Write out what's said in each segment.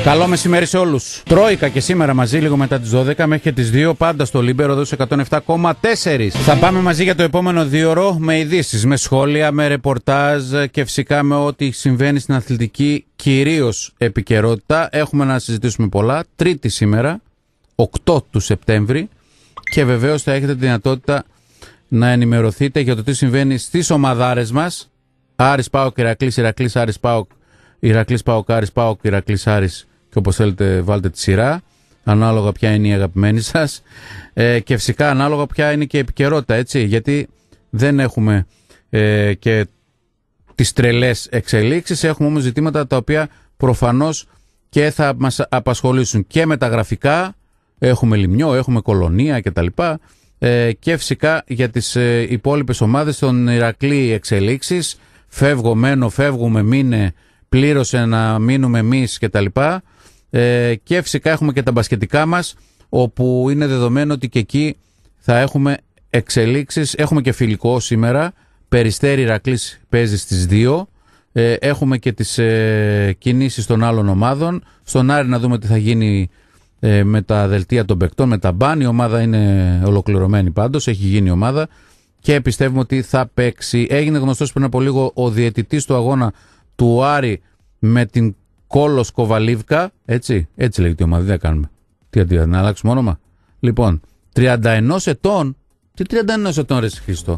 Καλό μεσημέρι σε όλους. Τρόικα και σήμερα μαζί λίγο μετά τις 12 μέχρι και τις 2 πάντα στο Λίμπερο εδώ σε 107,4. Θα πάμε μαζί για το επόμενο 2ωρο με ειδήσεις, με σχόλια, με ρεπορτάζ και φυσικά με ό,τι συμβαίνει στην αθλητική κυρίως επικαιρότητα. Έχουμε να συζητήσουμε πολλά. Τρίτη σήμερα, 8 του Σεπτέμβρη, και βεβαίως θα έχετε τη δυνατότητα να ενημερωθείτε για το τι συμβαίνει στις ομαδάρες μας. Άρης ΠΑΟΚ, Ηρακλής, Ηρακλής Άρης ΠΑΟΚ, Ηρακλής ΠΑΟΚ, Άρης ΠΑΟΚ, Ηρακλής Άρης, και όπως θέλετε βάλτε τη σειρά, ανάλογα ποια είναι η αγαπημένη σας, και φυσικά ανάλογα ποια είναι και η επικαιρότητα, έτσι, γιατί δεν έχουμε και τις τρελές εξελίξεις, έχουμε όμως ζητήματα τα οποία προφανώς και θα μας απασχολήσουν και με τα γραφικά, έχουμε Λιμιό, έχουμε Κολονία κτλ. Και φυσικά για τις υπόλοιπες ομάδες, των Ηρακλή εξελίξεις, φεύγω, μένω, φεύγουμε, μείνε, πλήρωσε να μείνουμε εμείς κτλ. Και φυσικά έχουμε και τα μπασκετικά μας, όπου είναι δεδομένο ότι και εκεί θα έχουμε εξελίξεις. Έχουμε και φιλικό σήμερα, Περιστέρι Ηρακλής παίζει στις 2. Έχουμε και τις κινήσεις των άλλων ομάδων. Στον Άρη να δούμε τι θα γίνει με τα δελτία των παικτών, με τα μπαν. Η ομάδα είναι ολοκληρωμένη πάντως, έχει γίνει ομάδα και πιστεύουμε ότι θα παίξει. Έγινε γνωστός πριν από λίγο ο διαιτητής του αγώνα του Άρη με την Κόλος Κοβαλίβκα, έτσι λέγεται η ομάδα, δεν κάνουμε. Να αλλάξουμε όνομα. Λοιπόν, 31 ετών, τι 31 ετών ρε Χριστό,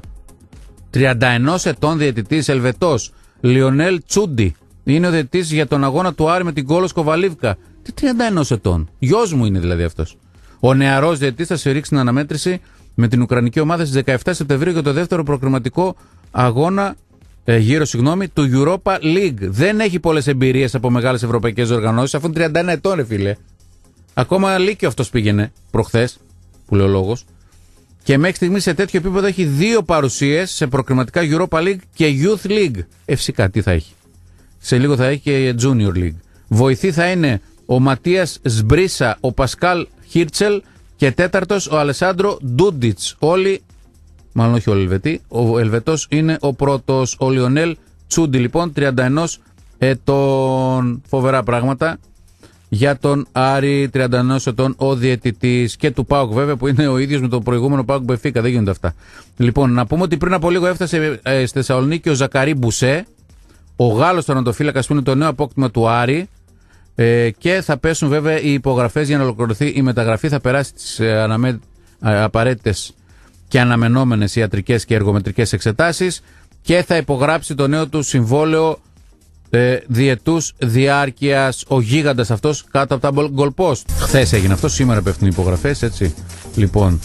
31 ετών διαιτητής Ελβετός, Λιονέλ Τσούντι, είναι ο διαιτητής για τον αγώνα του Άρη με την Κόλος Κοβαλίβκα. Τι 31 ετών, γιος μου είναι δηλαδή αυτός. Ο νεαρός διαιτητής θα συρρήξει την αναμέτρηση με την Ουκρανική ομάδα στις 17 Σεπτεμβρίου για το δεύτερο προκριματικό αγώνα γύρω του Europa League. Δεν έχει πολλές εμπειρίες από μεγάλες ευρωπαϊκές οργανώσεις, αφού είναι 31 ετών, ρε φίλε. Ακόμα Λύκειο αυτός πήγαινε προχθές, που λέει ο λόγος. Και μέχρι στιγμή σε τέτοιο επίπεδο έχει 2 παρουσίες σε προκριματικά Europa League και Youth League. Φυσικά τι θα έχει. Σε λίγο θα έχει και Junior League. Βοηθοί θα είναι ο Ματίας Σμπρίσα, ο Πασκάλ Χίρτσελ και τέταρτος ο Αλεσάντρο Ντούντιτς. Όλοι, μάλλον όχι όλοι Ελβετοί, ο Ελβετός είναι ο πρώτος, ο Λιονέλ Τσούντι, λοιπόν, 31 ετών. Φοβερά πράγματα για τον Άρη, 31 ετών ο διαιτητής, και του ΠΑΟΚ βέβαια, που είναι ο ίδιος με το προηγούμενο ΠΑΟΚ Μπεφίκα, δεν γίνονται αυτά. Λοιπόν, να πούμε ότι πριν από λίγο έφτασε στη Θεσσαλονίκη ο Ζακαρί Μπουσέ, ο Γάλλος τερματοφύλακας, που είναι το νέο απόκτημα του Άρη, και θα πέσουν βέβαια οι υπογραφές για να ολοκληρωθεί η μεταγραφή. Θα περάσει τις απαραίτητες και αναμενόμενες ιατρικές και εργομετρικές εξετάσεις και θα υπογράψει το νέο του συμβόλαιο διετούς διάρκειας, ο γίγαντας αυτός κάτω από τα goal post. Χθες έγινε αυτό, σήμερα πέφτουν οι υπογραφές, έτσι. Λοιπόν,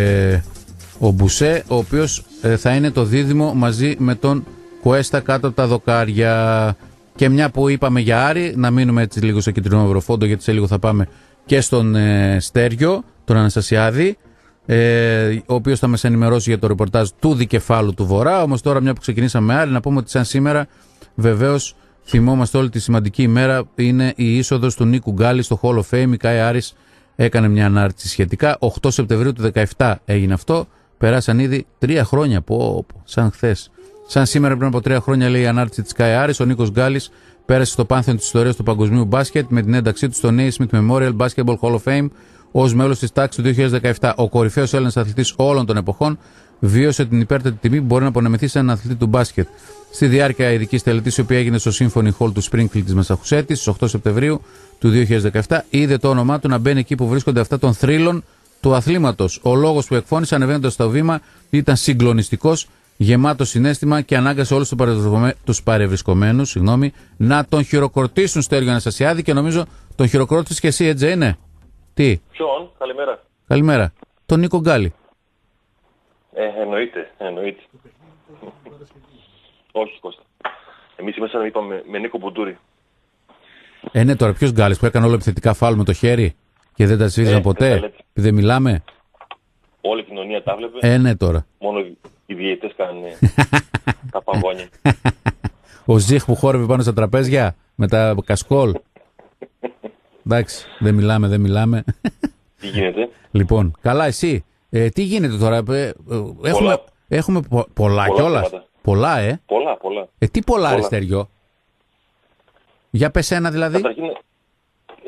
ο Μπουσέ, ο οποίος θα είναι το δίδυμο μαζί με τον Κουέστα κάτω από τα δοκάρια. Και μια που είπαμε για Άρη, να μείνουμε έτσι λίγο στο κεντρικό Ευρωφόντο, γιατί σε λίγο θα πάμε και στον Στέργιο, τον Αναστασιάδη, ο οποίος θα μας ενημερώσει για το ρεπορτάζ του δικεφάλου του Βορρά. Όμως τώρα, μια που ξεκινήσαμε με Άρη, να πούμε ότι σαν σήμερα, βεβαίως θυμόμαστε όλη τη σημαντική ημέρα, είναι η είσοδος του Νίκου Γκάλη στο Hall of Fame. Η ΚΑΕ Άρης έκανε μια ανάρτηση σχετικά. 8 Σεπτεμβρίου του 2017 έγινε αυτό. Περάσαν ήδη 3 χρόνια, σαν χθες. Σαν σήμερα, πριν από 3 χρόνια, λέει η ανάρτηση της ΚΑΕ Άρης, ο Νίκος Γκάλης πέρασε στο πάνθεον της ιστορίας του παγκοσμίου μπάσκετ με την ένταξή του στο Naismith Memorial Basketball Hall of Fame ως μέλος της τάξης του 2017. Ο κορυφαίος Έλληνας αθλητής όλων των εποχών βίωσε την υπέρτατη τιμή που μπορεί να απονεμηθεί σε έναν αθλητή του μπάσκετ. Στη διάρκεια ειδικής τελετής, η οποία έγινε στο Symphony Hall του Springfield της Μασαχουσέτης στις 8 Σεπτεμβρίου του 2017, είδε το όνομά του να μπαίνει εκεί που βρίσκονται αυτά των θρύλων του αθλήματος. Ο λόγος που εκφώνησε ανεβαίνοντας στο βήμα ήταν συγκλονιστικός, γεμάτο συναίσθημα, και ανάγκασε όλους τους παρευρισκομένους να τον χειροκροτήσουν, Στέργιο Αναστασιάδη, και νομίζω τον χειροκρότησες και εσύ, έτσι είναι? Τι? Ποιον? Καλημέρα. Καλημέρα. Τον Νίκο Γκάλη. Εννοείται. Όχι, Κώστα. Εμείς είμαστε, είπαμε, με Νίκο Μπουντούρη. Ναι, τώρα ποιος Γκάλης που έκανε όλο επιθετικά φάουλ με το χέρι και δεν τα σφύριζαν ποτέ? Δεν μιλάμε. Όλη η κοινωνία τα βλέπε. Ναι, τώρα. Μόνο οι διαιτητές κάνουν τα παγόνια. Ο Ζιχ που χόρευε πάνω στα τραπέζια με τα κασκόλ. Εντάξει, δεν μιλάμε. Τι γίνεται? Λοιπόν, καλά, εσύ. Τι γίνεται τώρα? Έχουμε πολλά κιόλας. Πολλά, Πολλά. Τι πολλά, ρε Στέργιο? Για πες ένα δηλαδή. Καταρχήν,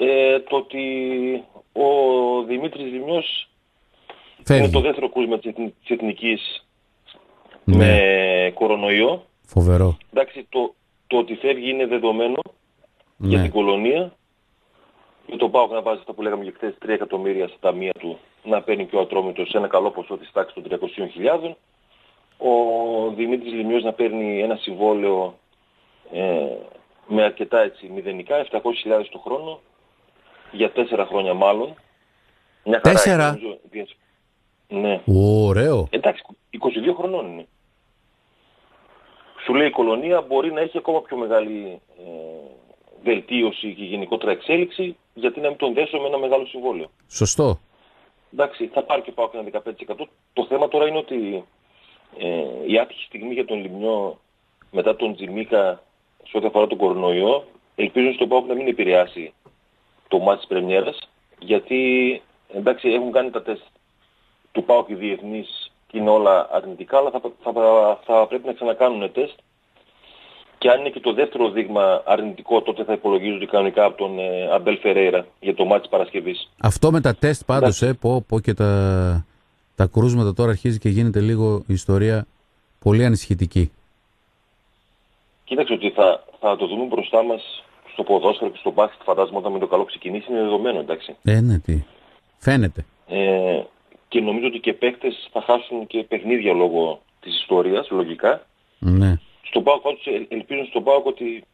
Το ότι ο Δημήτρης Λιμιός Φεύγει. είναι το δεύτερο κρούσμα της Εθνικής Ναι. με κορονοϊό. Φοβερό. Εντάξει, το ότι φεύγει είναι δεδομένο για Ναι. την κολονία. Για τον ΠΑΟΚ να βάζει αυτά που λέγαμε και χθες 3 εκατομμύρια στα ταμεία του, να παίρνει και ο Ατρόμητος σε ένα καλό ποσό της τάξης των 300.000. Ο Δημήτρης Λιμιός να παίρνει ένα συμβόλαιο με αρκετά έτσι μηδενικά, 700.000 το χρόνο, για 4 χρόνια μάλλον. Μια χαρά 4? έχει, νομίζω. Ναι. Ωραίο. Εντάξει, 22 χρονών είναι. Σου λέει η κολονία μπορεί να έχει ακόμα πιο μεγάλη βελτίωση και γενικότερα εξέλιξη, γιατί να μην τον δέσω με ένα μεγάλο συμβόλαιο. Σωστό. Εντάξει, θα πάρει και πάω και ένα 15%. Το θέμα τώρα είναι ότι η άτυχη στιγμή για τον Λιμιό μετά τον Τζιμίκα σε ό,τι αφορά τον κορονοϊό, ελπίζω στον ΠΑΟΚ να μην επηρεάσει το μάτι της πρεμιέρας, γιατί εντάξει έχουν κάνει τα τεστ του ΠΑΟΚ οι διεθνείς και είναι όλα αρνητικά, αλλά θα πρέπει να ξανακάνουν τεστ. Και αν είναι και το δεύτερο δείγμα αρνητικό, τότε θα υπολογίζονται κανονικά από τον Αμπέλ Φερέιρα για το μάτι της Παρασκευής. Αυτό με τα τεστ πάντως, πω και τα κρούσματα τώρα αρχίζει και γίνεται λίγο η ιστορία πολύ ανησυχητική. Κοίταξε ότι θα το δούμε μπροστά μας στο ποδόσφαιρο και στο μπάσκετ, φαντάζομαι όταν με το καλό ξεκινήσει, είναι δεδομένο, εντάξει. Ναι, τι. Φαίνεται. Και νομίζω ότι και παίκτες θα χάσουν και παιχνίδια λόγω της ιστορίας, λογικά. Ναι. Στον ΠΑΟΚ, ελπίζω στον ΠΑΟΚ ότι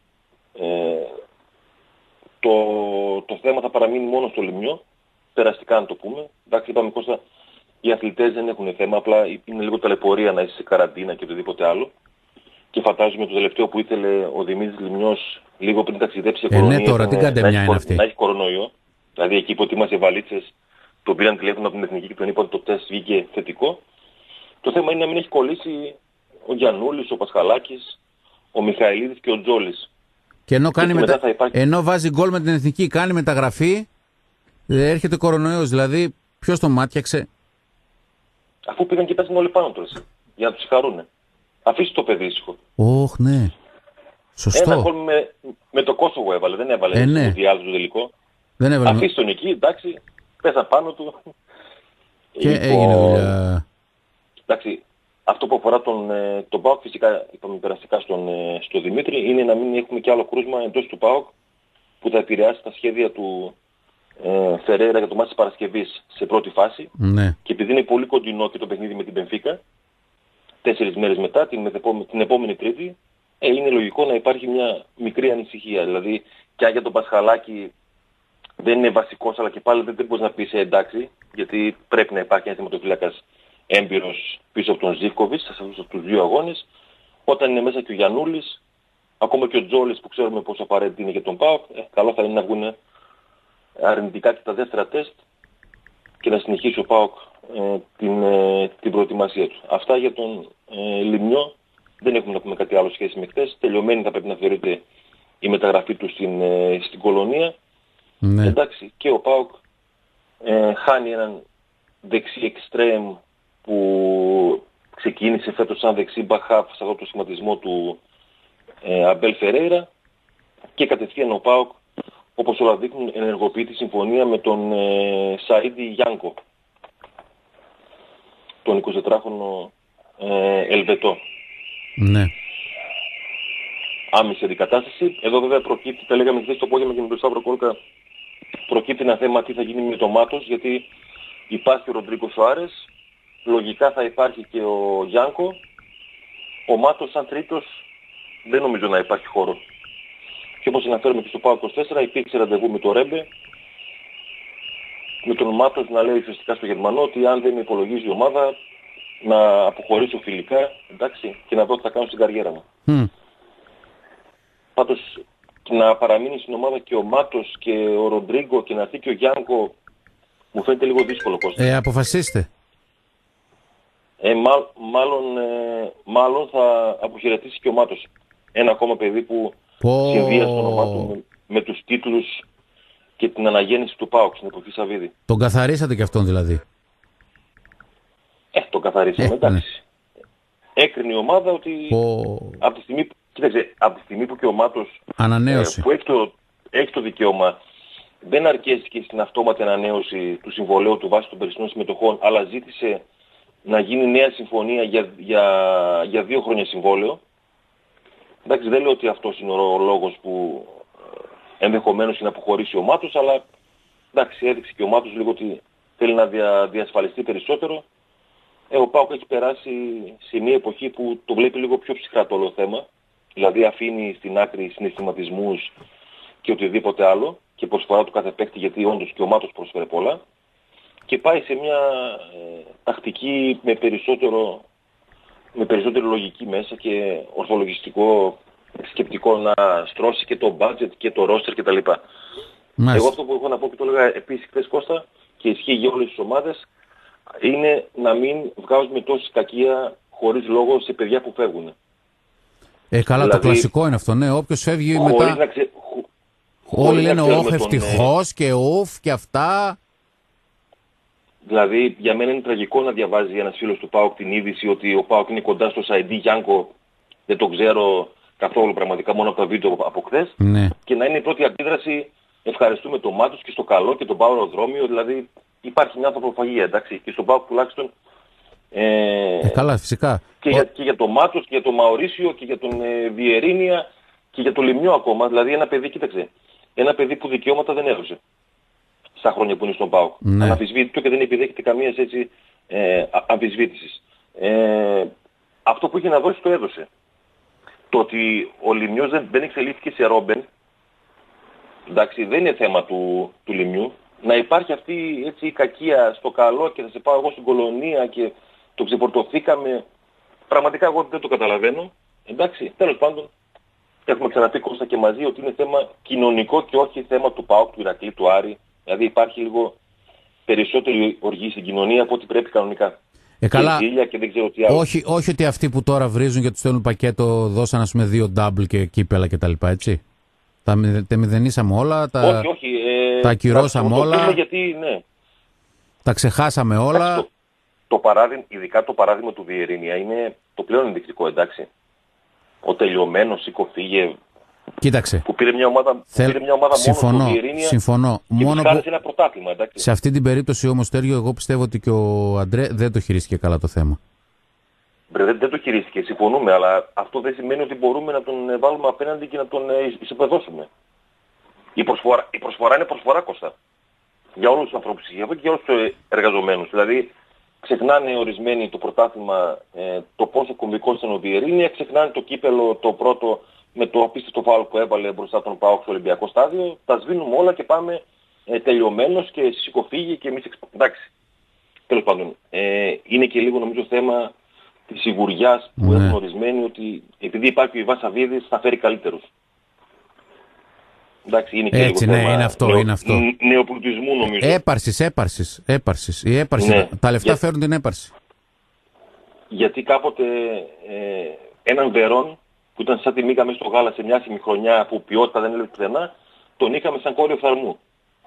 το θέμα θα παραμείνει μόνο στο Λιμιό, περαστικά να το πούμε. Εντάξει, είπαμε Κώστα, οι αθλητές δεν έχουν θέμα, απλά είναι λίγο ταλαιπωρία να είσαι σε καραντίνα και οτιδήποτε άλλο. Και φαντάζομαι το τελευταίο που ήθελε ο Δημήτρης Λιμιός λίγο πριν ταξιδέψει σε κολονία, ναι, τώρα τι κατεμιά είναι αυτή. να έχει κορονοϊό. Δηλαδή εκεί που ετοίμασε βαλίτσες, τον πήραν τηλέφωνο από την Εθνική και τον είπαν ότι το τεστ βγήκε θετικό. Το θέμα είναι να μην έχει κολλήσει ο Γιαννούλης, ο Πασχαλάκης, ο Μιχαηλίδης και ο Τζόλης. Και ενώ βάζει γκολ με την Εθνική, κάνει μεταγραφή, έρχεται κορονοϊός. Δηλαδή, ποιος τον μάτιαξε? Αφού πήγαν και πέσαν όλοι πάνω τώρα, για να τους συγχαρούνε. Αφήστε το παιδί ήσυχο. Ναι. Σωστό. Ένα γκολ με το Κόσοβο έβαλε, δεν έβαλε ναι. το διάλογο του τελικό. Δεν έβαλε. Αφήστε τον εκεί, εντάξει, πέσα πάνω του. Και έγινε δουλειά. Εντάξει, αυτό που αφορά τον ΠΑΟΚ, φυσικά είπαμε περαστικά στον Δημήτρη, είναι να μην έχουμε και άλλο κρούσμα εντός του ΠΑΟΚ που θα επηρεάσει τα σχέδια του Φερέιρα για το μάτι της Παρασκευής σε πρώτη φάση. Ναι. Και επειδή είναι πολύ κοντινό και το παιχνίδι με την Μπενφίκα, 4 μέρες μετά, την επόμενη Τρίτη, είναι λογικό να υπάρχει μια μικρή ανησυχία. Δηλαδή, και αν για τον Πασχαλάκη δεν είναι βασικός, αλλά και πάλι δεν μπορείς να πεις εντάξει, γιατί πρέπει να υπάρχει ένας θεματοφύλακας έμπειρος πίσω από τον Ζίβκοβιτς σε αυτούς τους 2 αγώνες. Όταν είναι μέσα και ο Γιαννούλης, ακόμα και ο Τζόλης που ξέρουμε πόσο απαραίτητη είναι για τον ΠΑΟΚ, καλό θα είναι να βγουν αρνητικά και τα δεύτερα τεστ και να συνεχίσει ο ΠΑΟΚ την προετοιμασία του. Αυτά για τον Λιμιό. Δεν έχουμε να πούμε κάτι άλλο σχέση με χτες. Τελειωμένη θα πρέπει να θεωρείται η μεταγραφή του στην κολονία. Ναι. Εντάξει, και ο ΠΑΟΚ χάνει έναν δεξί εξτρέμ που ξεκίνησε φέτος σαν δεξί μπαχάπ σε αυτό το σχηματισμό του Αμπέλ Φερέιρα, και κατευθείαν ο ΠΑΟΚ, όπως όλα δείχνουν, ενεργοποιεί τη συμφωνία με τον Σαΐντι Γιάνκο, τον 24χρονο Ελβετό. Ναι. Άμεση αντικατάσταση. Εδώ βέβαια προκύπτει, τα λέγαμε χθες το απόγευμα και με τον Σταύρο Κόλκα, προκύπτει ένα θέμα τι θα γίνει με το Μάτος, γιατί υπάρχει ο Ροντρίγκο Σοάρες, λογικά θα υπάρχει και ο Γιάνκο. Ο Μάτος σαν τρίτος δεν νομίζω να υπάρχει χώρο. Και όπως αναφέρουμε και στο ΠΑΟΚ 24, υπήρξε ραντεβού με το Ρέμπε, με τον Μάτος να λέει ουσιαστικά στο Γερμανό ότι αν δεν με υπολογίζει η ομάδα να αποχωρήσω φιλικά, εντάξει, και να δω τι θα κάνω στην καριέρα μου. Πάντως να παραμείνει στην ομάδα και ο Μάτος και ο Ροντρίγκο και να έρθει και ο Γιάνκο μου φαίνεται λίγο δύσκολο, Κώστα. Αποφασίστε. Μάλλον θα αποχαιρετήσει και ο Μάτος. Ένα ακόμα παιδί που συνδύασε το όνομά του με τους τίτλους και την αναγέννηση του ΠΑΟΚ στην εποχή Σαββίδη. Τον καθαρίσατε κι αυτόν δηλαδή? Τον καθαρίσαμε, εντάξει. Έκρινε η ομάδα ότι από τη στιγμή που και ο Μάτος ανανέωση που έχει το δικαίωμα δεν αρκέστηκε στην αυτόματη ανανέωση του συμβολέου του βάσει των περσινών συμμετοχών, αλλά ζήτησε να γίνει νέα συμφωνία για 2 χρόνια συμβόλαιο. Εντάξει, δεν λέω ότι αυτός είναι ο λόγος που ενδεχομένως είναι να αποχωρήσει ο Μάτος, αλλά εντάξει, έδειξε και ο Μάτος λίγο ότι θέλει να διασφαλιστεί περισσότερο. Ο ΠΑΟΚ έχει περάσει σε μια εποχή που το βλέπει λίγο πιο ψυχρά το όλο θέμα, δηλαδή αφήνει στην άκρη συναισθηματισμούς και οτιδήποτε άλλο και προσφορά του κάθε παίκτη, γιατί όντως και ο Μάτος προσφέρει πολλά, και πάει σε μια τακτική με περισσότερη λογική μέσα και ορθολογιστικό σκεπτικό να στρώσει και το budget και το roster κτλ. Εγώ αυτό που έχω να πω και το έλεγα επίσης χθες, Κώστα, και ισχύει για όλες τις ομάδες, είναι να μην βγάζουμε τόση κακία χωρίς λόγο σε παιδιά που φεύγουν. Καλά, δηλαδή, το κλασικό είναι αυτό, ναι. Όποιος φεύγει μετά... Όλοι λένε όχ, ευτυχώς και ουφ και αυτά. Δηλαδή, για μένα είναι τραγικό να διαβάζει ένας φίλος του ΠΑΟΚ την είδηση ότι ο ΠΑΟΚ είναι κοντά στο Σαϊντί Γιάνκο, δεν το ξέρω καθόλου πραγματικά, μόνο από τα βίντεο από χθες, ναι. Και να είναι η πρώτη αντίδραση ευχαριστούμε τον Μάτος και στο καλό και τον Παύλο Δρόμιο, δηλαδή υπάρχει μια ανθρωποφαγία, εντάξει, και στον ΠΑΟΚ τουλάχιστον. Καλά, φυσικά. Και για τον Μάτος και για τον Μαωρίσιο και για τον Βιερίνια και για τον Λιμιό ακόμα, δηλαδή ένα παιδί, κοίταξε, ένα παιδί που δικαιώματα δεν έδωσε στα χρόνια που είναι στον ΠΑΟΚ. Ναι. Αναμφισβήτητο και δεν επιδέχεται καμία έτσι αμφισβήτησης. Αυτό που είχε να δώσει το έδωσε. Το ότι ο Λιμιός δεν εξελίχθηκε σε Ρόμπεν, εντάξει, δεν είναι θέμα του Λιμιού. Να υπάρχει αυτή έτσι η κακία στο καλό και θα σε πάω εγώ στην κολονία και το ξεφορτωθήκαμε. Πραγματικά εγώ δεν το καταλαβαίνω. Εντάξει, τέλος πάντων, έχουμε ξαναπεί, Κώστα, και μαζί ότι είναι θέμα κοινωνικό και όχι θέμα του ΠΑΟΚ, του Ηρακλή, του Άρη. Δηλαδή υπάρχει λίγο περισσότερη οργή στην κοινωνία από ό,τι πρέπει κανονικά. Καλά. Και δεν ξέρω τι άλλο. Όχι ότι αυτοί που τώρα βρίζουν και τους στέλνουν πακέτο δώσαν, ας πούμε, 2 double και κύπελα κτλ. Έτσι. Τα μηδενίσαμε όλα, τα ακυρώσαμε όλα, γιατί, ναι. Τα ξεχάσαμε όλα. Το παράδειγμα, ειδικά το παράδειγμα του Βιερίνια είναι το πλέον ενδεικτικό, εντάξει. Ο τελειωμένος Σικοφίγε, κοίταξε, που πήρε μια ομάδα, συμφωνώ, μόνο του Βιερίνια συμφωνώ. Και μόνο που ένα πρωτάθλημα, εντάξει. Σε αυτή την περίπτωση όμως, Τέργιο, εγώ πιστεύω ότι και ο Αντρέ δεν το χειρίστηκε καλά το θέμα. Δεν το χειρίστηκε, συμφωνούμε, αλλά αυτό δεν σημαίνει ότι μπορούμε να τον βάλουμε απέναντι και να τον ισοπεδώσουμε. Η προσφορά είναι προσφορά, Κώστα. Για όλους τους ανθρώπους και για όλους τους εργαζομένους. Δηλαδή, ξεχνάνε ορισμένοι το πρωτάθλημα, το πόσο κομβικό ήταν ο Βιερίνια, ξεχνάνε το κύπελο το πρώτο με το απίστευτο φάουλ που έβαλε μπροστά τον ΠΑΟΚ στο Ολυμπιακό στάδιο. Τα σβήνουμε όλα και πάμε τελειωμένος και σηκωφύγει και εμείς εντάξει. Τέλος πάντων, είναι και λίγο νομίζω θέμα της σιγουριάς που έχουν ορισμένοι ότι επειδή υπάρχει ο Ιβάν Σαββίδης θα φέρει καλύτερους. Εντάξει, είναι και έτσι, λίγο ναι, θέμα είναι αυτό. Νεοπλουτισμού νομίζω. Έπαρσης. Η έπαρση, ναι. Τα λεφτά φέρουν την έπαρση. Γιατί κάποτε έναν Βερόν που ήταν σαν τη Μίκα μέσα στο γάλα σε μια άσημη χρονιά που ποιότητα δεν έλεγε πουθενά, τον είχαμε σαν κόριο φθαρμού.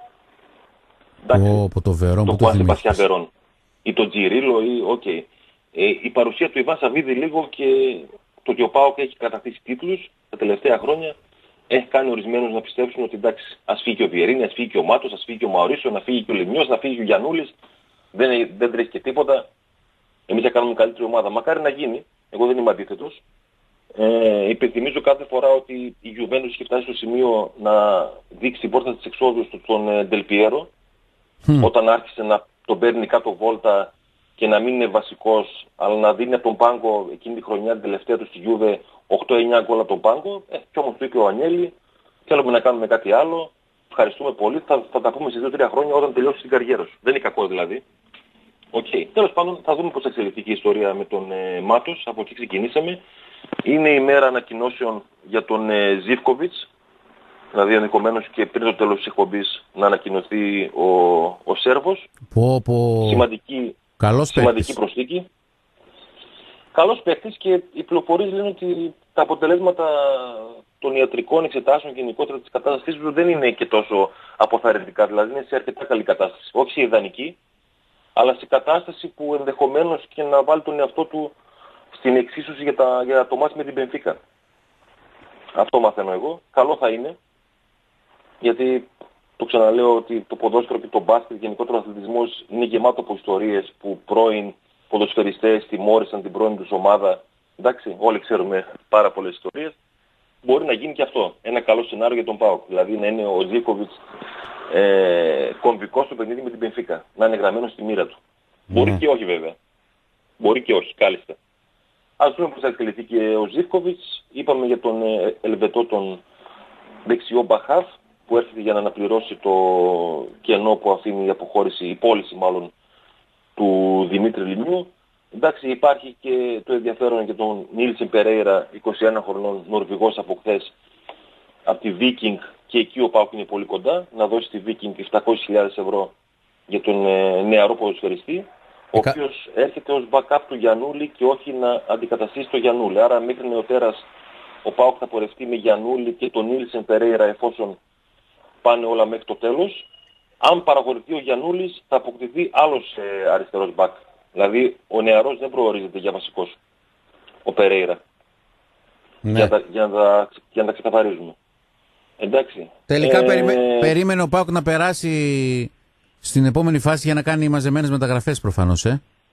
Από το Βερόν που το θυμήθηκες. Βερόν. Ή τον Τζιρίλο ή η παρουσία του Ιβάν Σαββίδη λίγο και το ότι ο ΠΑΟΚ έχει κατακτήσει τίτλους τα τελευταία χρόνια έχει κάνει ορισμένους να πιστέψουν ότι εντάξει, ας φύγει και ο Βιερίνη, ας φύγει και ο Μάτος, ας φύγει και ο Μαωρίσιο, να φύγει και ο Λιμιός, να φύγει και ο Γιαννούλης. Δεν τρέχει και τίποτα. Εμείς θα κάνουμε καλύτερη ομάδα. Μακάρι να γίνει. Εγώ δεν είμαι αντίθετος. Υπενθυμίζω κάθε φορά ότι η Juventus έχει φτάσει στο σημείο να δείξει την πόρτα της εξόδου στον Ντελπιέρο όταν άρχισε να τον παίρνει κάτω βόλτα και να μην είναι βασικός, αλλά να δίνει από τον πάγκο εκείνη τη χρονιά την τελευταία του στη Juve 8-9 γκολ από τον πάγκο. Και όμως του είπε ο Ανιέλη, θέλουμε να κάνουμε κάτι άλλο, ευχαριστούμε πολύ, θα τα πούμε σε 2-3 χρόνια όταν τελειώσει την καριέρα σου. Δεν είναι κακό δηλαδή. Τέλος πάντων θα δούμε πώς θα εξελιχθεί η ιστορία με τον Μάτος, από εκεί ξεκινήσαμε. Είναι η μέρα ανακοινώσεων για τον Ζίβκοβιτς, δηλαδή ενδεχομένως και πριν το τέλος της εκπομπής να ανακοινωθεί ο Σέρβος. Σημαντική προσθήκη. Καλός παίκτης και οι πληροφορίες λένε ότι τα αποτελέσματα των ιατρικών εξετάσεων και γενικότερα της κατάστασής του δεν είναι και τόσο αποθαρρυντικά, δηλαδή είναι σε αρκετά καλή κατάσταση. Όχι σε ιδανική, αλλά σε κατάσταση που ενδεχομένως και να βάλει τον εαυτό του στην εξίσωση για το μάτς με την Μπενφίκα. Αυτό μαθαίνω εγώ. Καλό θα είναι, γιατί Το ξαναλέω ότι το ποδόσφαιρο και το μπάσκετ, γενικότερα ο αθλητισμός είναι γεμάτο από ιστορίες που πρώην ποδοσφαιριστές τιμώρησαν την πρώην τους ομάδα. Εντάξει, όλοι ξέρουμε πάρα πολλές ιστορίες. Μπορεί να γίνει και αυτό. Ένα καλό σενάριο για τον ΠΑΟΚ. Δηλαδή να είναι ο Ζίβκοβιτς κομβικός στο παιχνίδι με την Μπενφίκα. Να είναι γραμμένος στη μοίρα του. Μπορεί και όχι βέβαια. Μπορεί και όχι, κάλλιστα. Ας δούμε πώς θα εξελιχθεί και ο Ζίβκοβιτς. Είπαμε για τον Ελβετό, τον δεξιό Μπαχάφ, που έρχεται για να αναπληρώσει το κενό που αφήνει η αποχώρηση, η πώληση μάλλον, του Δημήτρη Λιμιού. Εντάξει, υπάρχει και το ενδιαφέρον για τον Νίλσεν Περέιρα, 21 χρονών, Νορβηγός από χθες, από τη Viking, και εκεί ο ΠΑΟΚ είναι πολύ κοντά, να δώσει στη Viking 700.000 ευρώ για τον νεαρό ποδοσφαιριστή, ο οποίος έρχεται ως backup του Γιαννούλη και όχι να αντικαταστήσει το Γιαννούλη. Άρα μέχρι νεοτέρας ο ΠΑΟΚ θα πορευτεί με Γιαννούλη και τον Νίλσεν Περέιρα εφόσον πάνε όλα μέχρι το τέλος. Αν παραχωρηθεί ο Γιαννούλης θα αποκτηθεί άλλος αριστερός μπακ. Δηλαδή ο νεαρός δεν προορίζεται για βασικός, ο Περέιρα. Ναι. Για να τα ξεκαθαρίζουμε. Εντάξει. Τελικά περίμενε ο ΠΑΟΚ να περάσει στην επόμενη φάση για να κάνει μαζεμένες μεταγραφές προφανώς,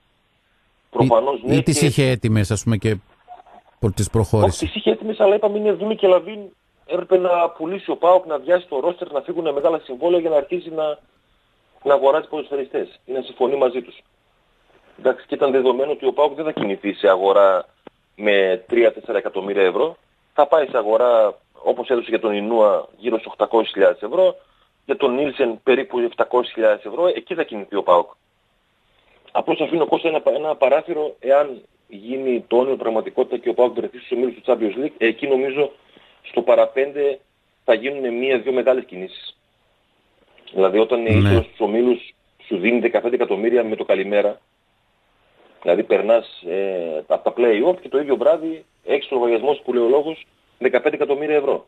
Προφανώς, ναι. Ή τις είχε έτοιμες, ας πούμε, και τις προχώρησε. Όχι, τις είχε έτοιμες, αλλά είπαμε είναι Δούμη και Λαβίν. Έπρεπε να πουλήσει ο ΠΑΟΚ, να βιάσει το ρόστερ, να φύγουν μεγάλα συμβόλαια για να αρχίσει να αγοράζει ποδοσφαιριστές ή να συμφωνεί μαζί τους. Εντάξει, και ήταν δεδομένο ότι ο ΠΑΟΚ δεν θα κινηθεί σε αγορά με 3-4 εκατομμύρια ευρώ. Θα πάει σε αγορά, όπως έδωσε για τον Ινούα, γύρω στους 800.000 ευρώ. Για τον Νίλσεν περίπου 700.000 ευρώ. Εκεί θα κινηθεί ο ΠΑΟΚ. Απλώς αφήνω Κώστα ένα παράθυρο, εάν γίνει το όνειρο πραγματικότητα και ο ΠΑΟΚ βρεθεί στους ομίλους του Champions League, εκεί νομίζω στο παραπέντε θα γίνουν μία-δύο μεγάλες κινήσεις. Δηλαδή όταν η είσοδος στους ομίλους σου δίνει 15 εκατομμύρια με το καλημέρα, δηλαδή περνάς από τα play-off και το ίδιο βράδυ έχεις το λογαριασμό που λέει ο λόγος 15 εκατομμύρια ευρώ.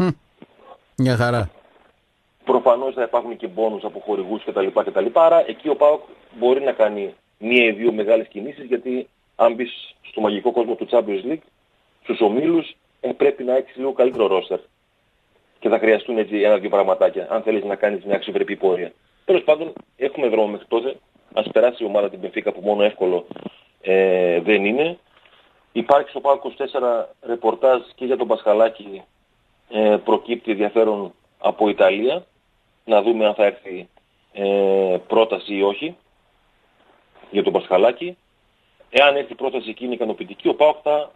Μια χαρά. Προφανώς θα υπάρχουν και μπόνους από χορηγούς κτλ. Άρα εκεί ο ΠΑΟΚ μπορεί να κάνει μία ή δύο μεγάλες κινήσεις, γιατί αν μπεις στο μαγικό κόσμο του Champions League, στους ομίλους πρέπει να έχεις λίγο καλύτερο ρόστερ. Και θα χρειαστούν έτσι ένα-δύο πραγματάκια, αν θέλεις να κάνεις μια αξιοπρεπή πορεία. Τέλος πάντων, έχουμε δρόμο μέχρι τότε. Ας περάσει η ομάδα την Μπενφίκα, που μόνο εύκολο δεν είναι. Υπάρχει στο ΠΑΟΚ 24 ρεπορτάζ και για τον Πασχαλάκη, προκύπτει ενδιαφέρον από Ιταλία. Να δούμε αν θα έρθει πρόταση ή όχι για τον Πασχαλάκη. Εάν έρθει πρόταση εκείνη ικανοποιητική, ο ΠΑΟΚ θα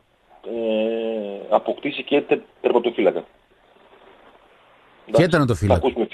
αποκτήσει και τερματοφύλακα. Και τερματοφύλακα.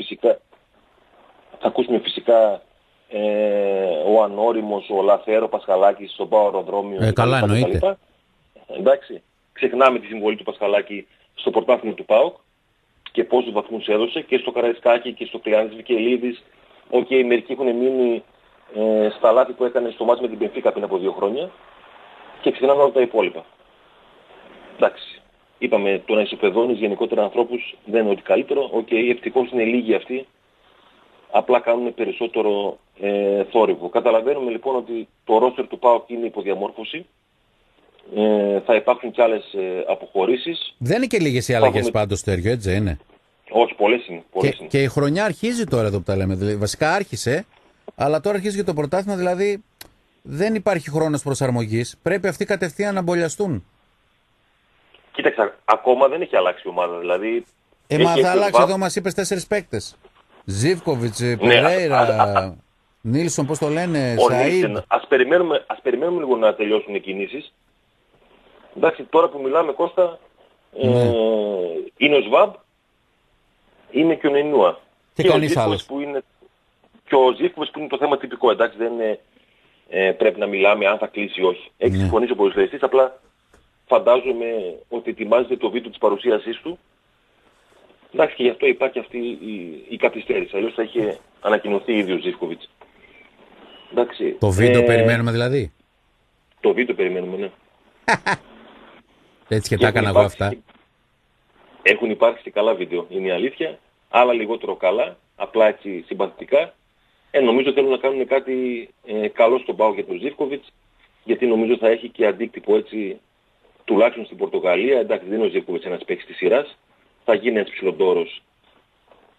Θα ακούσουμε φυσικά ο Ανώριμος, ο Λαθέρο Πασχαλάκης στον ΠΑΟ αεροδρόμιο. Καλά εννοείται. Εντάξει, ξεχνάμε τη συμβολή του Πασχαλάκη στο πρωτάθλημα του ΠΑΟΚ και πόσους βαθμούς έδωσε και στο Καραϊσκάκη και στο Τριάννης Βικελίδης. Μερικοί έχουν μείνει στα λάθη που έκανε στο μάτς με την Μπενφίκα πριν από 2 χρόνια και ξεχνάμε όλα τα υπόλοιπα. Εντάξει, είπαμε το να ισοπεδώνεις γενικότερα ανθρώπους δεν είναι ότι καλύτερο. Ευτυχώς είναι λίγοι αυτοί, απλά κάνουν περισσότερο θόρυβο. Καταλαβαίνουμε λοιπόν ότι το ρόστερ του ΠΑΟΚ είναι υποδιαμόρφωση. Θα υπάρχουν και άλλες αποχωρήσεις. Δεν είναι και λίγες οι αλλαγές πάντως, Στέργιο, έτσι είναι? Όχι, πολλές είναι. Και η χρονιά αρχίζει τώρα εδώ που τα λέμε. Δηλαδή, βασικά άρχισε, αλλά τώρα αρχίζει και το πρωτάθλημα, δηλαδή δεν υπάρχει χρόνος προσαρμογής. Πρέπει αυτοί κατευθείαν να μπολιαστούν. Κοίταξε, ακόμα δεν έχει αλλάξει η ομάδα. Δηλαδή, μα θα αλλάξει, εδώ μας είπες 4 παίκτες. Ζίβκοβιτς, Περέιρα, Νίλσον, πώς το λένε, Σαΐντ. Ας περιμένουμε λίγο να τελειώσουν οι κινήσεις. Εντάξει, τώρα που μιλάμε, Κώστα, είναι ο ΣΒΑΜ, είναι και ο Νενούα. Και κανείς άλλος. Και ο Ζίβκοβιτς που είναι το θέμα τυπικό, εντάξει, δεν πρέπει να μιλάμε αν θα κλείσει ή όχι. Έχει συμφωνήσει ο ποδοσφαιριστής, απλά φαντάζομαι ότι ετοιμάζεται το βίντεο της παρουσίασής του. Εντάξει, και γι' αυτό υπάρχει αυτή η καθυστέρηση. Αλλιώς θα είχε ανακοινωθεί ήδη ο Ζίβκοβιτς. Το βίντεο περιμένουμε δηλαδή? Το βίντεο περιμένουμε, ναι. Έτσι και τα έκανα εγώ αυτά. Έχουν υπάρξει και καλά βίντεο, είναι η αλήθεια. Άλλα λιγότερο καλά, απλά έτσι συμπαθητικά. Νομίζω θέλουν να κάνουν κάτι καλό στον ΠΑΟΚ για τον Ζίβκοβιτς, γιατί νομίζω θα έχει και αντίκτυπο έτσι, τουλάχιστον στην Πορτογαλία. Εντάξει, δεν είναι ο Ζίβκοβιτς ένας παίκτης της σειράς. Θα γίνει ένας ψιλοντόρος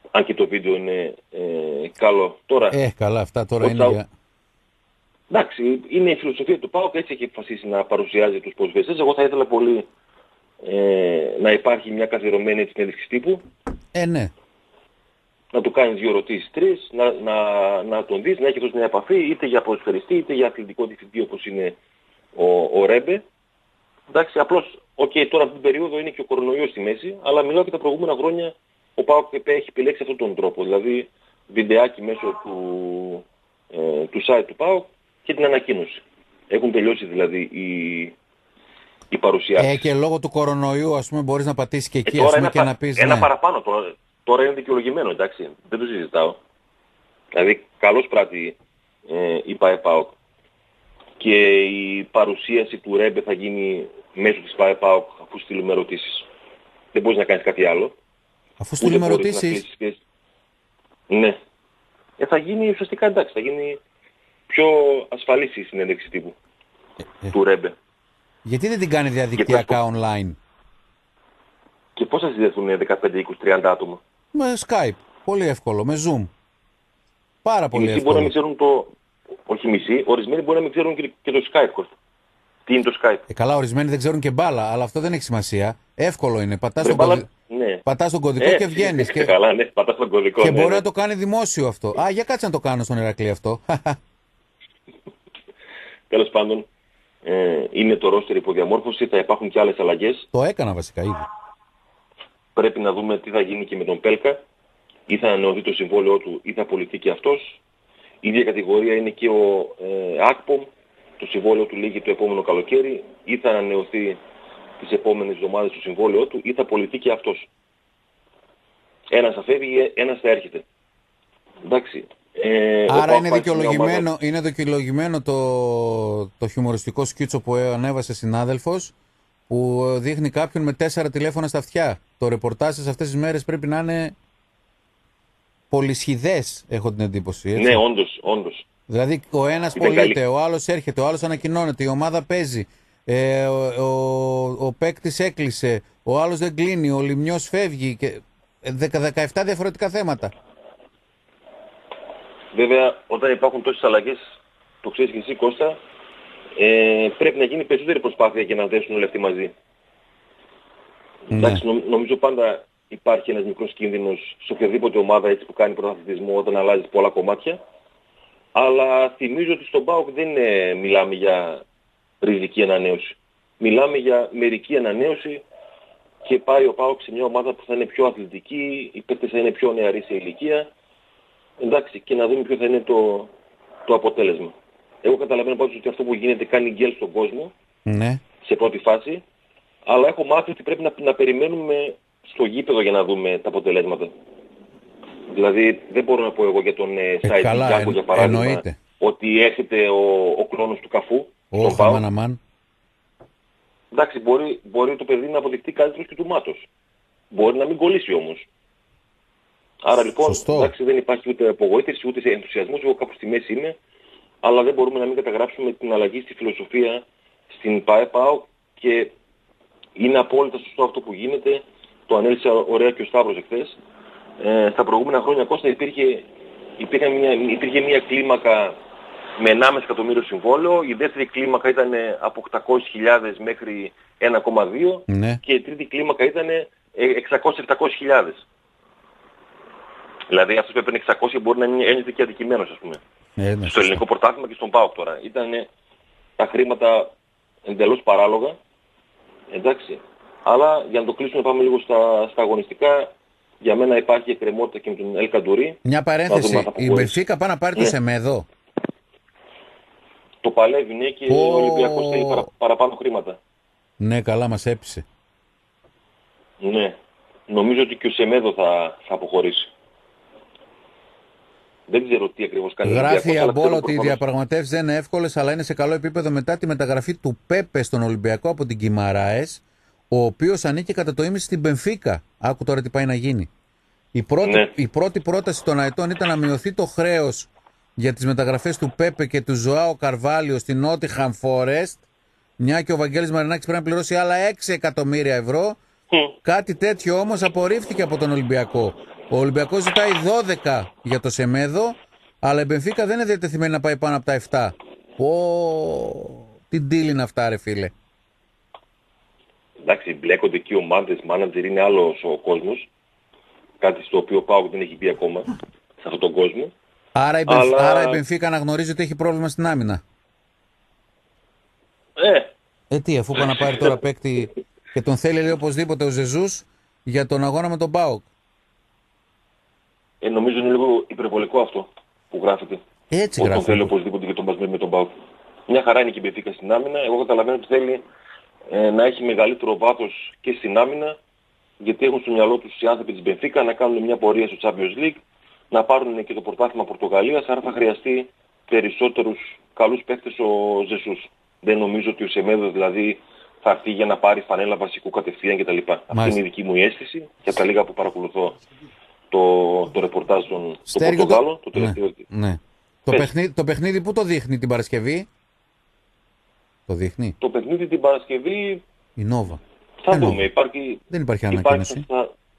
Αν και το βίντεο είναι καλό. Τώρα, καλά, αυτά τώρα είναι για... Εντάξει, είναι η φιλοσοφία του ΠΑΟΚ, έτσι έχει αποφασίσει να παρουσιάζει τους ποδοσφαιριστές. Εγώ θα ήθελα πολύ να υπάρχει μια καθιερωμένη συνέντευξη τύπου. Ναι. Να του κάνεις 2 ερωτήσεις, 3, να τον δεις, να έχει δώσει μια επαφή, είτε για ποδοσφαιριστή, είτε για αθλητικό διευθυντή όπως είναι ο Ρέμπε. Εντάξει, απλώς, τώρα αυτή την περίοδο είναι και ο κορονοϊός στη μέση, αλλά μιλάω και τα προηγούμενα χρόνια ο ΠΑΟΚ έχει επιλέξει αυτόν τον τρόπο. Δηλαδή, βιντεάκι μέσω του site του ΠΑΟΚ και την ανακοίνωση. Έχουν τελειώσει δηλαδή οι παρουσιάσεις. Και λόγω του κορονοϊού, ας πούμε, μπορείς να πατήσεις και εκεί, ας πούμε, και να πεις... Ένα παραπάνω τώρα είναι δικαιολογημένο, εντάξει, δεν το συζητάω. Δηλαδή, καλώς πράττει η ΠΑΕ-ΠΑΟΚ. Και η παρουσίαση του Ρέμπε θα γίνει μέσω της ΠΑΕ-ΠΑΟΚ αφού στείλουμε ερωτήσεις. Δεν μπορείς να κάνεις κάτι άλλο. Αφού στείλουμε ερωτήσεις. Ναι. Θα γίνει ουσιαστικά, εντάξει, θα γίνει πιο ασφαλής η συνέντευξη τύπου του Ρέμπε. Γιατί δεν την κάνει διαδικτυακά online? Και πώς θα συνδεθούν 15, 20, 30 άτομα? Με Skype. Πολύ εύκολο. Με Zoom. Πάρα πολύ εύκολο. Μπορεί να μην ξέρουν όχι μισή, ορισμένοι μπορεί να μην ξέρουν και το Skype, Κώστα. Τι είναι το Skype? Καλά, oρισμένοι δεν ξέρουν και μπάλα, αλλά αυτό δεν έχει σημασία. Εύκολο είναι. Πατάς τον κωδικό και βγαίνεις. Καλά, ναι, πατάς τον κωδικό. Και μπορεί να το κάνει δημόσιο αυτό. Για κάτσε να το κάνω στον Ηρακλή αυτό. Τέλος πάντων, είναι το ρόστερ υποδιαμόρφωση, θα υπάρχουν και άλλες αλλαγές. Το έκανα βασικά ήδη. Πρέπει να δούμε τι θα γίνει και με τον Πέλκα. Ή θα ανανεωθεί το συμβόλαιό του ή θα απολυθεί και αυτός. Η ίδια κατηγορία είναι και ο Ακπομ. Το συμβόλαιο του λύγει το επόμενο καλοκαίρι. Ή θα ανανεωθεί τις επόμενες εβδομάδες το συμβόλαιό του ή θα απολυθεί και αυτός. Ένας θα φεύγει, ένας θα έρχεται. Εντάξει. Άρα είναι δικαιολογημένο το χιουμοριστικό σκίτσο που ανέβασε συνάδελφος, που δείχνει κάποιον με 4 τηλέφωνα στα αυτιά. Το ρεπορτάζ σε αυτές τις μέρες πρέπει να είναι πολυσχηδές, έχω την εντύπωση. Έτσι. Ναι, όντως. Δηλαδή ο ένας πωλείται, ο άλλος έρχεται, ο άλλος ανακοινώνεται, η ομάδα παίζει, ο παίκτης έκλεισε, ο άλλος δεν κλείνει, ο Λιμνιός φεύγει και 17 διαφορετικά θέματα. Βέβαια, όταν υπάρχουν τόσες αλλαγές, το ξέρεις και εσύ, Κώστα, πρέπει να γίνει περισσότερη προσπάθεια για να δέσουν όλοι αυτοί μαζί. Ναι. Εντάξει, νομίζω πάντα υπάρχει ένας μικρός κίνδυνος σε οποιαδήποτε ομάδα έτσι που κάνει πρωταθλητισμό όταν αλλάζει πολλά κομμάτια. Αλλά θυμίζω ότι στον ΠΑΟΚ δεν μιλάμε για ριζική ανανέωση. Μιλάμε για μερική ανανέωση και πάει ο ΠΑΟΚ σε μια ομάδα που θα είναι πιο αθλητική, οι παίκτες θα είναι πιο νεαροί σε ηλικία. Εντάξει, και να δούμε ποιο θα είναι το αποτέλεσμα. Εγώ καταλαβαίνω πάντως ότι αυτό που γίνεται κάνει γκέλ στον κόσμο, ναι, σε πρώτη φάση, αλλά έχω μάθει ότι πρέπει να περιμένουμε στο γήπεδο για να δούμε τα αποτελέσματα. Δηλαδή δεν μπορώ να πω εγώ για τον Σάιτ Γιάνγκο για παράδειγμα, εννοείται, ότι έρχεται ο κλόνος του Καφού στον ΠΑΟΚ. Εντάξει, μπορεί το παιδί να αποδειχτεί καλύτερος και του Μάτος. Μπορεί να μην κολλήσει όμως. Άρα λοιπόν, εντάξει, δεν υπάρχει ούτε απογοήτευση ούτε ενθουσιασμός, εγώ κάπου στη μέση είμαι, αλλά δεν μπορούμε να μην καταγράψουμε την αλλαγή στη φιλοσοφία στην ΠΑΕ-ΠΑΟΚ και είναι απόλυτα σωστό αυτό που γίνεται. Το ανέλησε ωραία και ο Σταύρος εχθές. Στα προηγούμενα χρόνια, Κώστα, υπήρχε μια κλίμακα με 1,5 εκατομμύριο συμβόλαιο, η δεύτερη κλίμακα ήταν από 800.000 μέχρι 1,2 ναι, και η τρίτη κλίμακα ήταν 600-700.000. Δηλαδή αυτός που έπαιρνε 600 μπορεί να ένιωθε και αδικημένος, ας πούμε. Ναι, στο ελληνικό πρωτάθλημα και στον ΠΑΟΚ τώρα. Ήταν τα χρήματα εντελώς παράλογα. Εντάξει. Αλλά για να το κλείσουμε πάμε λίγο στα αγωνιστικά. Για μένα υπάρχει εκκρεμότητα και με τον Ελ Καντουρί. Μια παρένθεση. Η Μπενφίκα πάει να πάρει το Σεμέδο. Το παλεύει, ναι, και ο Ολυμπιακός θέλει παραπάνω χρήματα. Ναι, καλά, μας έπεισε. Ναι. Νομίζω ότι και ο Σεμέδο θα αποχωρήσει. Δεν ξέρω τι ακριβώς κάνει. Γράφει η Αμπόλα ότι οι διαπραγματεύσεις δεν είναι εύκολες, αλλά είναι σε καλό επίπεδο μετά τη μεταγραφή του Πέπε στον Ολυμπιακό από την Κιμαράες, ο οποίος ανήκει κατά το ίμιση στην Μπενφίκα. Άκου τώρα τι πάει να γίνει. Η πρώτη πρόταση των αετών ήταν να μειωθεί το χρέος για τις μεταγραφές του Πέπε και του Ζωάο Καρβάλιο στην Νότιχαμ Φόρεστ, μια και ο Βαγγέλης Μαρινάκης πρέπει να πληρώσει άλλα 6 εκατομμύρια ευρώ. Κάτι τέτοιο όμως απορρίφθηκε από τον Ολυμπιακό. Ο Ολυμπιακός ζητάει 12 για το Σεμέδο, αλλά η Μπενφίκα δεν είναι διατεθειμένη να πάει πάνω από τα 7. Τι deal είναι αυτά, ρε φίλε. Εντάξει, μπλέκονται εκεί ομάδες, μάνατζερ, είναι άλλος ο κόσμος. Κάτι στο οποίο ο ΠΑΟΚ δεν έχει μπει ακόμα σε αυτόν τον κόσμο. Άρα η Μπενφίκα αναγνωρίζει ότι έχει πρόβλημα στην άμυνα. Τι, αφού πάει να πάρει τώρα παίκτη και τον θέλει, λέει, οπωσδήποτε ο Ζεζούς για τον αγώνα με τον ΠΑΟΚ. Νομίζω είναι λίγο υπερβολικό αυτό που γράφεται. Έτσι ότι γράφεται. τον θέλει οπωσδήποτε για τον Πασμίρ με τον ΠΑΟΚ. Μια χαρά είναι και η Μπενφίκα στην άμυνα. Εγώ καταλαβαίνω ότι θέλει να έχει μεγαλύτερο βάθος και στην άμυνα, γιατί έχουν στο μυαλό τους οι άνθρωποι της Μπενφίκα να κάνουν μια πορεία στο Champions League, να πάρουν και το πρωτάθλημα Πορτογαλίας, άρα θα χρειαστεί περισσότερους καλούς παίκτες ο Ζεσούς. Δεν νομίζω ότι ο Σεμέδο δηλαδή θα έρθει για να πάρει φανέλα βασικού κατευθείαν κτλ. Αυτή είναι η δική μου αίσθηση και από τα λίγα που παρακολουθώ το ρεπορτάζ των Πορτογάλων, το τελευταίο. Ναι. Το παιχνίδι που το δείχνει την Παρασκευή? Το δείχνει. Το παιχνίδι την Παρασκευή η Νόβα. Θα δούμε. Δεν υπάρχει ανακοίνωση.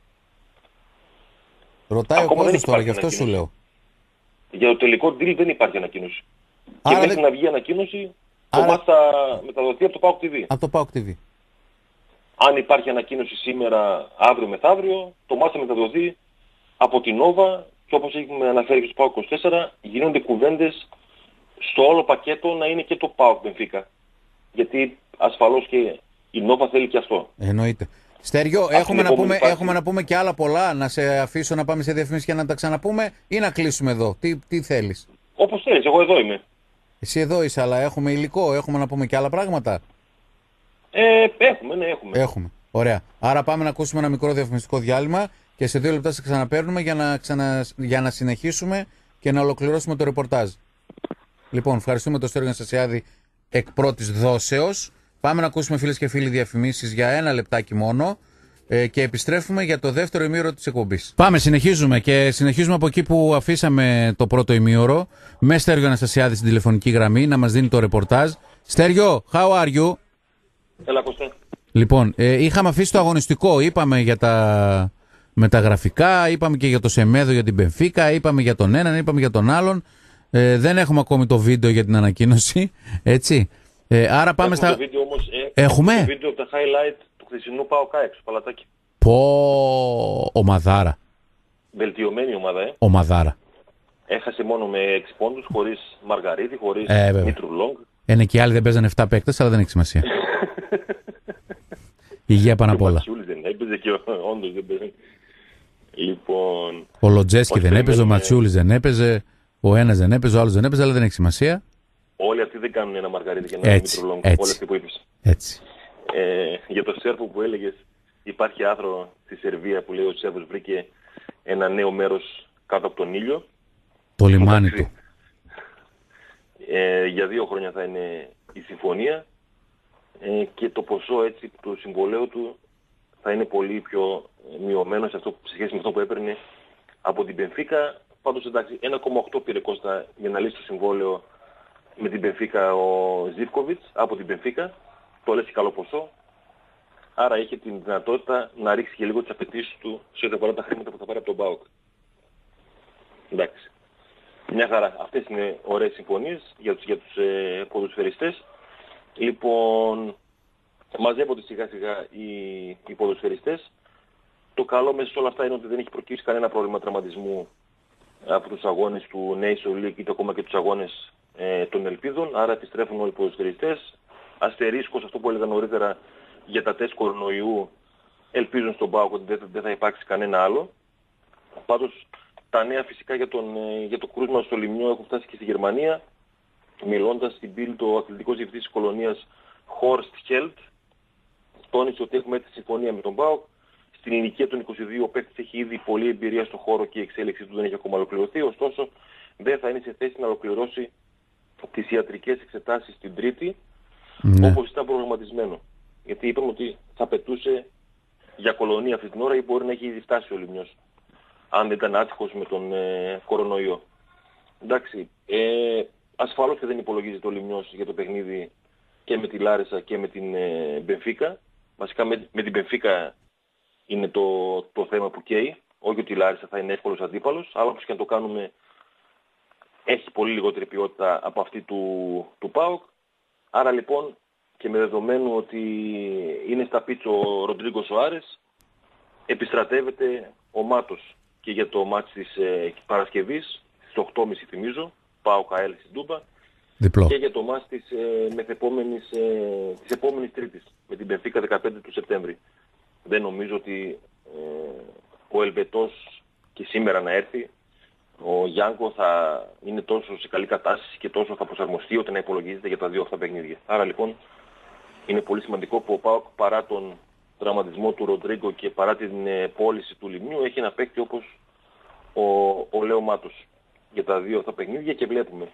Ρωτάει ο κόσμος τώρα, γι' αυτό σου λέω. Για το τελικό deal δεν υπάρχει ανακοίνωση. Και μέχρι να βγει ανακοίνωση, το μάτς θα μεταδοθεί από το PAOK TV. Από το PAOK TV. Αν υπάρχει ανακοίνωση σήμερα, αύριο μεθαύριο, το μάτς θα μεταδοθεί από την Νόβα και όπως έχουμε αναφέρει και στο PAOK 24, γίνονται κουβέντες στο όλο πακέτο να είναι και το PAOK Benfica. Γιατί ασφαλώς και η Νόβα θέλει και αυτό. Εννοείται. Στέργιο, έχουμε να πούμε και άλλα πολλά, να σε αφήσω να πάμε σε διαφημίσεις και να τα ξαναπούμε ή να κλείσουμε εδώ? Τι θέλεις? Όπως θέλεις, εγώ εδώ είμαι. Εσύ εδώ είσαι, αλλά έχουμε υλικό, έχουμε να πούμε και άλλα πράγματα? Έχουμε. Ωραία. Άρα πάμε να ακούσουμε ένα μικρό διαφημιστικό διάλειμμα και σε 2 λεπτά σε ξαναπαίρνουμε για να συνεχίσουμε και να ολοκληρώσουμε το ρεπορτάζ. Λοιπόν, ευχαριστούμε τον Στέργιο Αναστασιάδη εκ πρώτης δόσεως. Πάμε να ακούσουμε, φίλες και φίλοι, διαφημίσεις για 1 λεπτάκι μόνο και επιστρέφουμε για το δεύτερο ημίωρο της εκπομπής. Πάμε, συνεχίζουμε από εκεί που αφήσαμε το πρώτο ημίωρο με Στέργιο Αναστασιάδη στην τηλεφωνική γραμμή να μας δίνει το ρεπορτάζ. Στέργιο, how are you? Έλα, Κωστέ. Λοιπόν, είχαμε αφήσει το αγωνιστικό, είπαμε για τα μεταγραφικά, είπαμε και για το Σεμέδο, για την Μπενφίκα, είπαμε για τον έναν, είπαμε για τον άλλον. Δεν έχουμε ακόμη το βίντεο για την ανακοίνωση, έτσι. Άρα πάμε στα... Το βίντεο όμως, έχουμε το βίντεο από τα highlight του χθεσινού ΠΑΟΚ στο Παλατάκι. Ομαδάρα. Βελτιωμένη ομάδα, Ομαδάρα. Έχασε μόνο με 6 πόντους, χωρίς Μαργαρίτη, χωρίς Μήτρου Λόγκ. Είναι και οι άλλοι δεν παίζανε 7 παίκτες, αλλά δεν έχει σημασία. Υγεία πάνω απ' όλα. Ο Ματσιούλης δεν έπαιζε και όντως δεν παίζανε. Λοιπόν... Ο Λοτζέσκι δεν έπαιζε, ο Ματσιούλης δεν έπαιζε, ο ένας δεν έπαιζε, ο άλλος δεν έπαιζε, αλλά δεν έχει σημασία. Όλοι αυτοί δεν κάνουν ένα Μαργαρίτη και ένα Μήτρου Λόγκ. Όλοι αυτοί που είπες. Έτσι. Για το Σέρβο που έλεγες, υπάρχει άθρο στη Σερβία που λέει ότι ο Σέρβος βρήκε ένα νέο μέρος κάτω από τον ήλιο. Το λιμάνι του. Για 2 χρόνια θα είναι η συμφωνία και το ποσό έτσι του συμβολέου του θα είναι πολύ πιο μειωμένο σε σχέση με αυτό που έπαιρνε από την Μπενφίκα. Πάντως εντάξει, 1,8 πήρε Κώστα για να λύσει το συμβόλαιο με την Μπενφίκα ο Ζίβκοβιτς από την Μπενφίκα. Το λες και καλό ποσό. Άρα είχε την δυνατότητα να ρίξει και λίγο τις απαιτήσεις του σε ό,τι αφορά τα χρήματα που θα πάρει από τον ΠΑΟΚ. Εντάξει. Μια χαρά. Αυτές είναι ωραίες συμφωνίες για τους ποδοσφαιριστές. Λοιπόν, μαζεύονται σιγά σιγά οι ποδοσφαιριστές. Το καλό μέσα σε όλα αυτά είναι ότι δεν έχει προκύψει κανένα πρόβλημα τραυματισμού από τους αγώνες του Nation League είτε ακόμα και τους αγώνες των Ελπίδων. Άρα επιστρέφουν όλοι οι ποδοσφαιριστές. Αστερίσκος, αυτό που έλεγα νωρίτερα για τα τεστ κορονοϊού, ελπίζουν στον ΠΑΟΚ ότι δεν θα υπάρξει κανένα άλλο. Πάντως τα νέα φυσικά για το κρούσμα στο Λιμνιό έχουν φτάσει και στη Γερμανία. Μιλώντας στην Bild, ο αθλητικός διευθυντής της κολονίας Horst Held τόνισε ότι έχουμε έτσι συμφωνία με τον ΠΑΟΚ. Στην ηλικία των 22 ο παίκτης έχει ήδη πολλή εμπειρία στο χώρο και η εξέλιξη του δεν έχει ακόμα ολοκληρωθεί. Ωστόσο δεν θα είναι σε θέση να ολοκληρώσει τις ιατρικές εξετάσεις την Τρίτη όπως ήταν προγραμματισμένο. Γιατί είπαμε ότι θα πετούσε για κολονία αυτή την ώρα ή μπορεί να έχει ήδη φτάσει ο Λιμνιός αν δεν ήταν άτυχος με τον κορονοϊό. Εντάξει, ασφαλώς και δεν υπολογίζει το Λιμνιός για το παιχνίδι και με τη Λάρισα και με την Μπενφίκα. Βασικά με την Μπενφίκα είναι το θέμα που καίει Όχι ότι η Λάρισα θα είναι εύκολος αντίπαλος, αλλά όπως και να το κάνουμε έχει πολύ λιγότερη ποιότητα από αυτή του ΠΑΟΚ. Άρα λοιπόν και με δεδομένο ότι είναι στα πίτς ο Ροντρίγκο Σοάρες, επιστρατεύεται ο Μάτος και για το μάτς της Παρασκευής, στις 8.30 θυμίζω, ΠΑΟΚ ΑΕΛ στην Τούμπα, διπλό. Και για το μάτς της επόμενης Τρίτης, με την Μπενφίκα 15 του Σεπτέμβρη. Δεν νομίζω ότι ο Ελβετός και σήμερα να έρθει, ο Γιάνκο θα είναι τόσο σε καλή κατάσταση και τόσο θα προσαρμοστεί ώστε να υπολογίζεται για τα δύο αυτά παιχνίδια. Άρα λοιπόν είναι πολύ σημαντικό που ο ΠΑΟΚ παρά τον τραυματισμό του Ροντρίγκο και παρά την πώληση του Λιμνίου έχει ένα παίκτη όπως ο Λέο Μάτος για τα δύο αυτά παιχνίδια και βλέπουμε.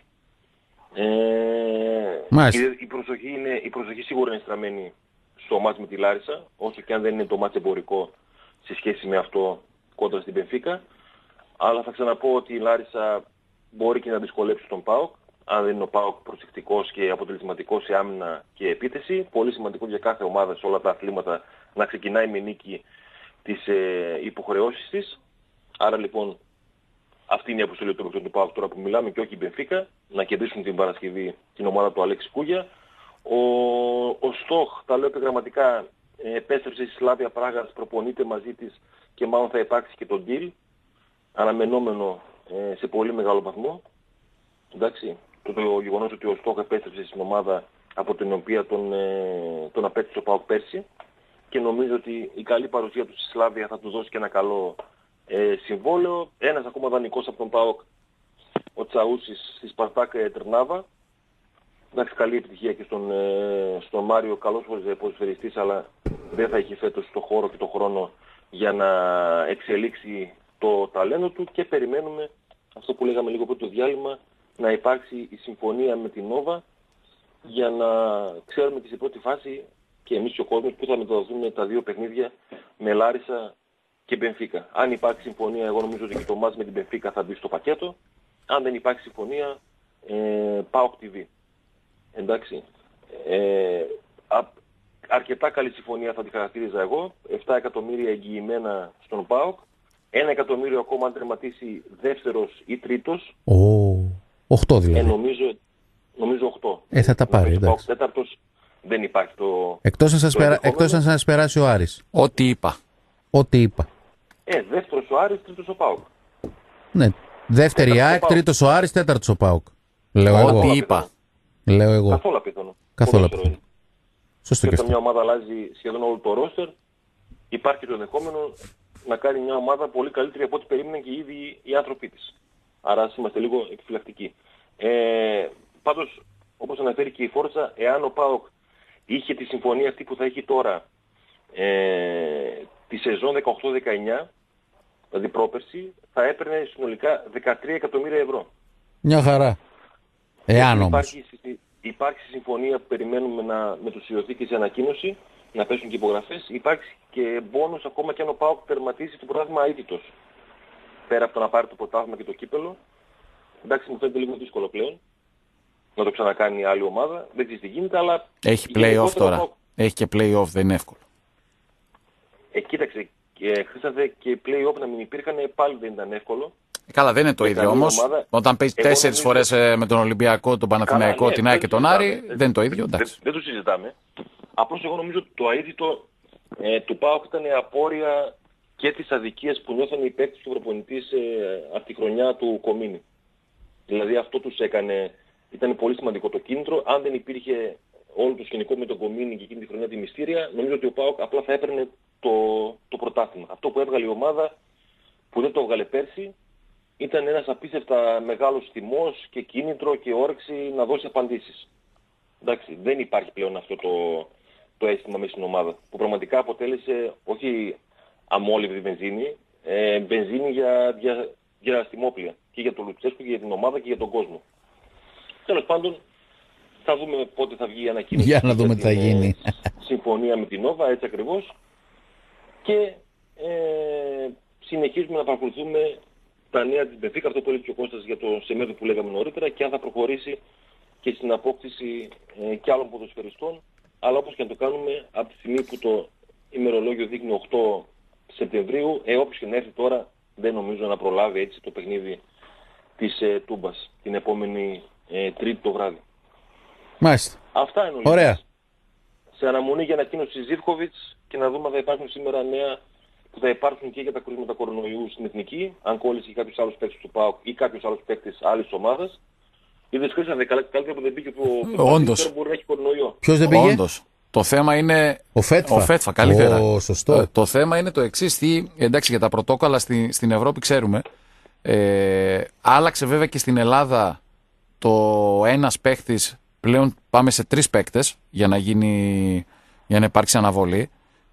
Η προσοχή σίγουρα είναι στραμμένη στο μάτς με τη Λάρισα, όσο και αν δεν είναι το μάτς εμπορικό σε σχέση με αυτό κόντρα στην Μπενφίκα. Αλλά θα ξαναπώ ότι η Λάρισα μπορεί και να δυσκολέψει τον ΠΑΟΚ, αν δεν είναι ο ΠΑΟΚ προσεκτικός και αποτελεσματικός σε άμυνα και επίθεση. Πολύ σημαντικό για κάθε ομάδα σε όλα τα αθλήματα να ξεκινάει με νίκη τις υποχρεώσεις της. Άρα λοιπόν αυτή είναι η αποστολή του ΠΑΟΚ τώρα που μιλάμε και όχι η Μπενφίκα, να κερδίσουν την Παρασκευή την ομάδα του Αλέξη Κούγια. Ο Στόχ, τα λέω επιγραμματικά, επέστρεψε στη Σλάβια Πράγας, προπονείται μαζί της και μάλλον θα υπάρξει και τον deal, αναμενόμενο σε πολύ μεγάλο βαθμό. Εντάξει, το γεγονός ότι ο Στόχ επέστρεψε στην ομάδα από την οποία τον απέκτησε ο ΠΑΟΚ πέρσι και νομίζω ότι η καλή παρουσία του στη Σλάβια θα του δώσει και ένα καλό συμβόλαιο. Ένας ακόμα δανεικός από τον ΠΑΟΚ, ο Τσαούσης στη Σπαρτάκ Τρνάβα. Εντάξει, καλή επιτυχία και στον Μάριο, καλός ποδοσφαιριστής, αλλά δεν θα έχει φέτος το χώρο και το χρόνο για να εξελίξει το ταλέντο του και περιμένουμε αυτό που λέγαμε λίγο πριν το διάλειμμα, να υπάρξει η συμφωνία με την Νόβα για να ξέρουμε και σε πρώτη φάση και εμείς και ο κόσμος που θα μεταδοθούν τα δύο παιχνίδια με Λάρισα και Μπενφίκα. Αν υπάρχει συμφωνία, εγώ νομίζω ότι και το μάτς με την Μπενφίκα θα μπει στο πακέτο. Αν δεν υπάρχει συμφωνία, ΠΑΟΚ TV. Εντάξει. Αρκετά καλή συμφωνία θα την χαρακτήριζα εγώ. 7 εκατομμύρια εγγυημένα στον ΠΑΟΚ. 1 εκατομμύριο ακόμα αν τερματίσει δεύτερος ή τρίτος. 8 δηλαδή. Νομίζω 8. Θα τα πάρει, εντάξει. Τέταρτος δεν υπάρχει το... Εκτός να σας περάσει ο Άρης. Ό,τι είπα. Δεύτερος ο Άρης, τρίτος ο ΠΑΟΚ. Ναι. Δεύτερη ΑΕΚ, τρίτος ο Άρης, τέταρτος ο ΠΑΟΚ. Λέω εγώ. Ό,τι είπα. Λέω εγώ. Καθόλου απίθανο. Σωστό και αυτό. αυτό. Όταν μια ομάδα αλλάζει σχεδόν όλο το ρόστερ, υπάρχει το ενδεχόμενο να κάνει μια ομάδα πολύ καλύτερη από ό,τι περίμεναν και οι ίδιοι οι άνθρωποι της. Άρα ας είμαστε λίγο επιφυλακτικοί. Πάντως, όπως αναφέρει και η Φόρτσα, εάν ο ΠΑΟΚ είχε τη συμφωνία αυτή που θα έχει τώρα τη σεζόν 18-19, δηλαδή πρόπερση, θα έπαιρνε συνολικά 13 εκατομμύρια ευρώ. Μια χαρά. Εάν όμως. Υπάρχει συμφωνία που περιμένουμε να μετουσιωθεί και σε ανακοίνωση, να πέσουν και υπογραφές. Υπάρχει και μπόνους ακόμα και αν ο ΠΑΟΚ τερματίσει το πρωτάθλημα αίτητος. Πέρα από το να πάρει το πρωτάθλημα και το κύπελο. Εντάξει, μου φαίνεται λίγο δύσκολο πλέον να το ξανακάνει άλλη ομάδα. Δεν ξέρει τι γίνεται, αλλά... Έχει play-off τώρα. ΠΑΟΚ... Έχει και play-off, δεν είναι εύκολο. Κοίταξε, Χρήσταθε, και play-off να μην υπήρχαν, πάλι δεν ήταν εύκολο. Καλά, δεν είναι το ίδιο όμως. Όταν παίζει 4 φορές με τον Ολυμπιακό, τον Παναθηναϊκό, την ΑΕΚ και τον Άρη, δεν είναι το ίδιο. Δεν το συζητάμε. Απλώς εγώ νομίζω ότι το αίτητο του ΠΑΟΚ ήταν απόρρια και της αδικίας που νιώθαν οι παίκτες του προπονητής από τη χρονιά του Κομίνη. Δηλαδή αυτό τους έκανε, ήταν πολύ σημαντικό το κίνητρο. Αν δεν υπήρχε όλο το σκηνικό με τον Κομίνη και εκείνη τη χρονιά τη μυστήρια, νομίζω ότι ο ΠΑΟΚ απλά θα έπαιρνε το πρωτάθλημα. Αυτό που έβγαλε η ομάδα που δεν το έβγαλε πέρσι, ήταν ένας απίστευτα μεγάλος τιμός και κίνητρο και όρεξη να δώσει απαντήσεις. Εντάξει, δεν υπάρχει πλέον αυτό το αίσθημα μέσα στην ομάδα, που πραγματικά αποτέλεσε όχι αμόλυβδη βενζίνη, βενζίνη για αστιμόπλια και για τον Λουτσέσκο και για την ομάδα και για τον κόσμο. Τέλος πάντων, θα δούμε πότε θα βγει η ανακοίνωση. Για να δούμε τι θα γίνει. Συμφωνία με την Νόβα, έτσι ακριβώς. Και συνεχίζουμε να παρακολουθούμε τα νέα της Μπενφίκα, αυτό που έλεγε ο Κώστας για το Σεμέδο που λέγαμε νωρίτερα, και αν θα προχωρήσει και στην απόκτηση και άλλων ποδοσφαιριστών, αλλά όπως και να το κάνουμε, από τη στιγμή που το ημερολόγιο δείχνει 8 Σεπτεμβρίου, όποιος και να έρθει τώρα δεν νομίζω να προλάβει έτσι το παιχνίδι της Τούμπας την επόμενη Τρίτη το βράδυ. Μάλιστα. Αυτά είναι. Ωραία. Σε αναμονή για ανακοίνωση Ζίβκοβιτς και να δούμε αν θα υπάρχουν σήμερα νέα που θα υπάρχουν και για τα κρούσματα κορονοϊού στην Εθνική, αν κόλλησε και κάποιος άλλος παίκτης του ΠΑΟΚ ή κάποιος άλλος παίκτης άλλης ομάδας. Είδες Χρήστο, καλύτερα που δεν πήγε Όντως. μπορεί να έχει κορονοϊό. Ποιος δεν πήγε? Όντως. Το θέμα είναι. Ο Φέτφα. Καλύτερα. Σωστό. Το θέμα είναι το εξής. Εντάξει, για τα πρωτόκολλα στην Ευρώπη ξέρουμε. Άλλαξε βέβαια και στην Ελλάδα το ένας παίκτης. Πλέον πάμε σε 3 παίκτες για να υπάρξει αναβολή.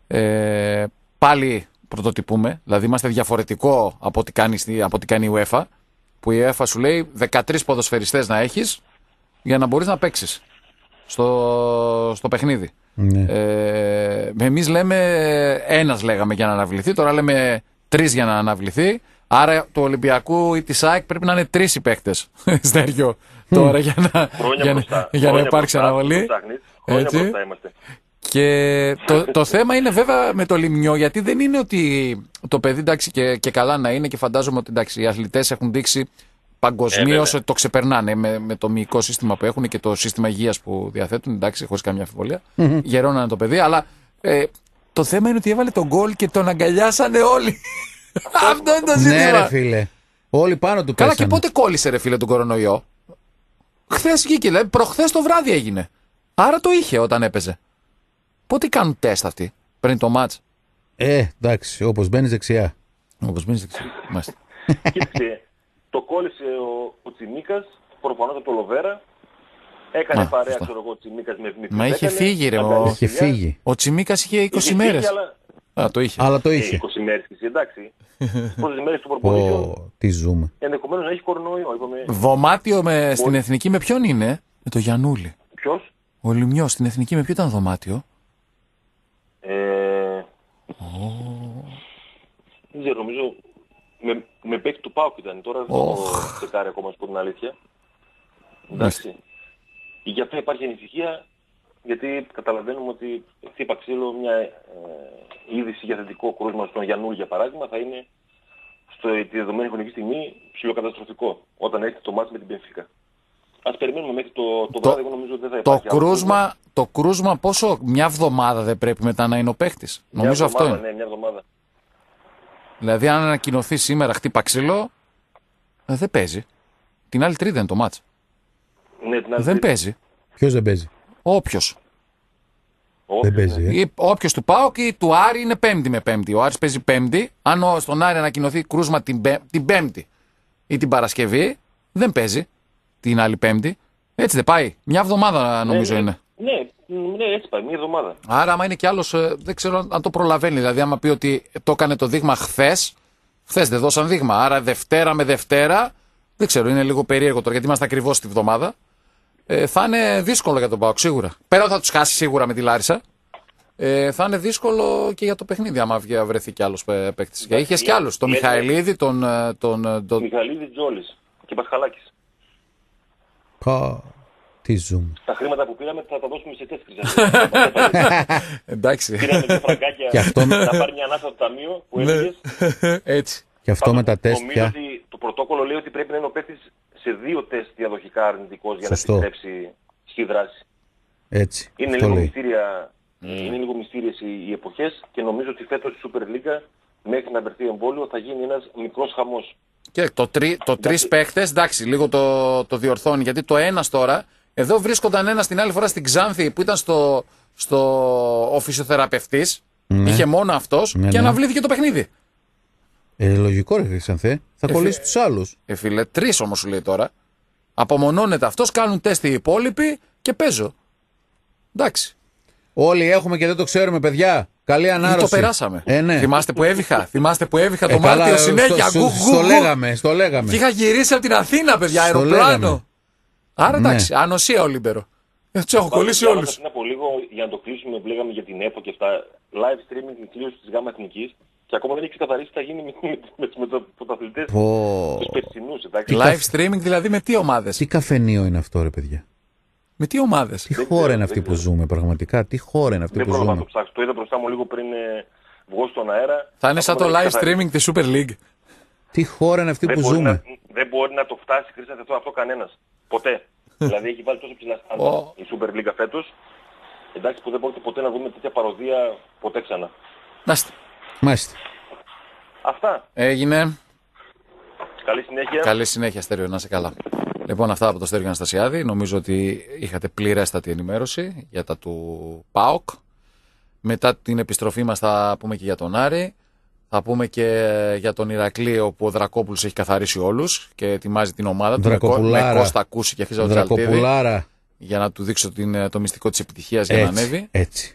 Πάλι πρωτοτυπούμε. Δηλαδή είμαστε διαφορετικό από ό,τι κάνει η UEFA. Που η UEFA σου λέει 13 ποδοσφαιριστές να έχεις για να μπορείς να παίξεις στο παιχνίδι. Ναι. Εμείς λέμε ένας λέγαμε για να αναβληθεί, τώρα λέμε 3 για να αναβληθεί. Άρα του Ολυμπιακού ή της ΑΕΚ πρέπει να είναι 3 οι παίκτες, Στέργιο, τώρα για να υπάρξει αναβολή. Έτσι. Και το θέμα είναι βέβαια με το Λιμνιό, γιατί δεν είναι ότι το παιδί, εντάξει, και καλά να είναι, και φαντάζομαι ότι, εντάξει, οι αθλητές έχουν δείξει παγκοσμίως ότι το ξεπερνάνε με το μυϊκό σύστημα που έχουν και το σύστημα υγείας που διαθέτουν, εντάξει, χωρίς καμία αμφιβολία. Γερώνανε το παιδί, αλλά το θέμα είναι ότι έβαλε τον γκολ και τον αγκαλιάσανε όλοι. Αυτό είναι το ζήτημα. Ναι, ρε φίλε. Όλοι πάνω του πέσανε. Καλά, και πότε κόλλησε, ρε φίλε, τον κορονοϊό? Χθες βγήκε, δηλαδή προχθές το βράδυ έγινε. Άρα το είχε όταν έπαιζε. Πότε κάνουν τεστ αυτοί πριν το μάτς? Εντάξει, όπως μπαίνεις δεξιά. Όπως μπαίνεις δεξιά. Μάλιστα. Κοίταξε, το κόλλησε ο Τσιμίκας, προφανώς από το Λοβέρα. Έκανε παρέα, ξέρω εγώ, ο Τσιμίκας με Μα είχε φύγει, ρε. Είχε φύγει. Ο Τσιμίκας είχε 20 μέρες. Το είχε. Αλλά το είχε. 20 μέρες, εντάξει. Πόσες μέρες του προπονητή. Τι ζούμε. Ενδεχομένως να έχει κορονοϊό. Δωμάτιο στην Εθνική με ποιον είναι? Με το Γιαννούλη. Ποιος? Ο Λιμνιός στην Εθνική με ποιο ήταν δωμάτιο? Δεν ξέρω, νομίζω με παίκτη του ΠΑΟΚ ήταν. Τώρα δεν το τσεκάρει ακόμα, από την αλήθεια. Εντάξει. Γι' αυτό υπάρχει ανησυχία, γιατί καταλαβαίνουμε ότι χτύπα ξύλο μια είδηση για θετικό κρούσμα στον Γιαννούλη, για παράδειγμα, θα είναι τη δεδομένη χρονική στιγμή ψιλοκαταστροφικό όταν έρθει το μάτς με την Μπενφίκα. Ας περιμένουμε μέχρι το βράδυ, εγώ νομίζω ότι δεν θα υπάρχει. Το κρούσμα πόσο, μια εβδομάδα δεν πρέπει μετά να είναι ο παίχτης? Νομίζω αυτό είναι. Ναι, μια εβδομάδα. Δηλαδή αν ανακοινωθεί σήμερα χτύπα ξύλο, δεν παίζει. Την άλλη Τρίτη είναι το μάτς. Ναι, την άλλη δεν τρίτη. παίζει. Ποιος δεν παίζει? Όποιος. Δεν παίζει. Όποιος του ΠΑΟΚ ή του Άρη είναι Πέμπτη με Πέμπτη. Ο Άρης παίζει Πέμπτη. Αν στον Άρη ανακοινωθεί κρούσμα την Πέμπτη ή την Παρασκευή, δεν παίζει την άλλη Πέμπτη. Έτσι δεν πάει? Μια εβδομάδα νομίζω είναι. Ναι, έτσι πάει, μια εβδομάδα. Άρα άμα είναι κι άλλος, δεν ξέρω αν το προλαβαίνει. Δηλαδή άμα πει ότι το έκανε το δείγμα χθες δεν δώσαν δείγμα. Άρα Δευτέρα με Δευτέρα, δεν ξέρω, είναι λίγο περίεργο τώρα γιατί είμαστε ακριβώς τη βδομάδα. Θα είναι δύσκολο για τον ΠΑΟΚ σίγουρα. Πέρα ότι θα τους χάσει σίγουρα με τη Λάρισα, θα είναι δύσκολο και για το παιχνίδι άμα βρεθεί κι άλλος παίκτης. Γιατί είχες κι άλλους. Τον Μιχαηλίδη, τον Μιχαηλίδη, Τζόλης και Πασχαλάκης. Τι ζούμε. Τα χρήματα που πήραμε θα τα δώσουμε σε τεστ. Εντάξει. Πήραμε δύο φραγκάκια να πάρει μια ανάσα στο ταμείο που έλεγες. Έτσι. Και αυτό με τα τεστ πια. Νομίζω ότι το πρωτόκολλο λέει ότι πρέπει να είναι ο παίκτης σε 2 τεστ διαδοχικά αρνητικός για να επιστρέψει στη δράση. Έτσι. Είναι λίγο μυστήριες οι εποχές και νομίζω ότι φέτος η Super League μέχρι να βρεθεί εμβόλιο θα γίνει ένας μικρός χαμός. Και το 3 παίχτες, εντάξει, λίγο το διορθώνει, γιατί το ένας τώρα, εδώ βρίσκονταν ένας την άλλη φορά στην Ξάνθη που ήταν ο φυσιοθεραπευτής, είχε μόνο αυτός και αναβλήθηκε το παιχνίδι. Λογικό ρε Χρυσανθέ, θα κολλήσει τους άλλους. Φίλε, 3 όμως σου λέει τώρα. Απομονώνεται αυτός, κάνουν τεστ οι υπόλοιποι και παίζω. Εντάξει. Όλοι έχουμε και δεν το ξέρουμε, παιδιά. Καλή ανάρρωση. Το περάσαμε. Ναι. Θυμάστε που έβηχα το Μάρτιο συνέχεια. Στο λέγαμε. Και είχα γυρίσει από την Αθήνα, παιδιά, αεροπλάνο. Άρα εντάξει, ανοσία Ολύμπερο. Του έχω κολλήσει όλους. Πριν από λίγο, για να το κλείσουμε, λέγαμε για την ΕΠΟ και αυτά, live streaming την κλήρωση της ΓΑΜΑ Εθνικής και ακόμα δεν έχει ξεκαθαρίσει τι θα γίνει με τους πρωταθλητές τους περσινούς. Live streaming δηλαδή με τι ομάδες? Τι καφενείο είναι αυτό, ρε παιδιά? Με τι ομάδες? Τι χώρα είναι αυτή που ζούμε, πραγματικά? Τι χώρα είναι αυτή που ζούμε? Δεν μπορώ να το ψάξω. Το είδα μπροστά μου λίγο πριν βγω στον αέρα. Θα είναι σαν το live streaming της Super League. Τι χώρα είναι αυτή που ζούμε. Δεν μπορεί να το φτάσει, Χρήσταθε, αυτό κανένας. Ποτέ. Δηλαδή έχει βάλει τόσο ψηλά στάνταρ η Super League φέτος. Εντάξει, που δεν μπορείτε ποτέ να δούμε τέτοια παροδία ποτέ ξανά. Μάλιστα. Αυτά. Έγινε. Καλή συνέχεια. Καλή συνέχεια, Στέριο, να είσαι καλά. Λοιπόν, αυτά από το Στέριο Αναστασιάδη. Νομίζω ότι είχατε πληρέστατη ενημέρωση για τα του ΠΑΟΚ. Μετά την επιστροφή μας θα πούμε και για τον Άρη. Θα πούμε και για τον Ηρακλή, όπου ο Δρακόπουλος έχει καθαρίσει όλους και ετοιμάζει την ομάδα του με Κώστα Κούση και Χρήστο Τζαλτίδη. Για να του δείξω το μυστικό της επιτυχίας για να ανέβει. Έτσι.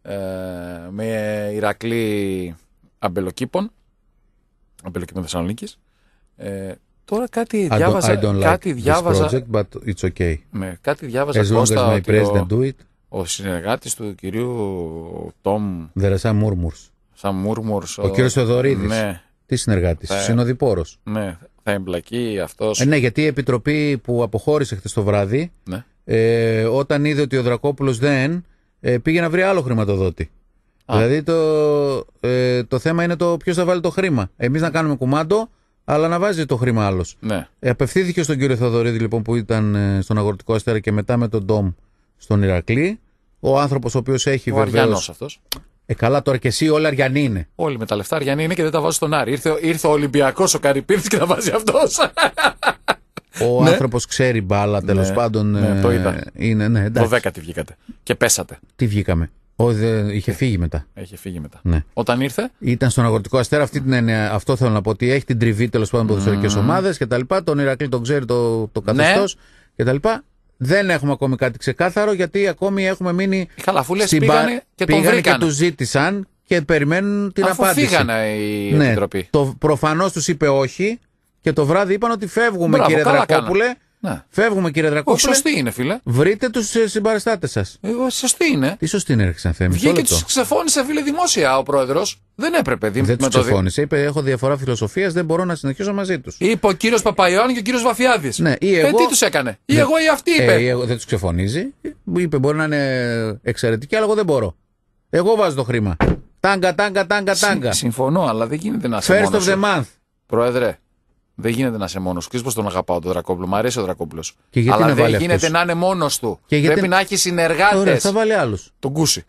Με Ηρακλή Αμπελοκήπων Θεσσαλονίκης. Τώρα κάτι διάβαζα. Κάτι διάβαζα. Project, but it's okay. Κάτι διάβαζα. As long as my president do it. Ο συνεργάτης του κυρίου Τόμ. There are some murmurs. Ο κύριος Θεοδωρίδης. Ναι. Τι συνεργάτης, συνοδοιπόρος. Ναι, θα εμπλακεί αυτός. Ναι, γιατί η επιτροπή που αποχώρησε χθες το βράδυ, ναι, όταν είδε ότι ο Δρακόπουλος δεν πήγε να βρει άλλο χρηματοδότη. Δηλαδή το θέμα είναι το ποιος θα βάλει το χρήμα. Εμείς να κάνουμε κουμάντο, αλλά να βάζει το χρήμα άλλος. Ναι. Απευθύνθηκε στον κύριο Θεοδωρίδη, λοιπόν, που ήταν στον Αγροτικό Αστέρα και μετά με τον Ντόμ στον Ηρακλή. Ο άνθρωπος ο οποίος έχει βεβαίως. Ο Αριανός αυτός. Καλά, τώρα και εσύ όλοι Αριανοί είναι. Όλοι με τα λεφτά Αριανοί είναι και δεν τα βάζει στον Άρη. Ήρθε ο Ολυμπιακός ο Καρυπίδης και τα βάζει αυτός. Ο άνθρωπος ξέρει μπάλα, τέλος πάντων. Ναι, το είδα. Είναι, το 10 βγήκατε. Και πέσατε. Τι βγήκαμε. Είχε φύγει μετά. Είχε φύγει μετά. Ναι. Όταν ήρθε. Ήταν στον Αγροτικό Αστέρα. Αυτό θέλω να πω. Ότι έχει την τριβή, τέλος πάντων, ποδοσφαιρικές ομάδες κτλ. Τον Ηρακλή τον ξέρει το καθεστώς κτλ. Δεν έχουμε ακόμη κάτι ξεκάθαρο, γιατί ακόμη έχουμε μείνει. Οι χαλαφούλες πήγανε και τον βρήκανε. Και του ζήτησαν και περιμένουν την απάντηση. Φύγανε η Επιτροπή. Προφανώς τους είπε όχι και το βράδυ είπαν ότι φεύγουμε. Μπράβο, κύριε Δρακόπουλε. Ναι. Φεύγουμε, κύριε Δρακόπουλε. Σωστή είναι, φίλε. Βρείτε τους συμπαραστάτες σας. Σωστή είναι. Τι σωστή είναι, Χρυσανθέμη. Βγήκε και τους ξεφώνησε, φίλε, δημόσια ο πρόεδρος. Δεν έπρεπε. Δεν τους ξεφώνησε. Είπε: έχω διαφορά φιλοσοφίας, δεν μπορώ να συνεχίσω μαζί τους. Είπε ο κύριος Παπαϊωάννη και ο κύριος Βαφιάδης. Ναι, ή εγώ. Τι τους έκανε. Ναι. Ή εγώ ή αυτή είπε. Δεν τους ξεφωνίζει. Είπε: μπορεί να είναι εξαιρετική, αλλά εγώ δεν μπορώ. Εγώ βάζω το χρήμα. Τάγκα. Συμφωνώ, αλλά δεν γίνεται να είσαι μόνος. First of the month. Πρόεδρε. Δεν γίνεται να είσαι μόνος του. Ξέρεις πώς τον αγαπάω τον Δρακόπουλο. Μ' αρέσει ο Δρακόπουλος. Αλλά δεν γίνεται να είναι μόνος του. Πρέπει να έχει συνεργάτες. Ωραία, θα βάλει άλλους. Τον Κούση.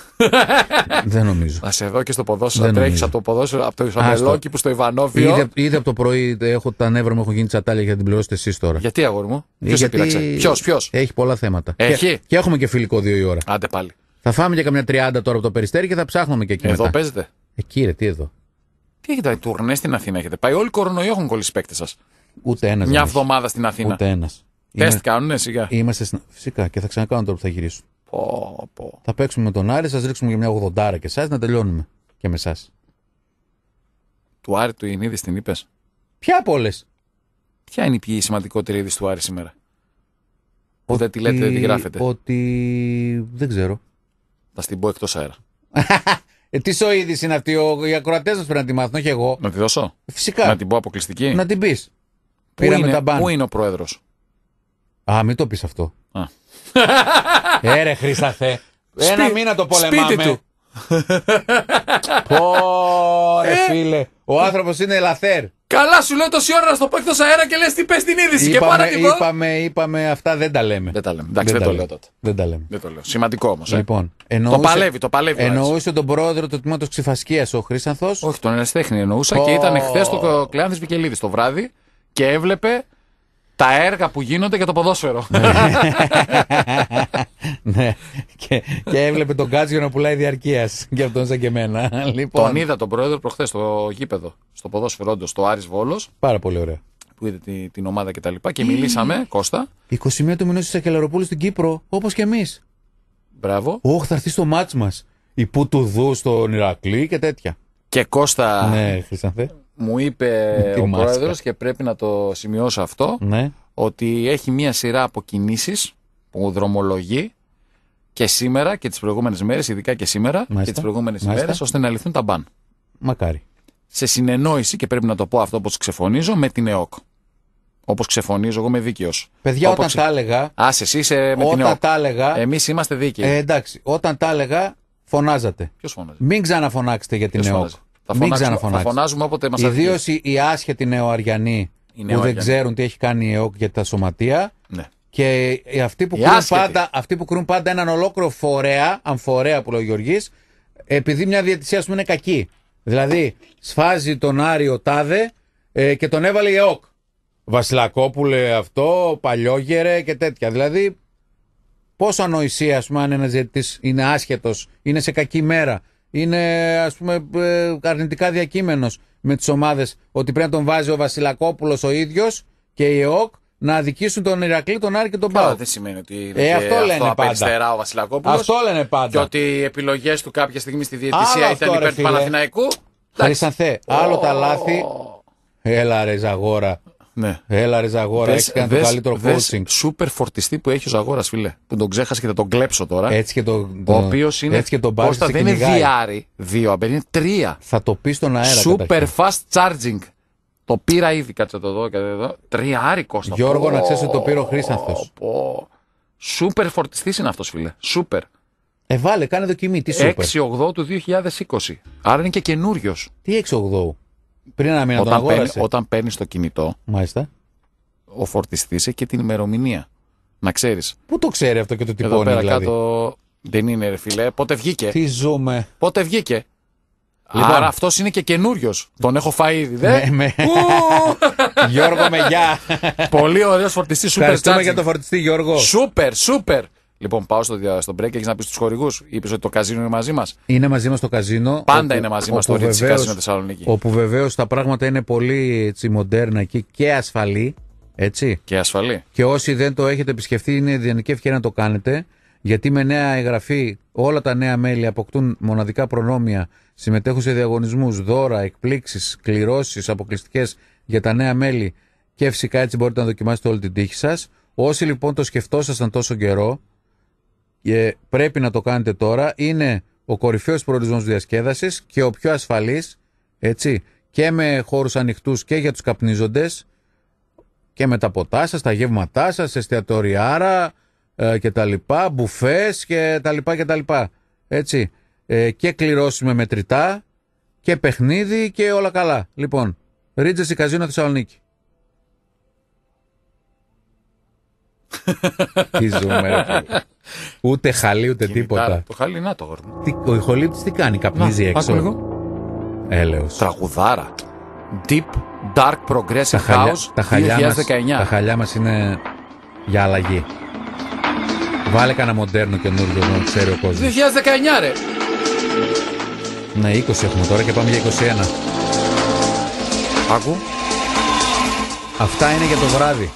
Δεν νομίζω. Να σε δω και στο ποδόσφαιρο. Να τρέχεις από το ποδόσφαιρο, από το Ισαμελόκηπο στο Ιβανόβιο. Ήδη από το πρωί τα νεύρα μου έχουν γίνει τσατάλια για να την πληρώσετε εσείς τώρα. Γιατί, αγόρι μου. Ποιος σε πείραξε. Ποιος. Έχει πολλά θέματα. Έχει. Και έχουμε και φιλικό 2 η ώρα. Άντε πάλι. Θα φάμε για καμιά 30 τώρα από το Περιστέρι και θα ψάχνουμε και εκεί. Εδώ παίζετε. Εκεί ρε, τι εδώ. Τι έχετε, τουρνέ στην Αθήνα έχετε πάει. Όλοι κορονοϊό έχουν κολλήσει παίκτες σας. Ούτε ένας. Μια εβδομάδα στην Αθήνα. Ούτε ένας. Τεστ κάνουνε σιγά. Φυσικά και θα ξανακάνουν τώρα που θα γυρίσουν. Πω. Θα παίξουμε με τον Άρη, σας ρίξουμε για μια 80 και εσάς να τελειώνουμε. Και με εσάς. Του Άρη του Ινίδης την είπες. Ποια από όλες. Ποια είναι η σημαντικότερη είδηση του Άρη σήμερα. Που δεν τη λέτε, δεν τη γράφετε. Ότι δεν ξέρω. Θα στην πω εκτός αέρα. Τι σοίδηση είναι αυτή, οι ακροατές μας πρέπει να τη μάθουν, όχι εγώ. Να τη δώσω. Φυσικά. Να την πω αποκλειστική. Να την πεις. Πού είναι ο πρόεδρος. Μην το πεις αυτό. Ρε Χρήσταθε. Ένα μήνα το πολεμάμε. Σπίτι του. Ρε φίλε. Ο άνθρωπος είναι ελαθέρ. Καλά, σου λέω τόση ώρα να στο πω εκτός αέρα και λες τι πες την είδηση. Είπαμε αυτά, δεν τα λέμε. Εντάξει, δεν το λέω τότε. Δεν τα λέμε. Δεν το λέω. Σημαντικό όμως. Λοιπόν, το παλεύει. Εννοούσε τον πρόεδρο του τμήματος Ξηφασκίας, ο Χρήσανθος. Όχι, τον ερασιτέχνη εννοούσα και ήταν χθες το Κλεάνθης Βικελίδης το βράδυ και έβλεπε τα έργα που γίνονται για το ποδόσφαιρο. Ναι, και έβλεπε τον Κάτσιο να πουλάει διαρκείας. Και αυτόν σαν και εμένα. Τον είδα τον πρόεδρο προχθές στο γήπεδο, στο ποδόσφαιρο, όντως, στο Άρης Βόλος. Πάρα πολύ ωραία. Που είδε την ομάδα και τα λοιπά και μιλήσαμε, Κώστα. 21 του μηνός της Ακελαροπούλου στην Κύπρο, όπως και εμείς. Μπράβο. Θα έρθει στο μάτς μας. Η Πουτουδού στον Ηρακλή και τέτοια. Και Κώστα. Ναι, Χρυσανθέ. Μου είπε ο πρόεδρος και πρέπει να το σημειώσω αυτό, ναι, ότι έχει μία σειρά από κινήσεις που δρομολογεί και σήμερα και τις προηγούμενες μέρες, ειδικά και σήμερα και τις προηγούμενες ημέρες, ώστε να λυθούν τα μπαν. Μακάρι. Σε συνεννόηση, και πρέπει να το πω αυτό όπως ξεφωνίζω, με την ΕΟΚ. Όπως ξεφωνίζω, εγώ είμαι δίκαιος. Παιδιά, όταν τα έλεγα. Εσύ είσαι με την ΕΟΚ. Εμείς είμαστε δίκαιοι. Εντάξει, όταν τα έλεγα, φωνάζατε. Ποιος φωνάζει. Μην ξαναφωνάξετε για την ΕΟΚ. Μην Θα ξαναφωνάξει. φωνάζουμε όποτε μας αδικεί. Ιδίως οι άσχετοι νεοαριανοί που δεν ξέρουν τι έχει κάνει η ΕΟΚ για τα σωματεία. Ναι. Και αυτοί που κρούν πάντα έναν ολόκληρο φορέα, αμφορέα που λέει ο Γεωργής, επειδή μια διαιτησία, ας πούμε, είναι κακή. Δηλαδή, σφάζει τον Άριο τάδε και τον έβαλε η ΕΟΚ. Βασιλακόπουλε αυτό, Παλιόγερε και τέτοια. Δηλαδή, πόσο ανοησία, ας πούμε, αν ένας διαιτητής είναι άσχετος, είναι σε κακή μέρα, είναι, ας πούμε, αρνητικά διακείμενος με τις ομάδες, ότι πρέπει να τον βάζει ο Βασιλακόπουλος ο ίδιος και η ΕΟΚ να αδικήσουν τον Ηρακλή, τον Άρη και τον ΠΑΟΚ. Δεν σημαίνει ότι είναι αυτό λένε απεριστερά ο Βασιλακόπουλος. Αυτό λένε πάντα. Και ότι οι επιλογές του κάποια στιγμή στη διαιτησία ήταν υπέρ του Παναθηναϊκού. Χρυσανθέ, άλλο τα λάθη. Έλα ρε Ζαγόρα. Ναι. Έλα ρε Ζαγόρα, έχει κάνει το καλύτερο coaching. Σούπερ φορτιστή που έχει ο Ζαγόρας, φίλε. Που τον ξέχασε και θα τον κλέψω τώρα. Έτσι και ο οποίος είναι. Έτσι και τον Κώστα, δεν είναι δύο αμπέρ, είναι 3. Θα το πει στον αέρα. Super fast charging. Το πήρα ήδη, κάτσε το δω και εδώ. 3 Κώστα. Γιώργο, να ξέρει ότι το πήρε ο Χρήσανθος. Σούπερ φορτιστής είναι αυτός, φίλε. Σούπερ. Βάλε, κάνε δοκιμή. Τι σούπερ. 6-8 του 2020. Άρα είναι και καινούριος. Τι 6-8. Πριν ένα μήνα τον αγόρασε. Όταν παίρνει το κινητό. Μάλιστα. Ο φορτιστής έχει και την ημερομηνία. Να ξέρεις. Πού το ξέρει αυτό και το τυπώνει, εδώ πέρα δηλαδή. Κάτω. Δεν είναι, ρε φίλε. Πότε βγήκε. Τι ζούμε. Πότε βγήκε. Λοιπόν. Άρα αυτός είναι και καινούριος. Τον έχω φάει ήδη. Γιώργο, με γεια. Πολύ ωραίος φορτιστής. Ευχαριστούμε για το φορτιστή, Γιώργο. Σούπερ. Λοιπόν, πάω στο break. Έχεις να πεις στους χορηγούς. Είπες ότι το καζίνο είναι μαζί μας. Είναι μαζί μας το καζίνο. Πάντα είναι μαζί μας το Ρίτσι Καζίνο Θεσσαλονίκη. Όπου βεβαίως τα πράγματα είναι πολύ έτσι, μοντέρνα εκεί και ασφαλή. Έτσι. Και ασφαλή. Και όσοι δεν το έχετε επισκεφτεί, είναι ιδανική ευκαιρία να το κάνετε. Γιατί με νέα εγγραφή όλα τα νέα μέλη αποκτούν μοναδικά προνόμια, συμμετέχουν σε διαγωνισμούς, δώρα, εκπλήξεις, κληρώσεις αποκλειστικές για τα νέα μέλη και φυσικά έτσι μπορείτε να δοκιμάσετε όλη την τύχη σας. Όσοι λοιπόν το σκεφτόσασταν τόσο καιρό και πρέπει να το κάνετε τώρα, είναι ο κορυφαίος προορισμός διασκέδασης και ο πιο ασφαλής, έτσι, και με χώρους ανοιχτούς και για τους καπνίζοντες και με τα ποτά σας, τα γεύματά σας, εστιατοριάρα και τα λοιπά, μπουφές και τα λοιπά, έτσι, και κληρώσεις με μετρητά και παιχνίδι και όλα καλά. Λοιπόν, Ρίτζες Καζίνο Θεσσαλονίκη. Τι ζούμε, ρε φίλε. Ούτε χαλί ούτε τίποτα. Το χαλί, να το γόρνο. Ο ηχολήπτης τι κάνει, καπνίζει έξω. Έλεος. Τραγουδάρα. Deep Dark Progressive House 2019. Τα χαλιά μας είναι για αλλαγή. Βάλε κανένα μοντέρνο καινούργιο να ξέρει ο κόσμος. 2019 ρε. Ναι, 20 έχουμε τώρα και πάμε για 21. Άκου. Αυτά είναι για το βράδυ.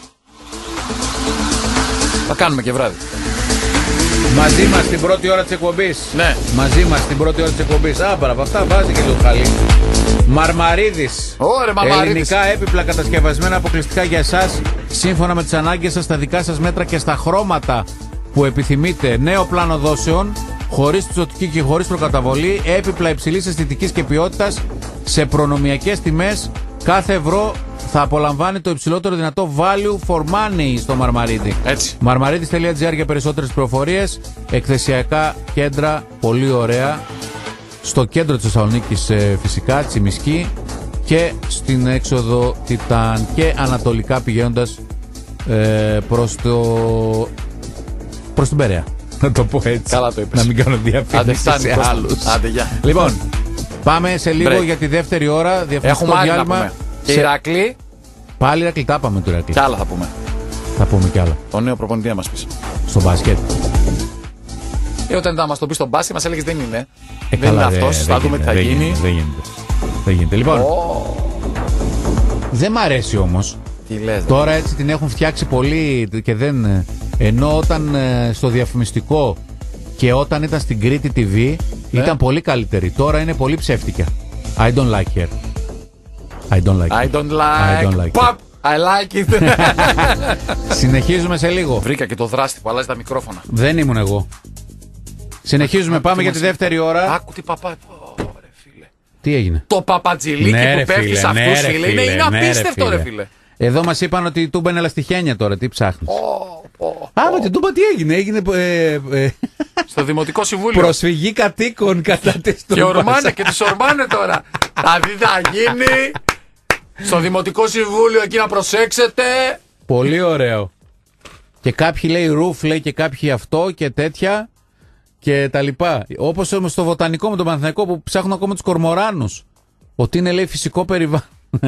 Θα κάνουμε και βράδυ. Μαζί μας την πρώτη ώρα της εκπομπής. Ναι. Μαζί μας την πρώτη ώρα της εκπομπής. Άμπαρα, από αυτά βάζει και το χαλί. Μαρμαρίδης. Ωραία, Μαρμαρίδης. Ελληνικά έπιπλα κατασκευασμένα αποκλειστικά για εσάς, σύμφωνα με τις ανάγκες σας, στα δικά σας μέτρα και στα χρώματα που επιθυμείτε. Νέο πλάνο δόσεων, χωρίς πιστωτική και χωρίς προκαταβολή. Έπιπλα υψηλής αισθητικής και ποιότητας σε προνομιακές τιμές. Κάθε ευρώ θα απολαμβάνει το υψηλότερο δυνατό value for money στο Μαρμαρίδη. Έτσι. Marmaridis.gr για περισσότερες πληροφορίες. Εκθεσιακά κέντρα, πολύ ωραία. Στο κέντρο της Θεσσαλονίκης φυσικά, Τσιμισκή, και στην έξοδο Τιτάν και ανατολικά πηγαίνοντας προς την Περαία. Να το πω έτσι. Καλά το είπες. Να μην κάνω διαφήμιση σε άλλους. Άντε, γεια. Λοιπόν, πάμε σε λίγο Break. για τη δεύτερη ώρα. Έχουμε άλλη να πούμε. Και Ηρακλή. Πάλι Ηρακλή, τα πάμε του Ηρακλή. Κι άλλα θα πούμε. Θα πούμε κι άλλα. Το νέο προπονητή να μας πεις. Στο μπάσκετ. Όταν θα μας το πει στον μπάσκετ μας έλεγες δεν είναι. Δεν Καλά, είναι αυτός. Θα δούμε τι θα γίνει. Δεν γίνεται. Λοιπόν, δεν μ' αρέσει όμως. Τι λες. Τώρα έτσι την έχουν φτιάξει πολύ και δεν. Ενώ όταν στο διαφημιστικό και όταν ήταν στην Κρήτη TV ήταν πολύ καλύτερη. Τώρα είναι πολύ ψεύτικα. I don't like her. I don't like I it. don't like. Pop. I like it. Συνεχίζουμε σε λίγο. Βρήκα και το δράστη που αλλάζει τα μικρόφωνα. Δεν ήμουν εγώ. Συνεχίζουμε, πάμε για τη δεύτερη ώρα. Άκου τι παπά. Φίλε. Τι έγινε? Το παπατζηλίκι που πέφτει σε αυτούς, φίλε. Είναι απίστευτο, ρε φίλε. Εδώ μας είπαν ότι η Τούμπα είναι λαστιχένια τώρα. Τι ψάχνεις? Με την Τούμπα τι έγινε? Έγινε στο Δημοτικό Συμβούλιο. προσφυγή κατοίκων κατά της Τούμπας. Και τους ορμάνε τώρα. Δηλαδή θα γίνει στο Δημοτικό Συμβούλιο εκεί να προσέξετε. Πολύ ωραίο. Και κάποιοι λέει ρουφ, λέει και κάποιοι αυτό και τέτοια και τα λοιπά. Όπως όμως στο βοτανικό με τον Παναθηναϊκό που ψάχνουν ακόμα τους κορμοράνους. Ότι είναι λέει φυσικό περιβάλλον.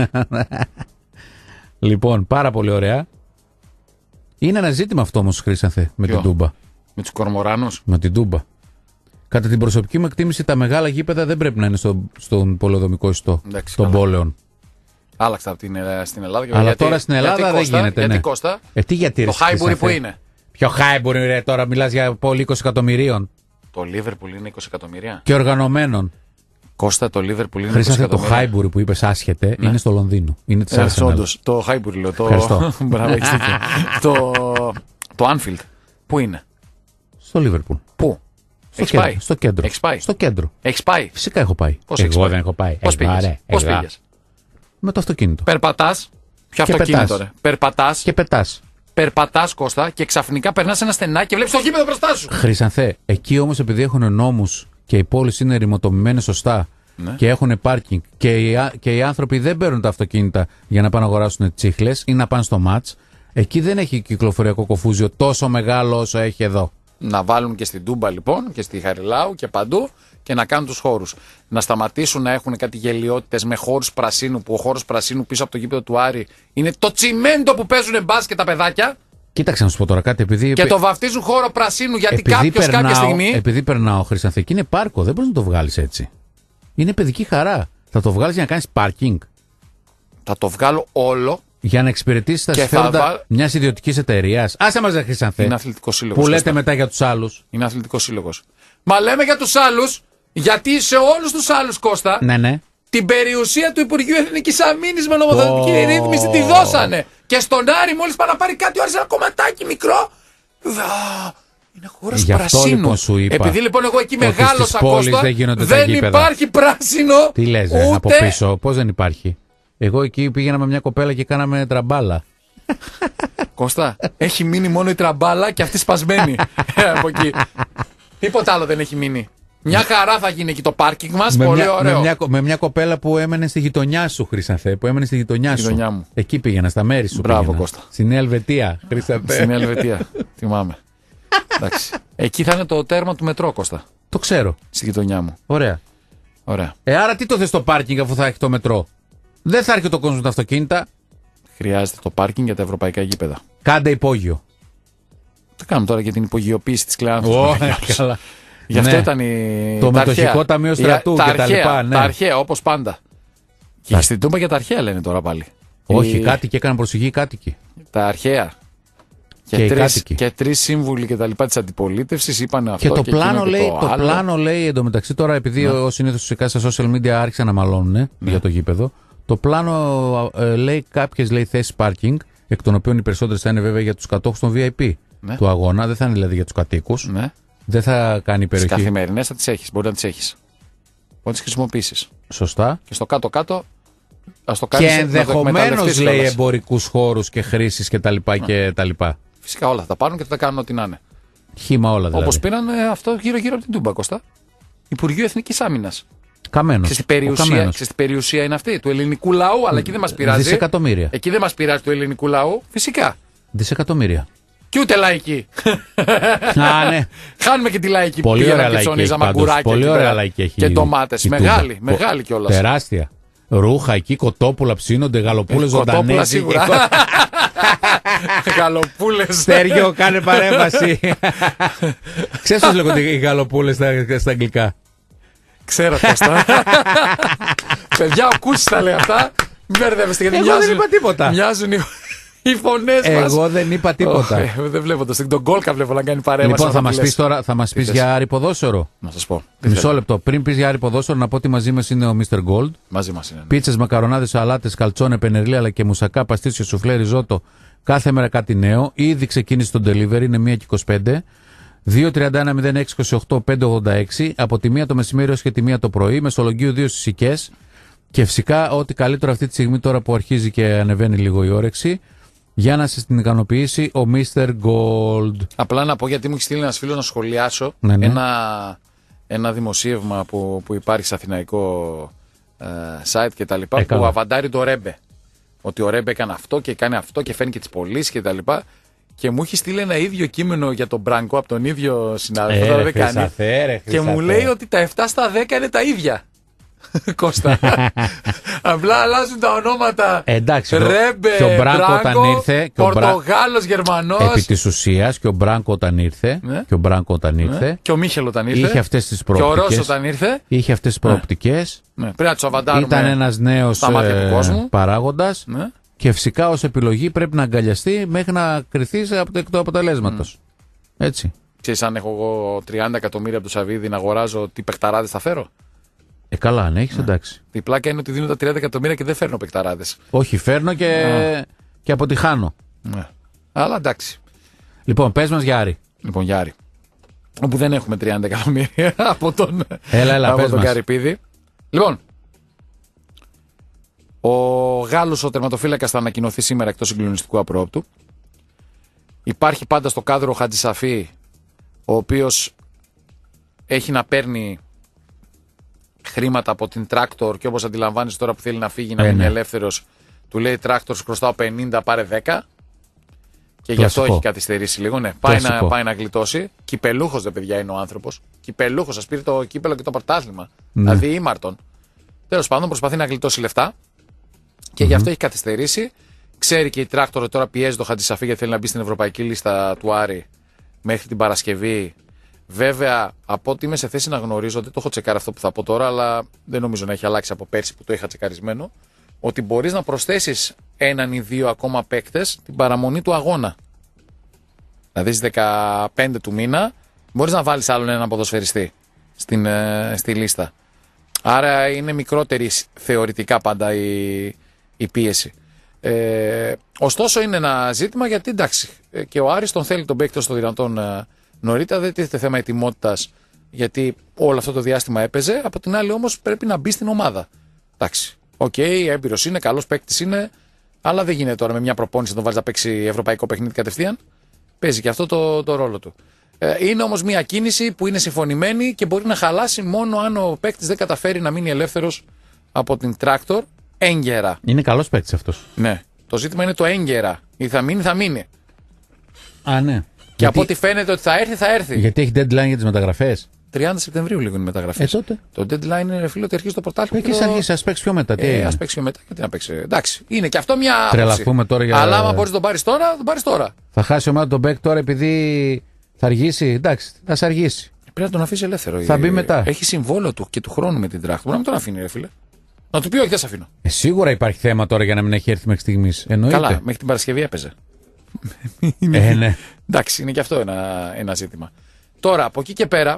Λοιπόν, πάρα πολύ ωραία. Είναι ένα ζήτημα αυτό όμως, Χρήσανθε, με την Τούμπα. Με τους κορμοράνους. Με την Τούμπα. Κατά την προσωπική μου εκτίμηση, τα μεγάλα γήπεδα δεν πρέπει να είναι στον πολεοδομικό ιστό των πόλεων. Άλλαξα από στην Ελλάδα. Αλλά γιατί, τώρα στην Ελλάδα δεν γίνεται. Γιατί ναι. Κώστα. Γιατί, το Χάιμπουρι που είναι. Ποιο Χάιμπουρι, ρε, τώρα μιλάς για πόλη 20 εκατομμυρίων. Το Λίβερπουλ είναι 20 εκατομμύρια. Και οργανωμένων. Κώστα, το Λίβερπουλ είναι 20 εκατομμύρια. εκατομμύρια. Το Χάιμπουρι που είπες άσχετε είναι στο Λονδίνο. Είναι της Arsenal. Όντως, το Χάιμπουρι λέω. Μπράβο, έχεις δίκιο. Το Άνφιλντ. Πού είναι? Στο Λίβερπουλ. Πού? Στο κέντρο. Στο κέντρο. Έχεις πάει? Φυσικά έχω πάει. Εγώ δεν έχω πάει. Πώς πήγες? Με το αυτοκίνητο. Περπατάς. Ποιο αυτοκίνητο, ρε? Περπατάς. Και πετάς. Περπατάς, Κώστα, και ξαφνικά περνάς ένα στενάκι και βλέπεις το γήπεδο μπροστά σου. Χρυσανθέ, εκεί όμως επειδή έχουν νόμους και οι πόλεις είναι ρημοτομημένες σωστά, ναι, και έχουν πάρκινγκ και οι άνθρωποι δεν παίρνουν τα αυτοκίνητα για να πάνε να αγοράσουν τσίχλες ή να πάνε στο μάτς, εκεί δεν έχει κυκλοφοριακό κοφούζιο τόσο μεγάλο όσο έχει εδώ. Να βάλουν και στην Τούμπα λοιπόν και στη Χαριλάου και παντού και να κάνουν τους χώρους. Να σταματήσουν να έχουν κάτι γελιότητες με χώρους πρασίνου, που ο χώρος πρασίνου πίσω από το γήπεδο του Άρη είναι το τσιμέντο που παίζουν μπάσκετ τα παιδάκια. Κοίταξε να σου πω τώρα κάτι. Και το βαφτίζουν χώρο πρασίνου γιατί κάποιος κάποια στιγμή. Επειδή περνάω, Χρυσανθέ, και είναι πάρκο, δεν μπορείς να το βγάλεις έτσι. Είναι παιδική χαρά. Θα το βγάλεις για να κάνεις πάρκινγκ? Θα το βγάλω όλο. Για να εξυπηρετήσεις τα συμφέροντα μιας ιδιωτικής εταιρείας. Άσε μας, ρε Χρυσανθέ. Είναι αθλητικός σύλλογος. Που λέτε μετά για τους άλλους. Είναι αθλητικός σύλλογος. Μα λέμε για τους άλλους, γιατί σε όλους τους άλλους, Κώστα, ναι, την περιουσία του Υπουργείου Εθνικής Αμήνης με νομοθετική ρύθμιση τη δώσανε. Και στον Άρη, μόλις πάει να πάρει κάτι, όρισε ένα κομματάκι μικρό. Είναι χώρος πρασίνου. Λοιπόν σου είπα, επειδή λοιπόν εγώ εκεί μεγάλωσα, Κώστα, δεν υπάρχει πράσινο. Τι λες, ούτε... από πίσω, πώς δεν υπάρχει? Εγώ εκεί πήγαινα με μια κοπέλα και κάναμε τραμπάλα. Κώστα, έχει μείνει μόνο η τραμπάλα και αυτή σπασμένη από εκεί. Τίποτα άλλο δεν έχει μείνει. Μια χαρά θα γίνει εκεί το πάρκινγκ μας, πολύ ωραίο. Με μια κοπέλα που έμενε στη γειτονιά σου, Χρυσανθέ, που έμενε στη γειτονιά σου. Μου. Εκεί πήγαινα, στα μέρη σου. Μπράβο, πήγαινα. Κώστα. Στη Νέα Ελβετία, Χρυσανθέ. Στη Νέα Ελβετία, θυμάμαι. Εντάξει. Εκεί θα είναι το τέρμα του μετρό, Κώστα. Το ξέρω. Στη γειτονιά μου. Ωραία. Άρα τι το θες το πάρκινγκ αφού θα έχει το μετρό? Δεν θα έρχεται το κόσμο με τα αυτοκίνητα. Χρειάζεται το πάρκινγκ για τα ευρωπαϊκά γήπεδα. Κάντε υπόγειο. Τι κάνουμε τώρα για την υπογειοποίηση της κλεάνθης? Καλά. Γι' αυτό ήταν το μετοχικό ταμείο στρατού και τα λοιπά. Τα αρχαία, όπως πάντα. Και στην Τούμπα για τα αρχαία λένε τώρα πάλι. Όχι, κάτοικοι έκαναν προσοχή, κάτοικοι. Τα αρχαία. Και τρεις σύμβουλοι και τα λοιπά της αντιπολίτευσης είπαν αυτό. Και το πλάνο λέει εντωμεταξύ τώρα, επειδή ως συνήθως φυσικά στα social media άρχισαν να μαλώνουν για το γήπεδο. Το πλάνο λέει κάποιες θέσεις πάρκινγκ, εκ των οποίων οι περισσότερες θα είναι βέβαια για τους κατόχους των VIP του αγώνα, δεν θα είναι δηλαδή για τους κατοίκους. Ναι. Δεν θα κάνει περιοχή. Τις καθημερινές θα τις έχεις, μπορεί να τις έχεις. Μπορεί να τις χρησιμοποιήσεις. Σωστά. Και στο κάτω-κάτω ας το κάνεις. Και ενδεχομένως λέει εμπορικούς χώρους και χρήσεις κτλ. Φυσικά όλα θα τα πάρουν και θα τα κάνουν ό,τι να είναι. Χύμα όλα δηλαδή. Όπως πήραν αυτό γύρω-γύρω από την Τούμπα, Κώστα. Υπουργείο Εθνικής Άμυνας. Καμένος. Ξέρεις τι περιουσία είναι αυτή? Του ελληνικού λαού, αλλά εκεί δεν μας πειράζει. Δισεκατομμύρια. Εκεί δεν μας πειράζει του ελληνικού λαού, φυσικά. Δισεκατομμύρια. Και ούτε λαϊκή. Ναι. Χάνουμε και τη λαϊκή που πήγαμε και ψώνιζαμε αγκουράκια. Πολύ ωραία λαϊκή έχει. Και ντομάτες. Μεγάλη κιόλας. Τεράστια. Ρούχα εκεί, κοτόπουλα ψήνονται, γαλοπούλες ζωντανές. Κοτόπουλα σίγουρα. Γαλοπούλες. Στέργιο, κάνε παρέμβαση. Ξέρεις πώς λέγονται οι γαλοπούλες στα αγγλικά? Ξέρω, Κώστα. Παιδιά, ο Κούτσης τα λέει αυτά. Μην μπερδεύεστε γιατί εγώ δεν είπα τίποτα. Μοιάζουν οι φωνές μας. Εγώ δεν είπα τίποτα. Δεν βλέπω τον Γκόλκα βλέπω να κάνει παρέμβαση. Λοιπόν, θα μας πεις για Άρη ποδόσφαιρο. Να σας πω. Μισό λεπτό. Πριν πεις για Άρη ποδόσφαιρο, να πω ότι μαζί μας είναι ο Mr. Gold. Μαζί μας είναι. Πίτσες, μακαρονάδες, σαλάτες, καλτσόνε, πενερλί αλλά και μουσακά, παστίτσιο, σουφλέ, ριζότο. Κάθε μέρα κάτι νέο. Ήδη ξεκίνησε το delivery, είναι 1:25. 2-31-06-28-586. Από τη 1 το μεσημέρι έως και τη 1 το πρωί. Μεσολογγίου 2 στις Οικές. Και φυσικά ό,τι καλύτερο αυτή τη στιγμή τώρα που αρχίζει και ανεβαίνει λίγο η όρεξη. Για να σας την ικανοποιήσει ο Mr. Gold. Απλά να πω, γιατί μου έχει στείλει ένας φίλος να σχολιάσω ένα δημοσίευμα που υπάρχει σε αθηναϊκό site κτλ. Που αβαντάρει το Ρέμπε. Ότι ο Ρέμπε έκανε αυτό και κάνει αυτό και φέρνει και τις πωλήσεις κτλ. Και μου έχει στείλει ένα ίδιο κείμενο για τον Μπράνκο από τον ίδιο συνάδελφο. Δεν κάνει. Και μου λέει ότι τα 7 στα 10 είναι τα ίδια. Κώστα. Απλά αλλάζουν τα ονόματα. Εντάξει, Ρέμπε, και ο Μπράνκο όταν ήρθε. Πορτογάλος, Γερμανός. Επί της ουσίας και ο Μπράνκο όταν ήρθε. Ναι. Και ο Μπράνκο όταν ήρθε. Και ο Μίχελ όταν ήρθε. Είχε αυτές τις Και ο προοπτικές. Ρώσο όταν ήρθε. Είχε αυτές τις προοπτικές. Ναι. Πρέπει να τους αβαντάρουμε. Ήταν ένας νέος παράγοντας. Ναι. Και φυσικά ως επιλογή πρέπει να αγκαλιαστεί μέχρι να κριθείς εκ του αποτελέσματος. Έτσι. Ξέρεις, αν έχω εγώ 30 εκατομμύρια από το Σαββίδι να αγοράζω, τι παιχταράδες θα φέρω. Καλά, αν έχεις, εντάξει. Η πλάκα είναι ότι δίνω τα 30 εκατομμύρια και δεν φέρνω παιχταράδες. Όχι, φέρνω και αποτυχάνω. Ναι. Αλλά εντάξει. Λοιπόν, πες μας για Άρη. Λοιπόν, για Άρη. Όπου δεν έχουμε 30 εκατομμύρια από τον, πες μας. Καρυπίδη. Λοιπόν, ο Γάλλος ο τερματοφύλακας θα ανακοινωθεί σήμερα εκτός συγκλονιστικού απρόοπτου. Υπάρχει πάντα στο κάδρο ο Χατζησαφή, ο οποίος έχει να παίρνει χρήματα από την Τράκτορ και όπως αντιλαμβάνεις τώρα που θέλει να φύγει να μείνει ελεύθερος, του λέει Τράκτορ χρωστάω 50, πάρε 10. Και γι' αυτό έχει καθυστερήσει λίγο. Ναι, πάει να γλιτώσει. Κυπελούχος, δεν παιδιά, είναι ο άνθρωπος. Κυπελούχος, σας πήρε το κύπελο και το πρωτάθλημα. Ναι. Δηλαδή ήμαρτον. Τέλος πάντων, προσπαθεί να γλιτώσει λεφτά και γι' αυτό έχει καθυστερήσει. Ξέρει και η Τράκτορ τώρα πιέζει το Χατζησαφή γιατί θέλει να μπει στην ευρωπαϊκή λίστα του Άρη μέχρι την Παρασκευή. Βέβαια, από ό,τι είμαι σε θέση να γνωρίζω, δεν το έχω τσεκάρει αυτό που θα πω τώρα, αλλά δεν νομίζω να έχει αλλάξει από πέρσι που το είχα τσεκαρισμένο, ότι μπορείς να προσθέσεις έναν ή δύο ακόμα παίκτες την παραμονή του αγώνα. Δηλαδή στις 15 του μήνα μπορείς να βάλεις άλλον έναν ποδοσφαιριστή στη λίστα. Άρα είναι μικρότερη θεωρητικά πάντα η πίεση. Ωστόσο είναι ένα ζήτημα γιατί εντάξει και ο Άρης τον θέλει τον παίκτη στο δυνατόν νωρίτερα, δεν τίθεται θέμα ετοιμότητας γιατί όλο αυτό το διάστημα έπαιζε. Από την άλλη όμως πρέπει να μπει στην ομάδα. Εντάξει. Οκ, έμπειρος είναι, καλός παίκτης είναι, αλλά δεν γίνεται τώρα με μια προπόνηση να τον βάλεις να παίξει ευρωπαϊκό παιχνίδι κατευθείαν. Παίζει και αυτό το ρόλο του. Είναι όμως μια κίνηση που είναι συμφωνημένη και μπορεί να χαλάσει μόνο αν ο παίκτης δεν καταφέρει να μείνει ελεύθερος από την Τράκτορ έγκαιρα. Είναι καλός παίκτης αυτός. Ναι. Το ζήτημα είναι το έγκαιρα. Ή θα μείνει, θα μείνει. Α, ναι. Και από ό,τι φαίνεται ότι θα έρθει, θα έρθει. Γιατί έχει deadline για τις μεταγραφές. 30 Σεπτεμβρίου λίγο είναι οι μεταγραφές. Τότε. Το deadline είναι φίλο ότι αρχίζει το πρωτάθλημα. Και αρχίσει, ας παίξει πιο μετά. Ας παίξει πιο μετά. Γιατί να παίξει. Εντάξει. Είναι και αυτό μια τρελαθούμε τώρα για. Αλλά άμα μπορείς να τον πάρεις τώρα, θα τον πάρεις τώρα. Θα χάσει ομάδα τον παίκτη τώρα επειδή θα αργήσει. Εντάξει, θα σε αργήσει. Πρέπει να τον αφήσει ελεύθερο. Θα μπει μετά. Έχει συμβόλαιο του και του χρόνου με την Τράκτορ. Μπορεί να μην τον αφήνει, ρε φίλε. Να του πει όχι, δεν σε αφήνω. Σίγουρα υπάρχει θέμα τώρα για να μην έχει έρθει μέχρι στιγμής. Εννοείται. Καλά, μέχρι την Παρασκευή έπαιζε. Ναι. Εντάξει, είναι και αυτό ένα ζήτημα. Τώρα, από εκεί και πέρα,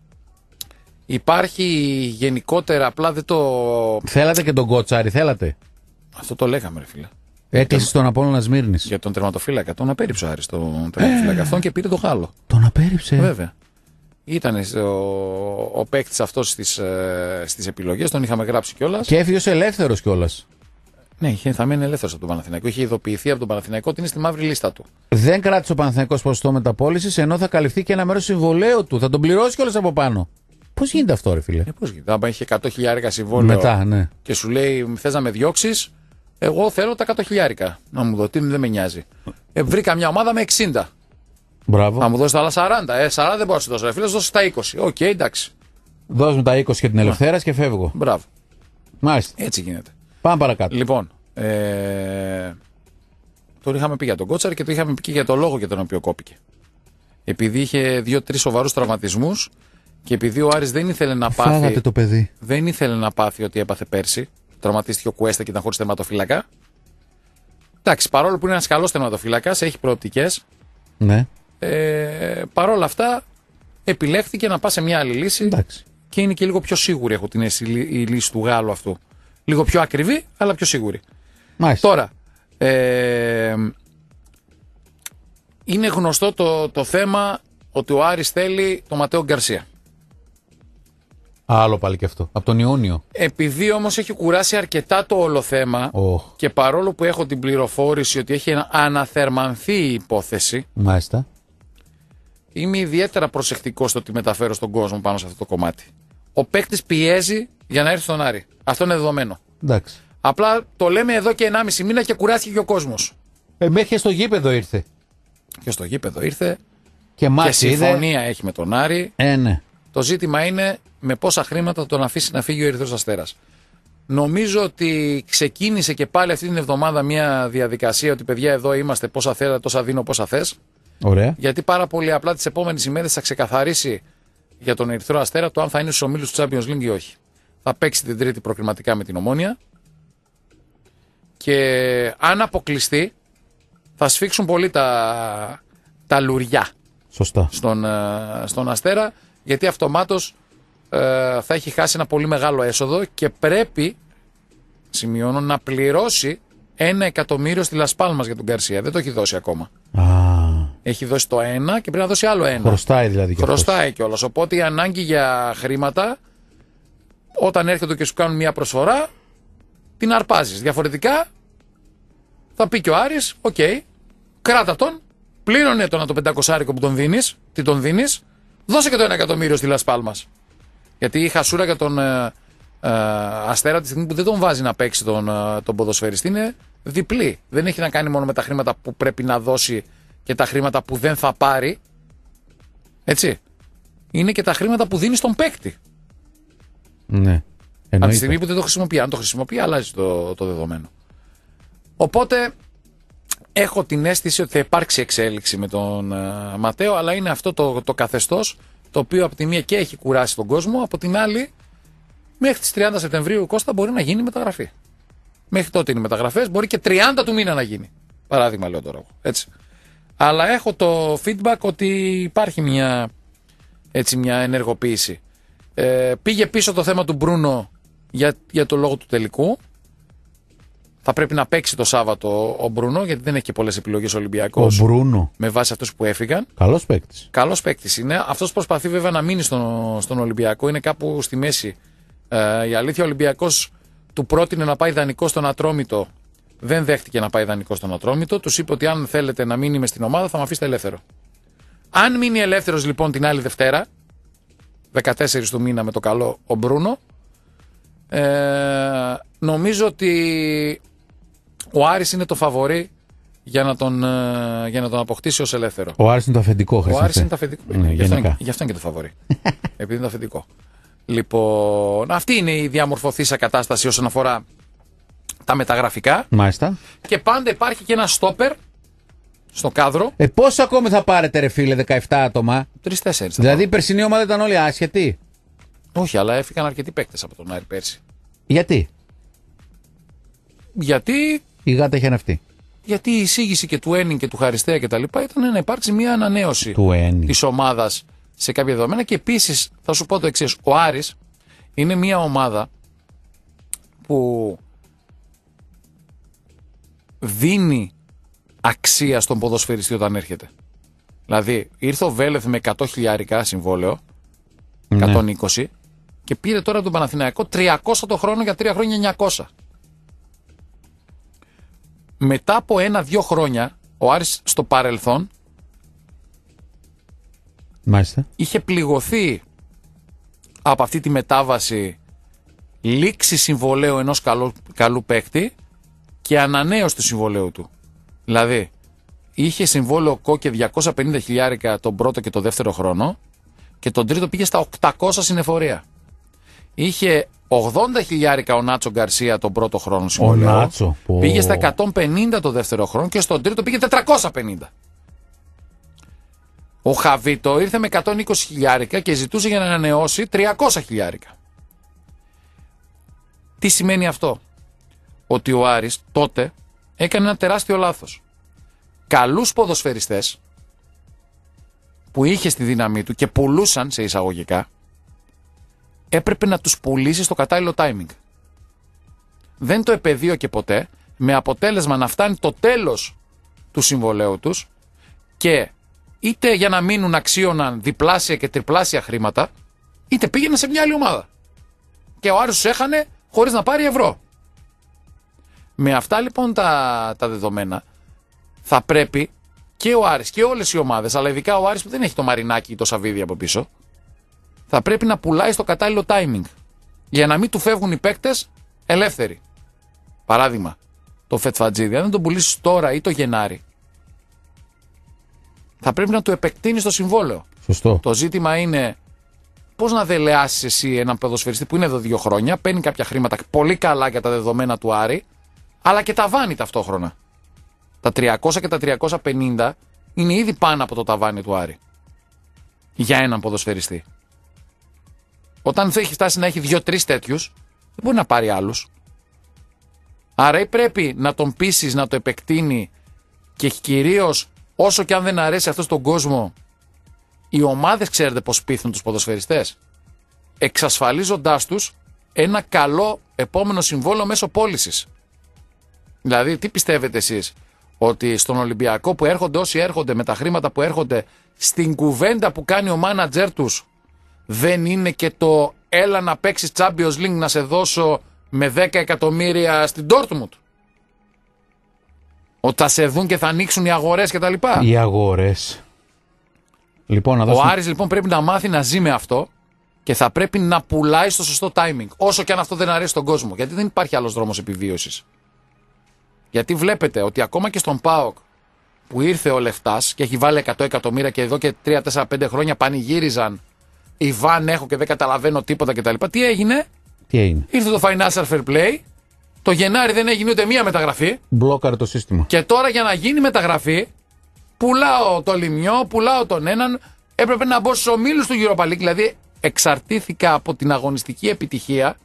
υπάρχει γενικότερα, απλά δεν το. Θέλατε και τον Κότσαρη, θέλατε. Αυτό το λέγαμε, ρε φίλε. Έκλεισε στον Απόλλωνα Σμύρνης. Για τον τερματοφύλακα. Τον απέρριψε ο Άρης τον τερματοφύλακα αυτόν και πήρε το Γάλλο. Τον απέρριψε. Βέβαια. Ήταν ο παίκτης αυτός στις επιλογές, τον είχαμε γράψει κιόλας. Και έφυγε ως ελεύθερος κιόλας. Ναι, θα μείνει ελεύθερος από τον Παναθηναϊκό. Είχε ειδοποιηθεί από τον Παναθηναϊκό ότι είναι στη μαύρη λίστα του. Δεν κράτησε ο Παναθηναϊκός ποσοστό μεταπώλησης, ενώ θα καλυφθεί και ένα μέρος συμβολέου του. Θα τον πληρώσει κιόλας από πάνω. Πώς γίνεται αυτό, ρε φίλε. Πώς γίνεται. Αν είχε 100.000 συμβόλαιο μετά, ναι. Και σου λέει θες να με διώξεις, εγώ θέλω τα 100.000. Να μου δω, δεν με νοιάζει. Βρήκα μια ομάδα με 60. Μπράβο. Να μου δώσει τα άλλα 40. 40 δεν μπορώ να σου δώσω. Φίλε, δώσει τα 20. Οκ, εντάξει. Δώσ' μου τα 20 και την Ελευθέρας και φεύγω. Μπράβο. Μάλιστα. Έτσι γίνεται. Πάμε παρακάτω. Λοιπόν, τον είχαμε πει για τον Κότσαρη και το είχαμε πει και για τον λόγο για τον οποίο κόπηκε. Επειδή είχε 2-3 σοβαρούς τραυματισμούς και επειδή ο Άρης δεν ήθελε να πάθει. Φάγατε το παιδί. Δεν ήθελε να πάθει ότι έπαθε πέρσι. Τραυματίστηκε ο Κουέστα και ήταν χωρίς τερματοφύλακα. Εντάξει, παρόλο που είναι ένας καλός τερματοφύλακας, έχει προοπτικές. Ναι. Παρόλα αυτά, επιλέχθηκε να πάει σε μια άλλη λύση. Εντάξει. Και είναι και λίγο πιο σίγουρη, έχω την αίσθηση, η λύση του Γάλλου αυτού. Λίγο πιο ακριβή, αλλά πιο σίγουρη. Μάλιστα. Τώρα, είναι γνωστό το θέμα ότι ο Άρης θέλει τον Ματέο Γκαρσία. Άλλο πάλι και αυτό. Από τον Ιούνιο. Επειδή όμως έχει κουράσει αρκετά το όλο θέμα και παρόλο που έχω την πληροφόρηση ότι έχει αναθερμανθεί η υπόθεση. Μάλιστα. Είμαι ιδιαίτερα προσεκτικός στο τι μεταφέρω στον κόσμο πάνω σε αυτό το κομμάτι. ο παίκτης πιέζει για να έρθει στον Άρη. Αυτό είναι δεδομένο. Εντάξει. Απλά το λέμε εδώ και 1,5 μήνα και κουράστηκε και ο κόσμος. Μέχρι στο γήπεδο ήρθε. Και στο γήπεδο ήρθε. Και συμφωνία έχει με τον Άρη. Ναι. Το ζήτημα είναι με πόσα χρήματα θα τον αφήσει να φύγει ο Ερυθρός Αστέρας. Νομίζω ότι ξεκίνησε και πάλι αυτή την εβδομάδα μια διαδικασία ότι παιδιά εδώ είμαστε, πόσα θέλετε, τόσα δίνω, πόσα θες. Ωραία. Γιατί πάρα πολύ απλά τις επόμενες ημέρες θα ξεκαθαρίσει για τον Ερυθρό Αστέρα το αν θα είναι στους ομίλους του Champions League ή όχι. Θα παίξει την Τρίτη προκριματικά με την Ομόνια και αν αποκλειστεί θα σφίξουν πολύ τα λουριά. Σωστά. Στον Αστέρα, γιατί αυτομάτως θα έχει χάσει ένα πολύ μεγάλο έσοδο και πρέπει, σημειώνω, να πληρώσει 1 εκατομμύριο στη Λασπάλμας για τον Γκαρσία. Δεν το έχει δώσει ακόμα. Έχει δώσει το 1 και πρέπει να δώσει άλλο 1. Χρωστάει δηλαδή. Χρωστάει κιόλας. Οπότε η ανάγκη για χρήματα, όταν έρχεται και σου κάνουν μια προσφορά, την αρπάζεις. Διαφορετικά θα πει και ο Άρης, οκ, κράτα τον, πλήρωνε τον 500 που τον δίνεις, τι τον δίνεις, δώσε και το 1 εκατομμύριο στη Λασπάλμας. Γιατί η χασούρα για τον Αστέρα τη στιγμή που δεν τον βάζει να παίξει τον ποδοσφαιριστή είναι διπλή. Δεν έχει να κάνει μόνο με τα χρήματα που πρέπει να δώσει και τα χρήματα που δεν θα πάρει. Έτσι. Είναι και τα χρήματα που δίνει στον παίκτη. Ναι. Από τη στιγμή που δεν το χρησιμοποιεί. Αν το χρησιμοποιεί, αλλάζει το δεδομένο. Οπότε έχω την αίσθηση ότι θα υπάρξει εξέλιξη με τον Ματέο, αλλά είναι αυτό το καθεστώς το οποίο από τη μία και έχει κουράσει τον κόσμο, από την άλλη μέχρι τις 30 Σεπτεμβρίου Κώστα μπορεί να γίνει μεταγραφή. Μέχρι τότε είναι μεταγραφές, μπορεί και 30 του μήνα να γίνει. Παράδειγμα λέω τώρα. Έτσι. Αλλά έχω το feedback ότι υπάρχει μια ενεργοποίηση. Πήγε πίσω το θέμα του Μπρούνο για το λόγο του τελικού. Θα πρέπει να παίξει το Σάββατο ο Μπρούνο, γιατί δεν έχει και πολλές επιλογές ο Ολυμπιακός. Ο Μπρούνο. Με βάση αυτούς που έφυγαν. Καλός παίκτης. Καλός παίκτης είναι. Αυτός προσπαθεί βέβαια να μείνει στον Ολυμπιακό. Είναι κάπου στη μέση. Η αλήθεια, ο Ολυμπιακός του πρότεινε να πάει δανεικό στον Ατρόμητο. Δεν δέχτηκε να πάει δανεικό στον Ατρόμητο. Τους είπε ότι αν θέλετε να μείνει μες στην ομάδα θα με αφήσετε ελεύθερο. Αν μείνει ελεύθερος λοιπόν την άλλη Δευτέρα, 14 του μήνα με το καλό ο Μπρούνο, νομίζω ότι ο Άρης είναι το φαβορί για να τον αποκτήσει ως ελεύθερο. Ο Άρης είναι το αφεντικό, Χριστέ. Ο Άρης είναι το αφεντικό. Ναι, γι' αυτό είναι και το φαβορί. Επειδή είναι το αφεντικό. Λοιπόν, αυτή είναι η διαμορφωθήσα κατάσταση όσον αφορά τα μεταγραφικά. Μάλιστα. Και πάντα υπάρχει και ένα στόπερ στο κάδρο. Πόσο ακόμη θα πάρετε, ρε φίλε, 17 άτομα? 3-4. Δηλαδή η περσινή ομάδα ήταν όλοι άσχετοι. Όχι, αλλά έφυγαν αρκετοί παίκτες από τον Άρη πέρσι. Γιατί η γάτα είχε αναυτεί. Γιατί η εισήγηση και του Ένιν και του Χαριστέα και τα λοιπά ήταν να υπάρξει μια ανανέωση της ομάδας σε κάποια δεδομένα. Και επίσης θα σου πω το εξής. Ο Άρης είναι μια ομάδα που δίνει αξία στον ποδοσφαιριστή όταν έρχεται. Δηλαδή ήρθε ο Βέλεθ με 100 χιλιάρικα συμβόλαιο, 120, και πήρε τώρα τον Παναθηναϊκό 300 το χρόνο για 3 χρόνια 900. Μετά από 1-2 χρόνια ο Άρης στο παρελθόν είχε πληγωθεί από αυτή τη μετάβαση λήξη συμβολαίου ενός καλού παίκτη και ανανέωση του συμβολαίου του. Δηλαδή είχε συμβόλαιο Κόκε 250 χιλιάρικα τον πρώτο και το δεύτερο χρόνο και τον τρίτο πήγε στα 800 συνεφορία. Είχε 80 χιλιάρικα ο Νάτσο Γκαρσία τον πρώτο χρόνο συμβολαίου. Πήγε στα 150 το δεύτερο χρόνο και στον τρίτο πήγε 450. Ο Χαβίτο ήρθε με 120 χιλιάρικα και ζητούσε για να ανανεώσει 300 χιλιάρικα. Τι σημαίνει αυτό? Ότι ο Άρης τότε έκανε ένα τεράστιο λάθος. Καλούς ποδοσφαιριστές που είχε στη δύναμή του και πουλούσαν σε εισαγωγικά, έπρεπε να τους πουλήσει στο κατάλληλο timing. Δεν το επεδίωκε ποτέ, με αποτέλεσμα να φτάνει το τέλος του συμβολαίου τους και είτε για να μείνουν αξίωναν διπλάσια και τριπλάσια χρήματα, είτε πήγαινε σε μια άλλη ομάδα. Και ο Άρης τους έχανε χωρίς να πάρει ευρώ. Με αυτά λοιπόν τα δεδομένα θα πρέπει και ο Άρης και όλες οι ομάδες, αλλά ειδικά ο Άρης που δεν έχει το Μαρινάκι ή το Σαββίδι από πίσω, θα πρέπει να πουλάει στο κατάλληλο timing. Για να μην του φεύγουν οι παίκτες ελεύθεροι. Παράδειγμα, το Φετφατζίδη, αν δεν τον πουλήσεις τώρα ή το Γενάρη, θα πρέπει να του επεκτείνεις το συμβόλαιο. Σωστό. Το ζήτημα είναι πώς να δελεάσεις εσύ έναν ποδοσφαιριστή που είναι εδώ 2 χρόνια, παίρνει κάποια χρήματα πολύ καλά για τα δεδομένα του Άρη, αλλά και ταβάνι ταυτόχρονα. Τα 300 και τα 350 είναι ήδη πάνω από το ταβάνι του Άρη. Για έναν ποδοσφαιριστή. Όταν θα έχει φτάσει να έχει 2-3 τέτοιους, δεν μπορεί να πάρει άλλους. Άρα ή πρέπει να τον πείσεις να το επεκτείνει και κυρίως όσο και αν δεν αρέσει αυτό στον κόσμο, οι ομάδες ξέρετε πώς πείθουν τους ποδοσφαιριστές. Εξασφαλίζοντάς τους ένα καλό επόμενο συμβόλαιο μέσω πώλησης. Δηλαδή, τι πιστεύετε εσείς, ότι στον Ολυμπιακό που έρχονται όσοι έρχονται με τα χρήματα που έρχονται, στην κουβέντα που κάνει ο μάνατζερ τους, δεν είναι και το έλα να παίξεις Champions League να σε δώσω με 10 εκατομμύρια στην Dortmund? Ότι θα σε δουν και θα ανοίξουν οι αγορές κτλ. Οι αγορές. Λοιπόν, Ο Άρης λοιπόν πρέπει να μάθει να ζει με αυτό και θα πρέπει να πουλάει στο σωστό timing. Όσο και αν αυτό δεν αρέσει στον κόσμο. Γιατί δεν υπάρχει άλλος δρόμος επιβίωσης. Γιατί βλέπετε ότι ακόμα και στον ΠΑΟΚ που ήρθε ο Λεφτάς και έχει βάλει 100 εκατομμύρια και εδώ και 3-4-5 χρόνια πανηγύριζαν Ιβάν έχω και δεν καταλαβαίνω τίποτα κτλ. Τι έγινε? Ήρθε το Financial Fair Play. Το Γενάρη δεν έγινε ούτε μία μεταγραφή. Μπλόκαρε το σύστημα. Και τώρα για να γίνει μεταγραφή, πουλάω το Λιμιό, πουλάω τον έναν. Έπρεπε να μπω στους ομίλους του Europa League. Δηλαδή εξαρτήθηκα από την αγωνιστική επιτυχία.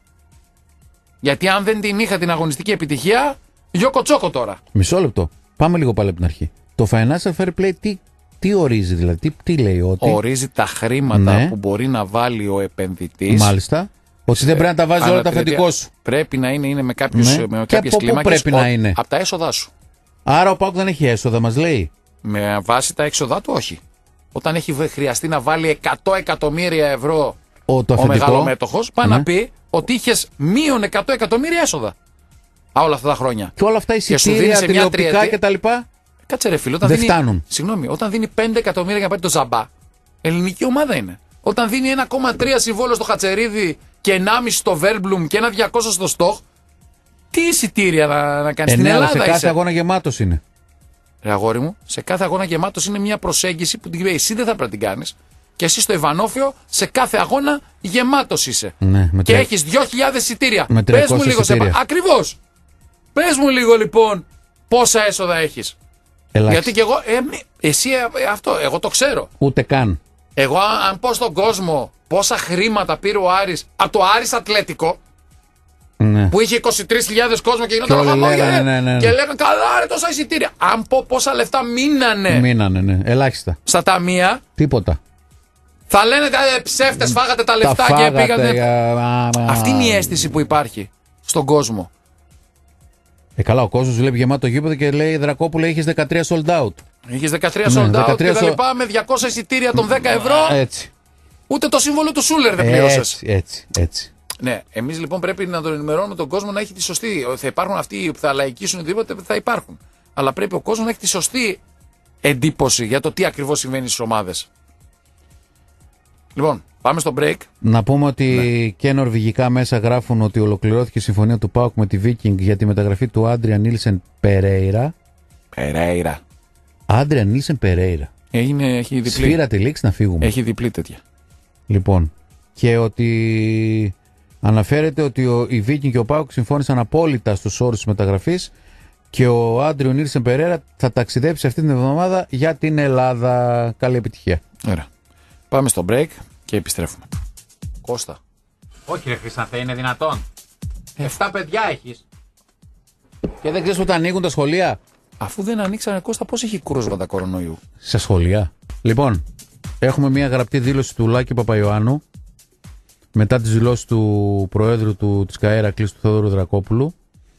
Γιατί αν δεν την είχα την αγωνιστική επιτυχία, γιώκο τσόκο τώρα. Μισό λεπτό. Πάμε λίγο πάλι από την αρχή. Το Financial Fair Play τι ορίζει, δηλαδή, τι λέει? Ότι ορίζει τα χρήματα που μπορεί να βάλει ο επενδυτής. Μάλιστα. Ότι δεν πρέπει να τα βάζει όλα τα αφεντικό σου. Πρέπει να είναι με κάποιες κλίμακες. Πρέπει να είναι? Από τα έσοδά σου. Άρα ο ΠΑΟΚ δεν έχει έσοδα, μας λέει. Με βάση τα έξοδά του, όχι. Όταν έχει χρειαστεί να βάλει 100 εκατομμύρια ευρώ ο μεγαλομέτωχος, πάει να πει ότι είχες μείον 100 εκατομμύρια έσοδα. Όλα αυτά τα χρόνια. Και όλα αυτά εισιτήρια, τηλεοπτικά κτλ. Κάτσε ρε φίλε, δεν φτάνουν. Συγγνώμη, όταν δίνει 5 εκατομμύρια για να πάρει το Ζαμπά, ελληνική ομάδα είναι. Όταν δίνει 1,3 συμβόλαιο στο Χατσερίδη και 1,5 στο Βέρμπλουμ και 1,200 στο Στοχ, τι εισιτήρια να κάνει στην Ελλάδα? Σε κάθε αγώνα γεμάτος είναι. Ρε αγόρι μου, σε κάθε αγώνα γεμάτος είναι μια προσέγγιση που εσύ δεν θα πρέπει να την κάνεις. Και εσύ στο Ιβανόφιο σε κάθε αγώνα γεμάτος είσαι. Ναι, και έχεις 2.000 εισιτήρια. Πες μου λίγο Ακριβώς. Πες μου λίγο λοιπόν πόσα έσοδα έχεις. Γιατί και εγώ, εσύ αυτό, εγώ το ξέρω. Ούτε καν. Εγώ αν πω στον κόσμο πόσα χρήματα πήρε ο Άρης από το Άρης Ατλέτικο, που είχε 23.000 κόσμο και γινόταν χαμόγελο και λέγανε καλά ρε τόσα εισιτήρια. Αν πω πόσα λεφτά μείνανε, ελάχιστα. Στα ταμεία. Τίποτα. Θα λένε ψεύτες, φάγατε τα λεφτά και πήγατε. Αυτή είναι η αίσθηση που υπάρχει στον κόσμο. Καλά, ο κόσμος βλέπει γεμάτο γήπεδο και λέει Δρακόπουλε, είχες 13 sold out. Είχες 13 sold out και τα λοιπά με 200 εισιτήρια των 10 ευρώ. Έτσι. Ούτε το σύμβολο του Σούλερ δεν πλήρωσες. Έτσι. Ναι, εμείς λοιπόν πρέπει να τον ενημερώνουμε τον κόσμο να έχει τη σωστή. Θα υπάρχουν αυτοί που θα λαϊκίσουν οτιδήποτε, θα υπάρχουν. Αλλά πρέπει ο κόσμος να έχει τη σωστή εντύπωση για το τι ακριβώς συμβαίνει στις ομάδες. Λοιπόν, πάμε στο break. Να πούμε ότι και νορβηγικά μέσα γράφουν ότι ολοκληρώθηκε η συμφωνία του ΠΑΟΚ με τη Viking για τη μεταγραφή του Άντριαν Νίλσεν Περέιρα. Άντριαν Νίλσεν Περέιρα. Έχει διπλή. Σφύρα τη λήξη να φύγουμε. Έχει διπλή τέτοια. Λοιπόν, και ότι αναφέρεται ότι η Viking και ο ΠΑΟΚ συμφώνησαν απόλυτα στους όρους της μεταγραφής και ο Άντριαν Νίλσεν Περέιρα θα ταξιδέψει αυτή την εβδομάδα για την Ελλάδα. Καλή επιτυχία. Ωραία. Πάμε στο break και επιστρέφουμε. Κώστα. Όχι ρε Χρυσανθέ, είναι δυνατόν? 7 παιδιά έχεις. Και δεν ξέρεις ότι ανοίγουν τα σχολεία. Αφού δεν ανοίξανε, Κώστα, πώς έχει κρούσματα κορονοϊού? Σε σχολεία. Λοιπόν, έχουμε μια γραπτή δήλωση του Λάκη Παπαϊωάννου μετά τις δηλώσεις του Προέδρου της ΚΑΕΡΑΚΛΙΣ, του Θεόδωρου Δρακόπουλου.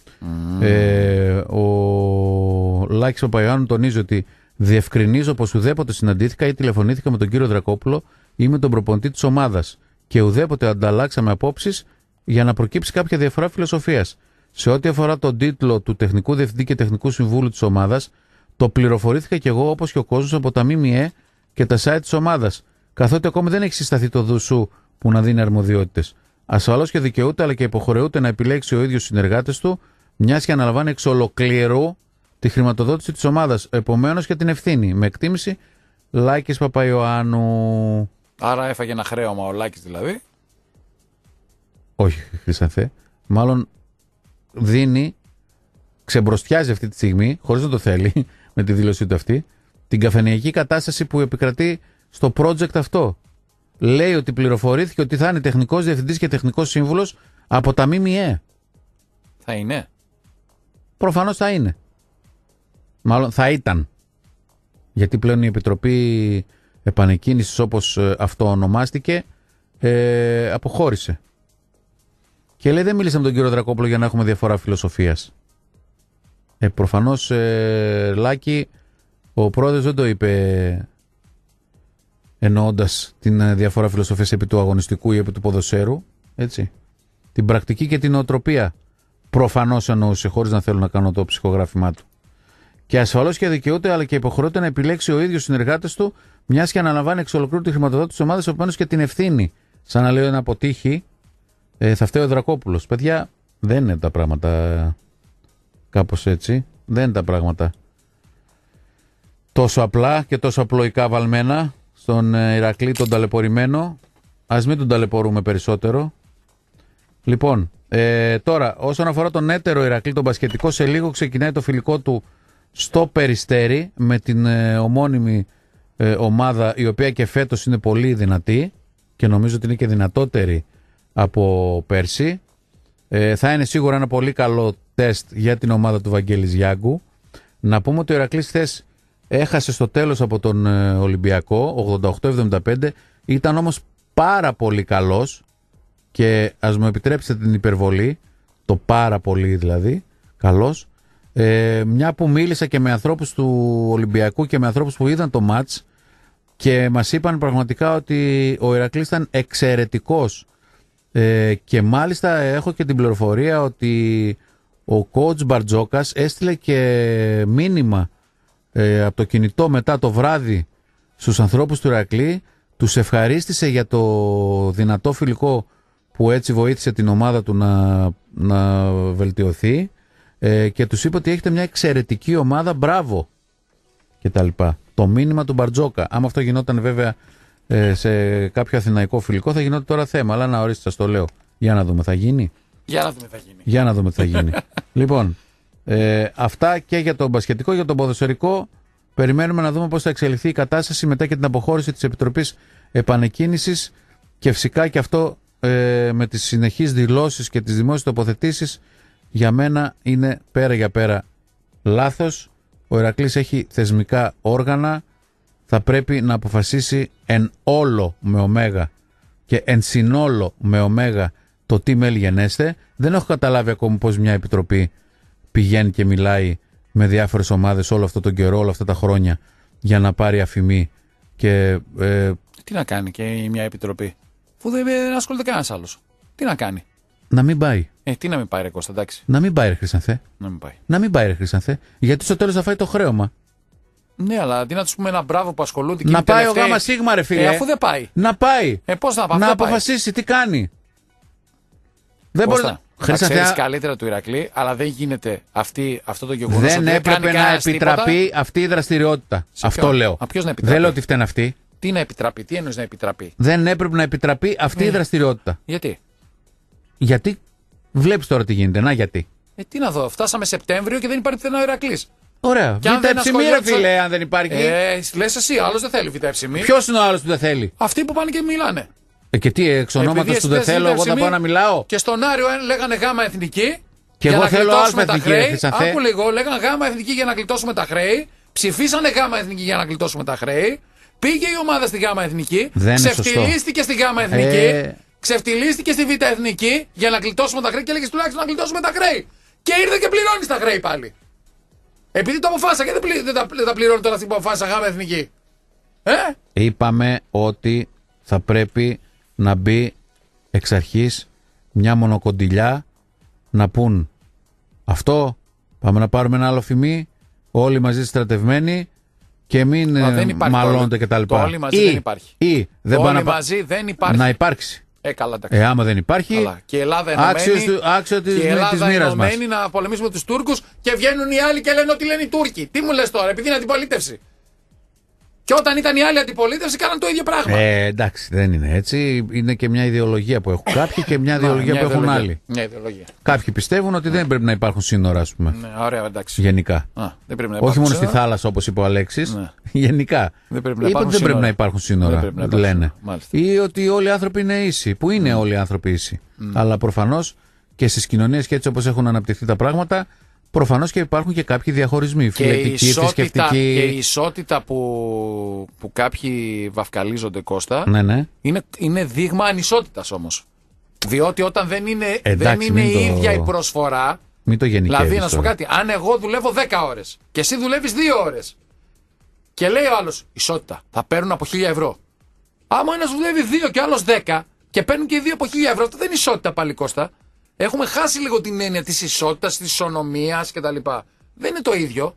Ο Λάκης Παπαϊωάννου τονίζει ότι διευκρινίζω πως ουδέποτε συναντήθηκα ή τηλεφωνήθηκα με τον κύριο Δρακόπουλο ή με τον προπονητή της ομάδας και ουδέποτε ανταλλάξαμε απόψεις για να προκύψει κάποια διαφορά φιλοσοφίας. Σε ό,τι αφορά τον τίτλο του τεχνικού διευθυντή και τεχνικού συμβούλου της ομάδας, το πληροφορήθηκα κι εγώ όπως και ο κόσμος από τα ΜΜΕ και τα site της ομάδας, καθότι ακόμη δεν έχει συσταθεί το ΔΟΥΣΟΥ που να δίνει αρμοδιότητες. Ασφαλώς και δικαιούται αλλά και υποχρεούται να επιλέξει ο ίδιος συνεργάτες του, μιας και αναλαμβάνει εξ ολοκλήρου τη χρηματοδότηση της ομάδας. Επομένως και την ευθύνη. Με εκτίμηση Λάκης Παπαϊωάννου. Άρα έφαγε ένα χρέωμα ο Λάκης δηλαδή. Όχι, Χρυσανθέ. Μάλλον δίνει, ξεμπροστιάζει αυτή τη στιγμή, χωρίς να το θέλει, με τη δήλωσή του αυτή, την καφενειακή κατάσταση που επικρατεί στο project αυτό. Λέει ότι πληροφορήθηκε ότι θα είναι τεχνικός διευθυντής και τεχνικός σύμβουλος από τα ΜΜΕ. Θα είναι. Προφανώς θα είναι. Μάλλον θα ήταν. Γιατί πλέον η Επιτροπή Επανεκκίνησης, όπως αυτό ονομάστηκε, αποχώρησε. Και λέει δεν μίλησα με τον κύριο Δρακόπουλο για να έχουμε διαφορά φιλοσοφίας. Προφανώς, Λάκη, ο πρόεδρος δεν το είπε εννοώντας την διαφορά φιλοσοφίας επί του αγωνιστικού ή επί του ποδοσφαίρου. Έτσι. Την πρακτική και την νοοτροπία προφανώς εννοούσε, χωρίς να θέλω να κάνω το ψυχογράφημά του. Και ασφαλώς και δικαιούται αλλά και υποχρεούται να επιλέξει ο ίδιος συνεργάτες του, μιας και αναλαμβάνει εξ ολοκλήρου τη χρηματοδότηση της ομάδας, επομένως και την ευθύνη. Σαν να λέω να αποτύχει, θα φταίει ο Δρακόπουλος. Παιδιά, δεν είναι τα πράγματα κάπως έτσι. Δεν είναι τα πράγματα τόσο απλά και τόσο απλοϊκά βαλμένα στον Ηρακλή τον ταλαιπωρημένο. Ας μην τον ταλαιπωρούμε περισσότερο. Λοιπόν, τώρα όσον αφορά τον έτερο Ηρακλή τον μπασκετικό, σε λίγο ξεκινάει το φιλικό του στο Περιστέρι με την ομώνυμη ομάδα, η οποία και φέτος είναι πολύ δυνατή και νομίζω ότι είναι και δυνατότερη από πέρσι. Θα είναι σίγουρα ένα πολύ καλό τεστ για την ομάδα του Βαγγέλης Γιάγκου. Να πούμε ότι ο Ηρακλής χθες έχασε στο τέλος από τον Ολυμπιακό 88-75, ήταν όμως πάρα πολύ καλός και ας μου επιτρέψετε την υπερβολή, το πάρα πολύ δηλαδή καλός. Μια που μίλησα και με ανθρώπους του Ολυμπιακού και με ανθρώπους που είδαν το μάτς και μας είπαν πραγματικά ότι ο Ηρακλής ήταν εξαιρετικός, και μάλιστα έχω και την πληροφορία ότι ο coach Μπαρτζόκας έστειλε και μήνυμα από το κινητό μετά το βράδυ στους ανθρώπους του Ηρακλή, τους ευχαρίστησε για το δυνατό φιλικό που έτσι βοήθησε την ομάδα του να βελτιωθεί, και τους είπε ότι έχετε μια εξαιρετική ομάδα, μπράβο και τα λοιπά. Το μήνυμα του Μπαρτζόκα. Άμα αυτό γινόταν βέβαια σε κάποιο αθηναϊκό φιλικό θα γινόταν τώρα θέμα, αλλά να ορίστε, σας το λέω. Για να δούμε, θα γίνει. Για να δούμε τι θα γίνει. Λοιπόν, αυτά και για το μπασκετικό. Για το ποδοσφαιρικό περιμένουμε να δούμε πώς θα εξελιχθεί η κατάσταση μετά και την αποχώρηση της Επιτροπής Επανεκκίνησης, και φυσικά και αυτό με τις συνεχείς δηλώσεις και τις δημόσιες τοποθετήσεις για μένα είναι πέρα για πέρα λάθος. Ο Ηρακλής έχει θεσμικά όργανα, θα πρέπει να αποφασίσει εν όλο με ωμέγα και εν συνόλο με ωμέγα το τι μέλη γενέστε. Δεν έχω καταλάβει ακόμη πώς μια επιτροπή πηγαίνει και μιλάει με διάφορες ομάδες όλο αυτό τον καιρό, όλα αυτά τα χρόνια, για να πάρει αφημί. Και, τι να κάνει και μια επιτροπή, που δεν ασχολείται κανένας άλλος. Τι να κάνει. Να μην πάει. Τι να μην πάει, ρε Κώστα, εντάξει. Να μην πάει, ρε Χρυσανθέ. Να μην πάει. Ρε Χρυσανθέ. Γιατί στο τέλος θα φάει το χρέωμα. Ναι, αλλά αντί να του πούμε ένα μπράβο που ασχολούνται και να πάει τελευταίοι... ο Γάμα Σίγμα, ρε φίλε. Αφού δεν πάει. Να πάει. Πώς να πάει. Να αποφασίσει τι κάνει. Δεν μπορεί να. Ξέρεις καλύτερα του Ηρακλή, αλλά δεν γίνεται αυτό το γεγονός. Δεν έπρεπε να επιτραπεί αυτή η δραστηριότητα. Αυτό λέω. Δεν λέω ότι φταίνε αυτή. Τι να επιτραπεί, τι εννοείς να επιτραπεί. Δεν έπρεπε να επιτραπεί αυτή η δραστηριότητα. Γιατί βλέπεις τώρα τι γίνεται. Να γιατί. Τι να δω, φτάσαμε Σεπτέμβριο και δεν υπάρχει πουθενά ο Ηρακλής. Ωραία. Β' ρε φίλε, αν δεν υπάρχει. Λες εσύ, άλλος δεν θέλει β'. Ποιος είναι ο άλλος που δεν θέλει. Αυτοί που πάνε και μιλάνε. Και τι, εξ ονόματος του δεν θέλω, εγώ θα πάω να μιλάω. Και στον Άριο λέγανε γάμα εθνική. Και εγώ θέλω αλφα εθνική. Άκου λίγο, λέγανε γάμα εθνική για να γλιτώσουμε τα χρέη. Ψηφίσανε γάμα εθνική για να γλιτώσουμε τα χρέη. Πήγε η ομάδα στη γάμα εθνική. Ξεφτυλίστηκε στη γάμα εθνική. Ξεφτυλίστηκε στη β' εθνική για να γλιτώσουμε τα χρέη και έλεγε τουλάχιστον να γλιτώσουμε τα χρέη. Και ήρθε και πληρώνει τα χρέη πάλι. Επειδή το αποφάσισα και δεν τα πληρώνει τώρα αυτή που αποφάσισα γάμα εθνική. Είπαμε ότι θα πρέπει να μπει εξ αρχής μια μονοκοντιλιά, να πούν αυτό, πάμε να πάρουμε ένα άλλο φημί, όλοι μαζί στρατευμένοι και μην μαλώνετε κτλ. Το όλοι μαζί δεν υπάρχει. Ή δεν όλοι μαζί δεν υπάρχει. Να υπάρξει. Καλά, εντάξει. Άμα δεν υπάρχει. Αλλά και η Ελλάδα ενωμένη. Άξιο της μοίρας μας. Ενωμένη να πολεμήσουμε τους Τούρκους και βγαίνουν οι άλλοι και λένε ότι λένε οι Τούρκοι. Τι μου λες τώρα, επειδή είναι αντιπολίτευση. Και όταν ήταν η άλλη αντιπολίτευση, κάναν το ίδιο πράγμα. Εντάξει, δεν είναι έτσι. Είναι και μια ιδεολογία που έχουν κάποιοι και μια ιδεολογία που έχουν άλλοι. Μια ιδεολογία. Κάποιοι πιστεύουν ότι δεν πρέπει να υπάρχουν σύνορα, ας πούμε. Ναι, ωραία, εντάξει. Γενικά. Δεν πρέπει να όχι μόνο στη θάλασσα, όπως είπε ο Αλέξης. Ναι. Γενικά. Δεν πρέπει να Είπε ότι δεν πρέπει να υπάρχουν σύνορα. Λένε. Ή ότι όλοι οι άνθρωποι είναι ήσοι. Που είναι όλοι οι άνθρωποι ήσοι. Αλλά προφανώς και στις κοινωνίες και έτσι όπως έχουν αναπτυχθεί τα πράγματα. Προφανώς και υπάρχουν και κάποιοι διαχωρισμοί. Φιλετικοί, θρησκευτικοί. Και η ισότητα που κάποιοι βαφκαλίζονται, Κώστα, ναι. είναι δείγμα ανισότητας όμως. Διότι όταν δεν είναι, δεν είναι η ίδια η προσφορά. Μην το γενικεύεις. Δηλαδή, να σου πω κάτι, αν εγώ δουλεύω 10 ώρες και εσύ δουλεύεις 2 ώρες και λέει ο άλλος ισότητα, θα παίρνουν από 1.000 ευρώ. Άμα ένας δουλεύει 2 και ο άλλος 10 και παίρνουν και οι 2 από 1.000 ευρώ, αυτό δεν είναι ισότητα πάλι, Κώστα. Έχουμε χάσει λίγο την έννοια της ισότητας, της ισονομίας κτλ. Δεν είναι το ίδιο.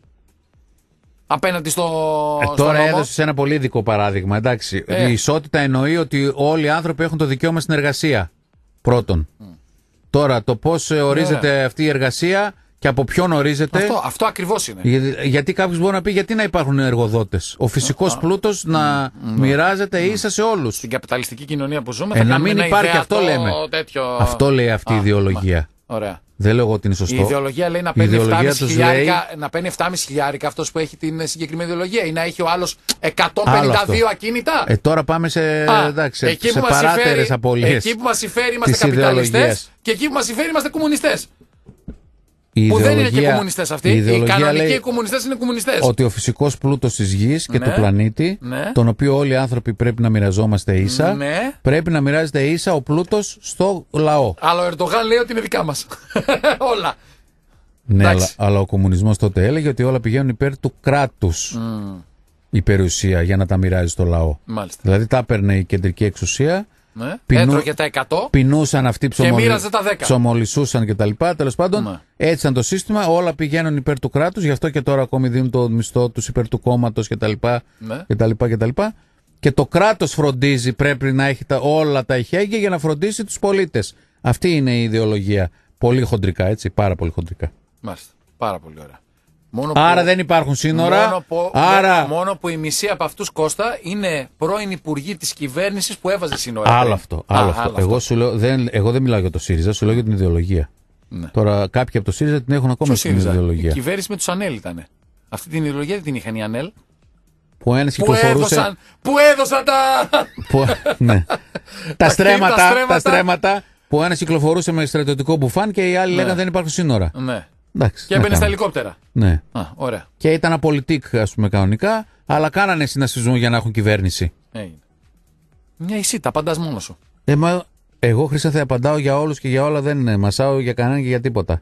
Απέναντι τώρα έδωσες ένα πολύ ειδικό παράδειγμα. Εντάξει. Η ισότητα εννοεί ότι όλοι οι άνθρωποι έχουν το δικαίωμα στην εργασία. Πρώτον. Τώρα το πώς ορίζεται αυτή η εργασία και από ποιον ορίζεται. Αυτό ακριβώς είναι. Γιατί κάποιος μπορεί να πει γιατί να υπάρχουν εργοδότες. Ο φυσικός πλούτος να μοιράζεται ίσα σε όλους. Στην καπιταλιστική κοινωνία που ζούμε να μην υπάρχει, αυτό λέμε. Αυτό λέει αυτή η ιδεολογία. Ωραία. Δεν λέω ότι είναι σωστό. Η ιδεολογία λέει να παίρνει 7.500 χιλιάρικα αυτός που έχει την συγκεκριμένη ιδεολογία ή να έχει ο άλλος 152 ακίνητα. Τώρα πάμε σε παράτερες απολύες. Εκεί που μας συμφέρει είμαστε καπιταλιστές και εκεί που μας συμφέρει είμαστε κομμουνιστές. Που δεν είναι και κομμουνιστές αυτοί. Οι κανονικοί κομμουνιστές είναι κομμουνιστές. Ότι ο φυσικός πλούτος της γης και του πλανήτη, τον οποίο όλοι οι άνθρωποι πρέπει να μοιραζόμαστε ίσα, πρέπει να μοιράζεται ίσα ο πλούτος στο λαό. Αλλά ο Ερντογάν λέει ότι είναι δικά μας. Όλα. Ναι, αλλά ο κομμουνισμός τότε έλεγε ότι όλα πηγαίνουν υπέρ του κράτους. Η περιουσία για να τα μοιράζει στο λαό. Μάλιστα. Δηλαδή τα έπαιρνε η κεντρική εξουσία. Έτρωγε τα 100. Πεινούσαν αυτοί, τα 10. ψωμολισούσαν κτλ. Τέλος πάντων, έτσι ήταν το σύστημα. Όλα πηγαίνουν υπέρ του κράτους. Γι' αυτό και τώρα ακόμη δίνουν το μισθό τους υπέρ του κόμματος κτλ. Και το κράτος φροντίζει, πρέπει να έχει όλα τα ειχέγγυα για να φροντίσει τους πολίτες. Αυτή είναι η ιδεολογία. Πολύ χοντρικά, έτσι. Πάρα πολύ χοντρικά. Μάλιστα. Πάρα πολύ ωραία. Άρα δεν υπάρχουν σύνορα. Μόνο που η μισή από αυτούς, Κώστα, είναι πρώην υπουργοί της κυβέρνησης που έβαζε σύνορα. Άλλο αυτό. Εγώ σου λέω, εγώ δεν μιλάω για το ΣΥΡΙΖΑ, σου λέω για την ιδεολογία. Ναι. Τώρα κάποιοι από το ΣΥΡΙΖΑ την έχουν ακόμα στην ιδεολογία. Η κυβέρνηση με τους ΑΝΕΛ ήταν. Αυτή την ιδεολογία δεν την είχαν οι ΑΝΕΛ. Που ένας κυκλοφορούσε. Που έδωσαν τα. Ναι. τα στρέμματα. Που ένας κυκλοφορούσε με στρατιωτικό μπουφάν και οι άλλοι λέγανε δεν υπάρχουν σύνορα. Ναι. Εντάξει, και έμπαινε στα ελικόπτερα. Ναι. Ωραία. Και ήταν απολυτικ, ας πούμε, κανονικά, αλλά κάνανε συνασπισμό για να έχουν κυβέρνηση. Μια ισίτα, απαντάς μόνος σου. Εγώ, Χρήστο, απαντάω για όλους και για όλα, δεν μασάω για κανέναν και για τίποτα.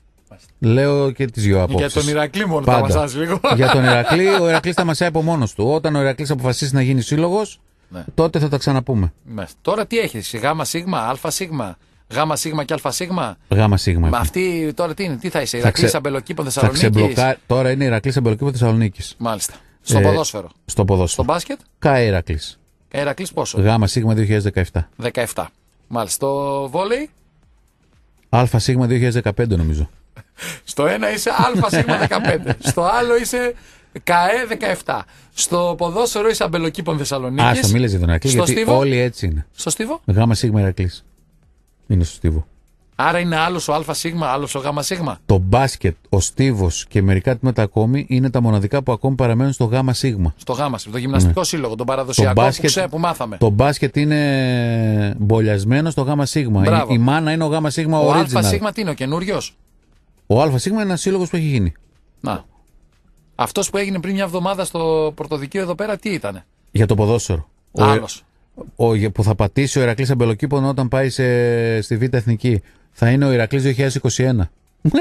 Λέω και τις δυο απόψεις. Για τον Ηρακλή μόνο θα μασάς λίγο. Για τον Ηρακλή, ο Ηρακλής θα μασάει από μόνος του. Όταν ο Ηρακλής αποφασίσει να γίνει σύλλογος, τότε θα τα ξαναπούμε. Τώρα τι έχεις, γάμα σίγμα, αλφα σίγμα. Γάμα σίγμα και αλφα σίγμα. Γάμα σίγμα. Αυτή τώρα τι είναι, τι θα είσαι, Ηρακλής Αμπελοκήπων Θεσσαλονίκης. Τώρα είναι Ηρακλής Αμπελοκήπων Θεσσαλονίκης. Μάλιστα. Στο ποδόσφαιρο. Στο ποδόσφαιρο. Στο μπάσκετ. ΚΑΕ Ηρακλής. Ηρακλής πόσο. Γάμα σίγμα 2017. 17. Μάλιστα. Στο βόλεϊ. Αλφα σίγμα 2015 νομίζω. Στο ένα είσαι αλφα σίγμα 15. Στο άλλο είσαι ΚΑΕ 17. Στο ποδόσφαιρο είσαι Αμπελοκήπων Θεσσαλονίκης. Άστα, μίλες για τον Ηρακλή, γιατί Στίβο. Όλοι έτσι είναι. Στο Στίβο. Γάμα σίγμα Ηρακλής. Είναι στο Στίβο. Άρα είναι άλλος ο αλφα σίγμα, άλλος ο γάμα σίγμα. Το μπάσκετ, ο Στίβος και μερικά τμήματα ακόμη είναι τα μοναδικά που ακόμη παραμένουν στο γάμα σίγμα. Στο γάμα σίγμα, το γυμναστικό σύλλογο, τον παραδοσιακό που μάθαμε. Το μπάσκετ είναι μπολιασμένο στο γάμα σίγμα. Η μάνα είναι ο γάμα σίγμα original. Ο αλφα σίγμα τι είναι, ο καινούριος. Ο αλφα σίγμα είναι ένας σύλλογος που έχει γίνει. Να. Αυτός που έγινε πριν μια εβδομάδα στο πρωτοδικείο εδώ πέρα, τι ήτανε. Για το ποδόσφαιρο. Άλλος. Που θα πατήσει ο Ηρακλής Αμπελοκήπων όταν πάει στη Β' Εθνική. Θα είναι ο Ηρακλής 2021.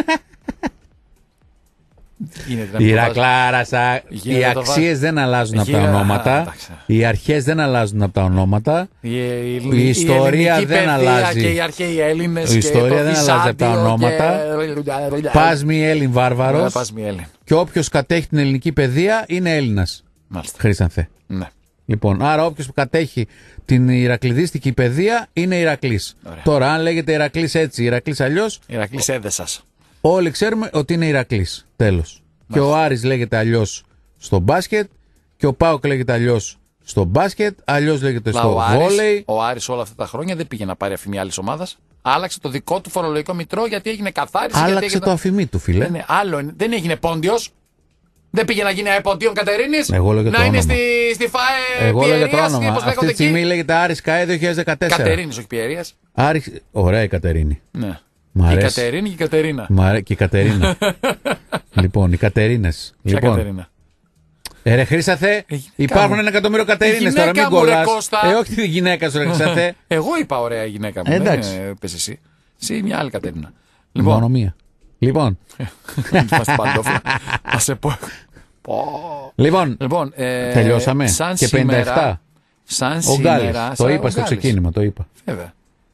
Η Ηρακλάρασα. Οι αξίες δεν αλλάζουν από τα ονόματα. Οι αρχές δεν αλλάζουν από τα ονόματα. Η ιστορία δεν αλλάζει. Και οι αρχαίοι Έλληνες. Η ιστορία δεν αλλάζει από τα ονόματα. Πας μη Έλλην βάρβαρος. Και όποιος κατέχει την ελληνική παιδεία είναι Έλληνας. Χρήσανθε. Ναι. Λοιπόν, άρα όποιος που κατέχει την ηρακλειδίστικη παιδεία είναι Ηρακλής. Τώρα, αν λέγεται Ηρακλής έτσι, Ηρακλής αλλιώς. Ηρακλής Έδεσας. Όλοι ξέρουμε ότι είναι Ηρακλής. Τέλος. Και ο Άρης λέγεται αλλιώς στο μπάσκετ. Και ο ΠΑΟΚ λέγεται αλλιώς στο μπάσκετ. Αλλιώς λέγεται στο βόλεϊ. Ο Άρης όλα αυτά τα χρόνια δεν πήγε να πάρει αφημί άλλης ομάδας. Άλλαξε το δικό του φορολογικό μητρό γιατί έγινε καθάριση. Άλλαξε το αφημί του, φίλε. Ναι, άλλο, δεν έγινε πόντιος. Δεν πήγε να γίνει εποντίον Κατερίνης. Εγώ λέω για το να όνομα. είναι στη ΦΑΕ. Εγώ λέω για το όνομα. Αυτή Αυτή τη στιγμή λέγεται Άρης ΚΑΕ 2014. Κατερίνης, όχι Πιερίας. Άρης... Ωραία η Κατερίνη. Ναι. Μ' Η αρέσει. Κατερίνη και η Κατερίνα. Και η Κατερίνα. Λοιπόν, οι Κατερίνες. Ποια Λοιπόν, Κατερίνα? ρε Χρήσαθε, γυναίκα υπάρχουν μου. 1 εκατομμύριο Κατερίνες τώρα, μην γυναίκα μου, ρε κολλάς. Κώστα. Όχι τη γυναίκα σου, ρε Χρήσαθε. Εγώ είπα ωραία η γυναίκα μου. Εντάξει. Δεν πες εσύ. Εσύ μια άλλη Κατερίνα. Μόνο μία. Λοιπόν, Μας την παντόφλα. Να σε πω. λοιπόν, Λοιπόν, τελειώσαμε. Σαν Και 57. σήμερα, σαν Ο Γκάλης. σήμερα. Το είπα στο ξεκίνημα, το είπα. Βέβαια.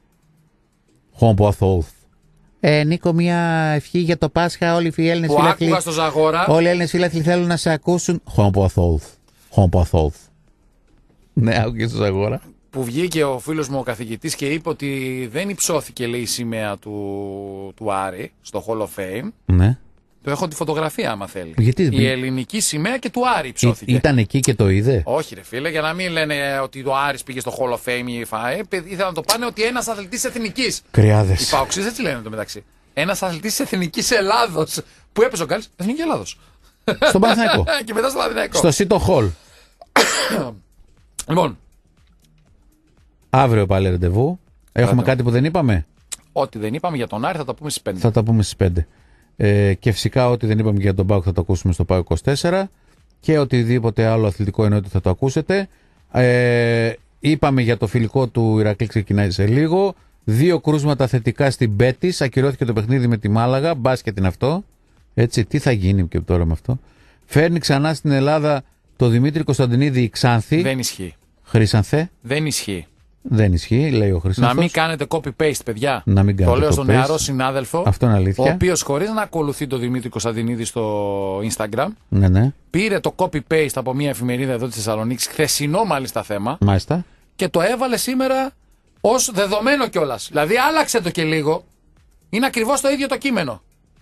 Χομπαθόλθ. Νίκο, μια ευχή για το Πάσχα. Όλοι οι Έλληνες Που φίλαθλοι. άκουγα στο Ζαγόρα. Όλοι οι Έλληνες φίλαθλοι θέλουν να σε ακούσουν. Χομπαθόλθ. Ναι, άκουγες στο Ζαγόρα. Που βγήκε ο φίλος μου ο καθηγητής και είπε ότι δεν υψώθηκε, λέει, η σημαία του Άρη στο Hall of Fame. Ναι. Το έχω τη φωτογραφία, άμα θέλει. Γιατί η ελληνική σημαία και του Άρη υψώθηκε. Ήταν εκεί και το είδε. Όχι, ρε φίλε, για να μην λένε ότι ο Άρης πήγε στο Hall of Fame ή η ΦΑΕ, ήθελαν να το πάνε ότι ένας αθλητής εθνικής. Κρυάδες. Οι Παοξείς έτσι λένε το μεταξύ. Ένας αθλητής εθνικής Ελλάδος. Πού έπαιζε ο Γκάλης? Εθνική Ελλάδος. Στον Παναθηναϊκό. Και μετά στο Παναθηναϊκό. Στο Σίτο Χολ. Λοιπόν, Αύριο πάλι ραντεβού. Έχουμε κάτι που δεν είπαμε. ό,τι δεν είπαμε για τον Άρη θα τα πούμε στις 5. Θα τα πούμε στις 5. Και φυσικά ό,τι δεν είπαμε και για τον ΠΑΟΚ θα το ακούσουμε στο ΠΑΟΚ 24. Και οτιδήποτε άλλο αθλητικό εννοείται θα το ακούσετε. Είπαμε για το φιλικό του Ηρακλή, ξεκινάει σε λίγο. 2 κρούσματα θετικά στην Μπέτις. Ακυρώθηκε το παιχνίδι με τη Μάλαγα. Μπάσκετ είναι αυτό. Έτσι, τι θα γίνει και τώρα με αυτό. Φέρνει ξανά στην Ελλάδα το Δημήτρη Κωνσταντινίδη η Ξάνθη. Δεν ισχύει. Χρήσανθε. Δεν ισχύει. Δεν ισχύει, λέει ο Χρήστος. Να μην κάνετε copy-paste, παιδιά. Να μην κάνετε το λέω στον copy-paste. νεαρό συνάδελφο. Αυτό είναι αλήθεια. Ο οποίος χωρίς να ακολουθεί τον Δημήτρη Κωνσταντινίδη στο Instagram, Ναι, ναι. πήρε το copy-paste από μια εφημερίδα εδώ της Θεσσαλονίκης, χθεσινό μάλιστα θέμα, Μάλιστα. και το έβαλε σήμερα ως δεδομένο κιόλας. Δηλαδή άλλαξε το και λίγο. Είναι ακριβώς το ίδιο το κείμενο.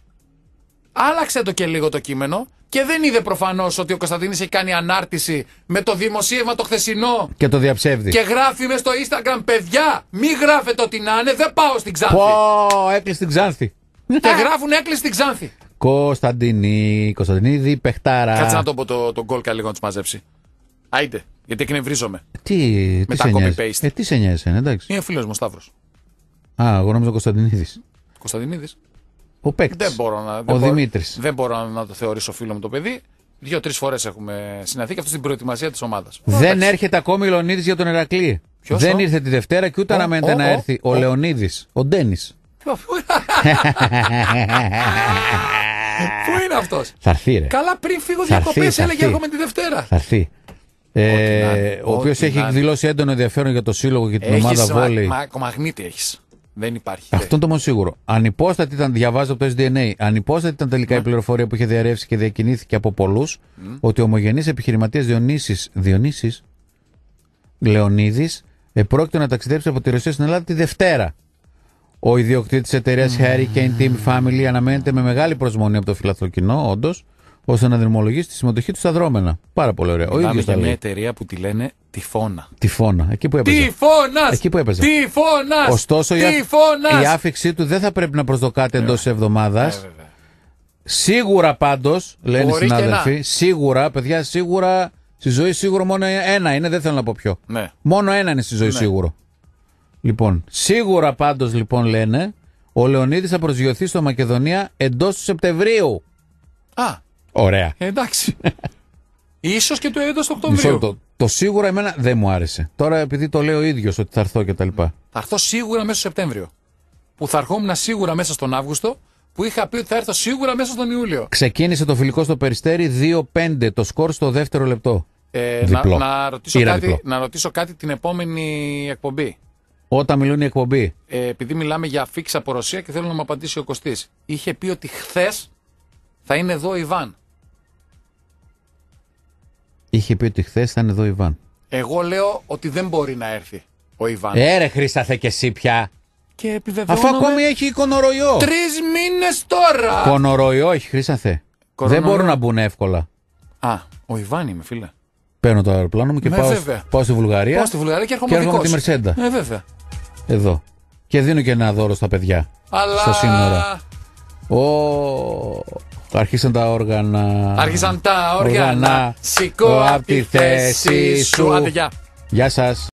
Άλλαξε το και λίγο το κείμενο και δεν είδε προφανώς ότι ο Κωνσταντινής έχει κάνει ανάρτηση με το δημοσίευμα το χθεσινό. Και το διαψεύδει. Και γράφει μες στο Instagram, παιδιά, μη γράφετε ό,τι να είναι, δεν πάω στην Ξάνθη. Έκλεισε την Ξάνθη. Και γράφουν έκλεισε στην Ξάνθη. Κωνσταντινίδη, παιχτάρα. Κάτσε να το πω τον Γκόλκα λίγο να τους μαζέψει. Άιντε, γιατί εκνευρίζομαι. Τι τα σε νοιάζει. copy-paste. Τι σε νοιάζει, εντάξει. Είναι ο φίλος μου ο Σταύρος. Εγώ νόμιζα Κωνσταντινίδης. Κωνσταντινίδης. Ο παίκτης. Δεν μπορώ να. Ο Δημήτρης. Δεν μπορώ να το θεωρήσω φίλο μου το παιδί. 2-3 φορές έχουμε συναντηθεί και αυτό στην προετοιμασία της ομάδας. Δεν έρχεται ακόμη ο Λεωνίδης για τον Ερακλή. Ποιος Δεν ήρθε τη Δευτέρα και ούτε αναμένεται να έρθει ο Λεωνίδης. Ο Ντένις. Πού είναι αυτός? Θα έρθει, ρε. Καλά, πριν φύγω Θα διακοπές έρθει, θα έλεγε έρθει. εγώ με τη Δευτέρα. Θα έρθει. Ο οποίος ό,τι έχει να είναι. εκδηλώσει έντονο ενδιαφέρον για το σύλλογο και την ομάδα βόλεϊ. Μαγνήτη έχεις. Δεν υπάρχει. Αυτό είναι το μόνο σίγουρο. Ανυπόστατη ήταν, διαβάζω από το SDNA, ανυπόστατη ήταν τελικά η πληροφορία που είχε διαρρεύσει και διακινήθηκε από πολλούς ότι ο ομογενής επιχειρηματίας Διονύσης Λεωνίδης πρόκειται να ταξιδέψει από τη Ρωσία στην Ελλάδα τη Δευτέρα. Ο ιδιοκτήτης της εταιρείας Hurricane Team Family αναμένεται με μεγάλη προσμονή από το φιλαθλό κοινό, όντως, ώστε να δρομολογήσει τη συμμετοχή του στα δρόμενα. Πάρα πολύ ωραία. Ο Μιλάμε ίδιος τα για μια λέει. εταιρεία που τη λένε Τυφώνα. Τυφώνα. Εκεί που έπαιζε. Τυφώνας! Εκεί που έπαιζε. Τυφώνας! Ωστόσο, η άφηξή του δεν θα πρέπει να προσδοκάται εντός της εβδομάδας. Σίγουρα πάντως, λένε οι Μπορεί και συνάδελφοι, σίγουρα, παιδιά, σίγουρα στη ζωή σίγουρο μόνο ένα είναι, δεν θέλω να πω ποιο. Ναι. Μόνο ένα είναι στη ζωή σίγουρο. Λοιπόν, σίγουρα πάντως λοιπόν λένε, ο Λεωνίδης θα προσγειωθεί στο Μακεδονία εντός του Σεπτεμβρίου. Α, Ωραία. εντάξει. Ίσως και του έντος του Μισό Οκτωβρίου. λεπτό. Το σίγουρα εμένα δεν μου άρεσε. Τώρα επειδή το λέω ο ίδιος ότι θα έρθω και τα λοιπά. Θα έρθω σίγουρα μέσα στο Σεπτέμβριο. Που θα ερχόμουν σίγουρα μέσα στον Αύγουστο. Που είχα πει ότι θα έρθω σίγουρα μέσα στον Ιούλιο. Ξεκίνησε το φιλικό στο Περιστέρι 2-5 το σκορ στο δεύτερο λεπτό. Διπλό. Να ρωτήσω κάτι την επόμενη εκπομπή. Όταν μιλούν οι εκπομπή. Επειδή μιλάμε για αφίξη από Ρωσία και θέλω να μου απαντήσει ο Κωστής. Είχε πει ότι χθες θα είναι εδώ ο Ιβάν. Είχε πει ότι χθες θα είναι εδώ ο Ιβάν. Εγώ λέω ότι δεν μπορεί να έρθει ο Ιβάν. Ρε Χρήσταθε και εσύ πια. Και επιβεβαιώνομαι. Αφού ακόμη έχει κονοροϊό. 3 μήνες τώρα. Κονοροϊό έχει, Χρήσταθε. Δεν μπορούν να μπουν εύκολα. Α, ο Ιβάν είμαι, φίλε. Παίρνω το αεροπλάνο μου και πάω στη Βουλγαρία. Πάω στη Βουλγαρία και έρχομαι με τη Μερσέντα. Βέβαια. Εδώ. Και δίνω και ένα δώρο στα παιδιά. Αλλά... στα σύνορα. Άρχισαν τα όργανα. Άρχισαν τα όργανα. Σηκώ απ' τη θέση σου. Άντε, γεια. Γεια σας.